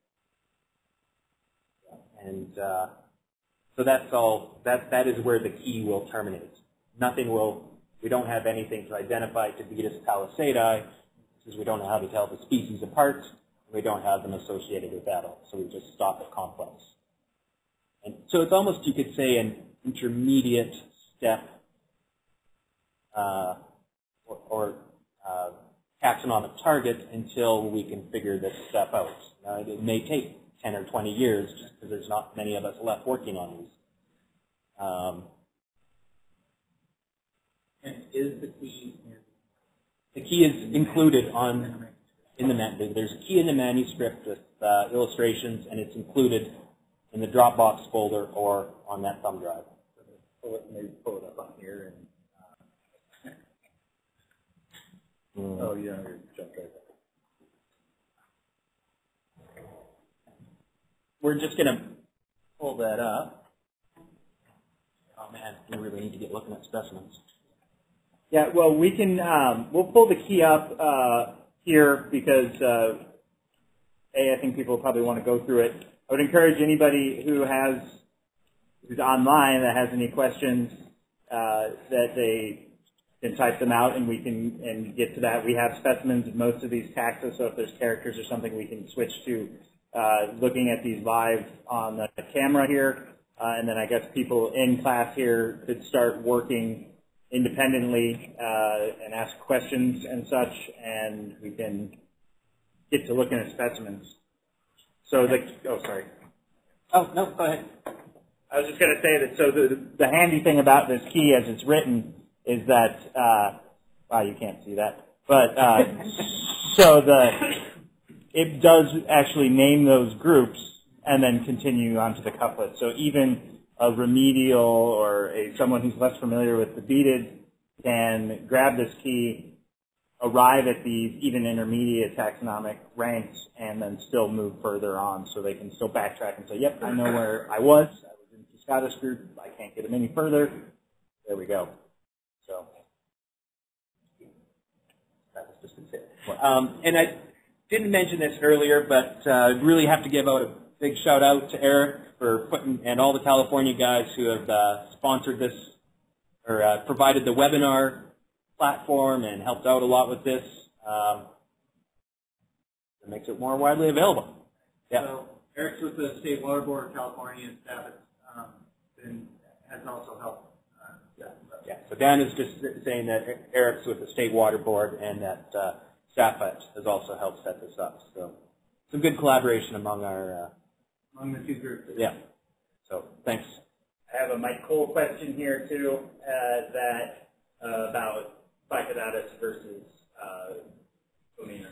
Yeah. And uh, so that's all, that, that is where the key will terminate. Nothing will, we don't have anything to identify to Baetis palissadei, because we don't know how to tell the species apart. We don't have them associated with adult, so we just stop at complex. And so it's almost, you could say, an intermediate step uh, or, or uh, taxonomic target until we can figure this stuff out. Now, it may take ten or twenty years just because there's not many of us left working on these. Um, And is the key in the key is included on in the man. There's a key in the manuscript with uh, illustrations, and it's included in the Dropbox folder or on that thumb drive. Pull it, maybe pull it up on here and. Uh, Mm. Oh yeah, you're jumped right there. We're just going to pull that up. Oh man, we really need to get looking at specimens. Yeah, well, we can, um, we'll pull the key up uh, here because, uh, A, I think people probably want to go through it. I would encourage anybody who has, who's online that has any questions, uh, that they can type them out and we can and get to that. We have specimens of most of these taxa, so if there's characters or something, we can switch to uh, looking at these live on the camera here. Uh, and then I guess people in class here could start working independently uh, and ask questions and such, and we can get to looking at specimens. So the, oh, sorry. Oh, no, go ahead. I was just going to say that, so the, the handy thing about this key as it's written is that, uh, wow, you can't see that, but uh, so the, it does actually name those groups and then continue onto the couplet. So even a remedial or a someone who's less familiar with the Baetid can grab this key, arrive at these even intermediate taxonomic ranks, and then still move further on. So they can still backtrack and say, yep, I know where I was. I was in the Scottish group. I can't get them any further. There we go. So that was just it. Um, and I didn't mention this earlier, but uh, really have to give out a big shout out to Eric for putting, and all the California guys who have uh, sponsored this or uh, provided the webinar platform and helped out a lot with this. Um, it makes it more widely available. Yeah. So Eric's with the State Water Board of California and staff um, and has also helped. Uh, yeah. Yeah. So Dan is just saying that Eric's with the State Water Board and that uh, SAFET has also helped set this up. So some good collaboration among our uh, among the two groups. yeah. So thanks. I have a Mike Cole question here too, uh, that uh, about Bioassessment versus uh, Femina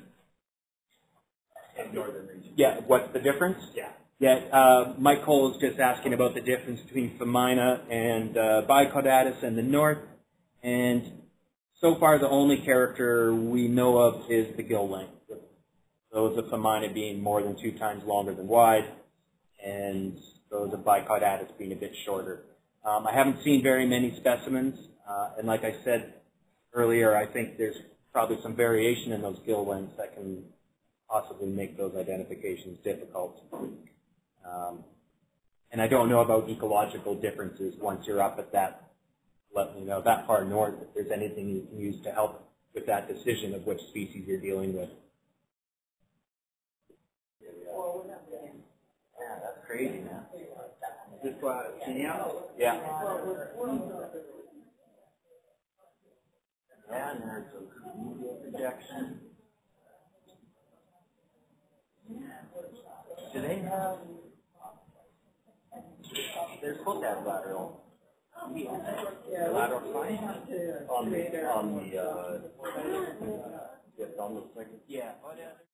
in northern region. Yeah, what's the difference? Yeah. Yeah, uh, Mike Cole is just asking about the difference between Femina and uh, Bioassessment in the north, and so far the only character we know of is the gill length. Those of Femina being more than two times longer than wide, and those of Bioassessment being a bit shorter. Um, I haven't seen very many specimens, uh, and like I said earlier, I think there's probably some variation in those gill lengths that can possibly make those identifications difficult. Um, and I don't know about ecological differences once you're up at that, let me know, that far north, if there's anything you can use to help with that decision of which species you're dealing with. Yeah, that's crazy, man. This uh, Kenya? Yeah. Yeah, and there's a media projection. Do they have, they're supposed to have lateral, lateral science on the, on the, uh, yeah, on the second. Yeah.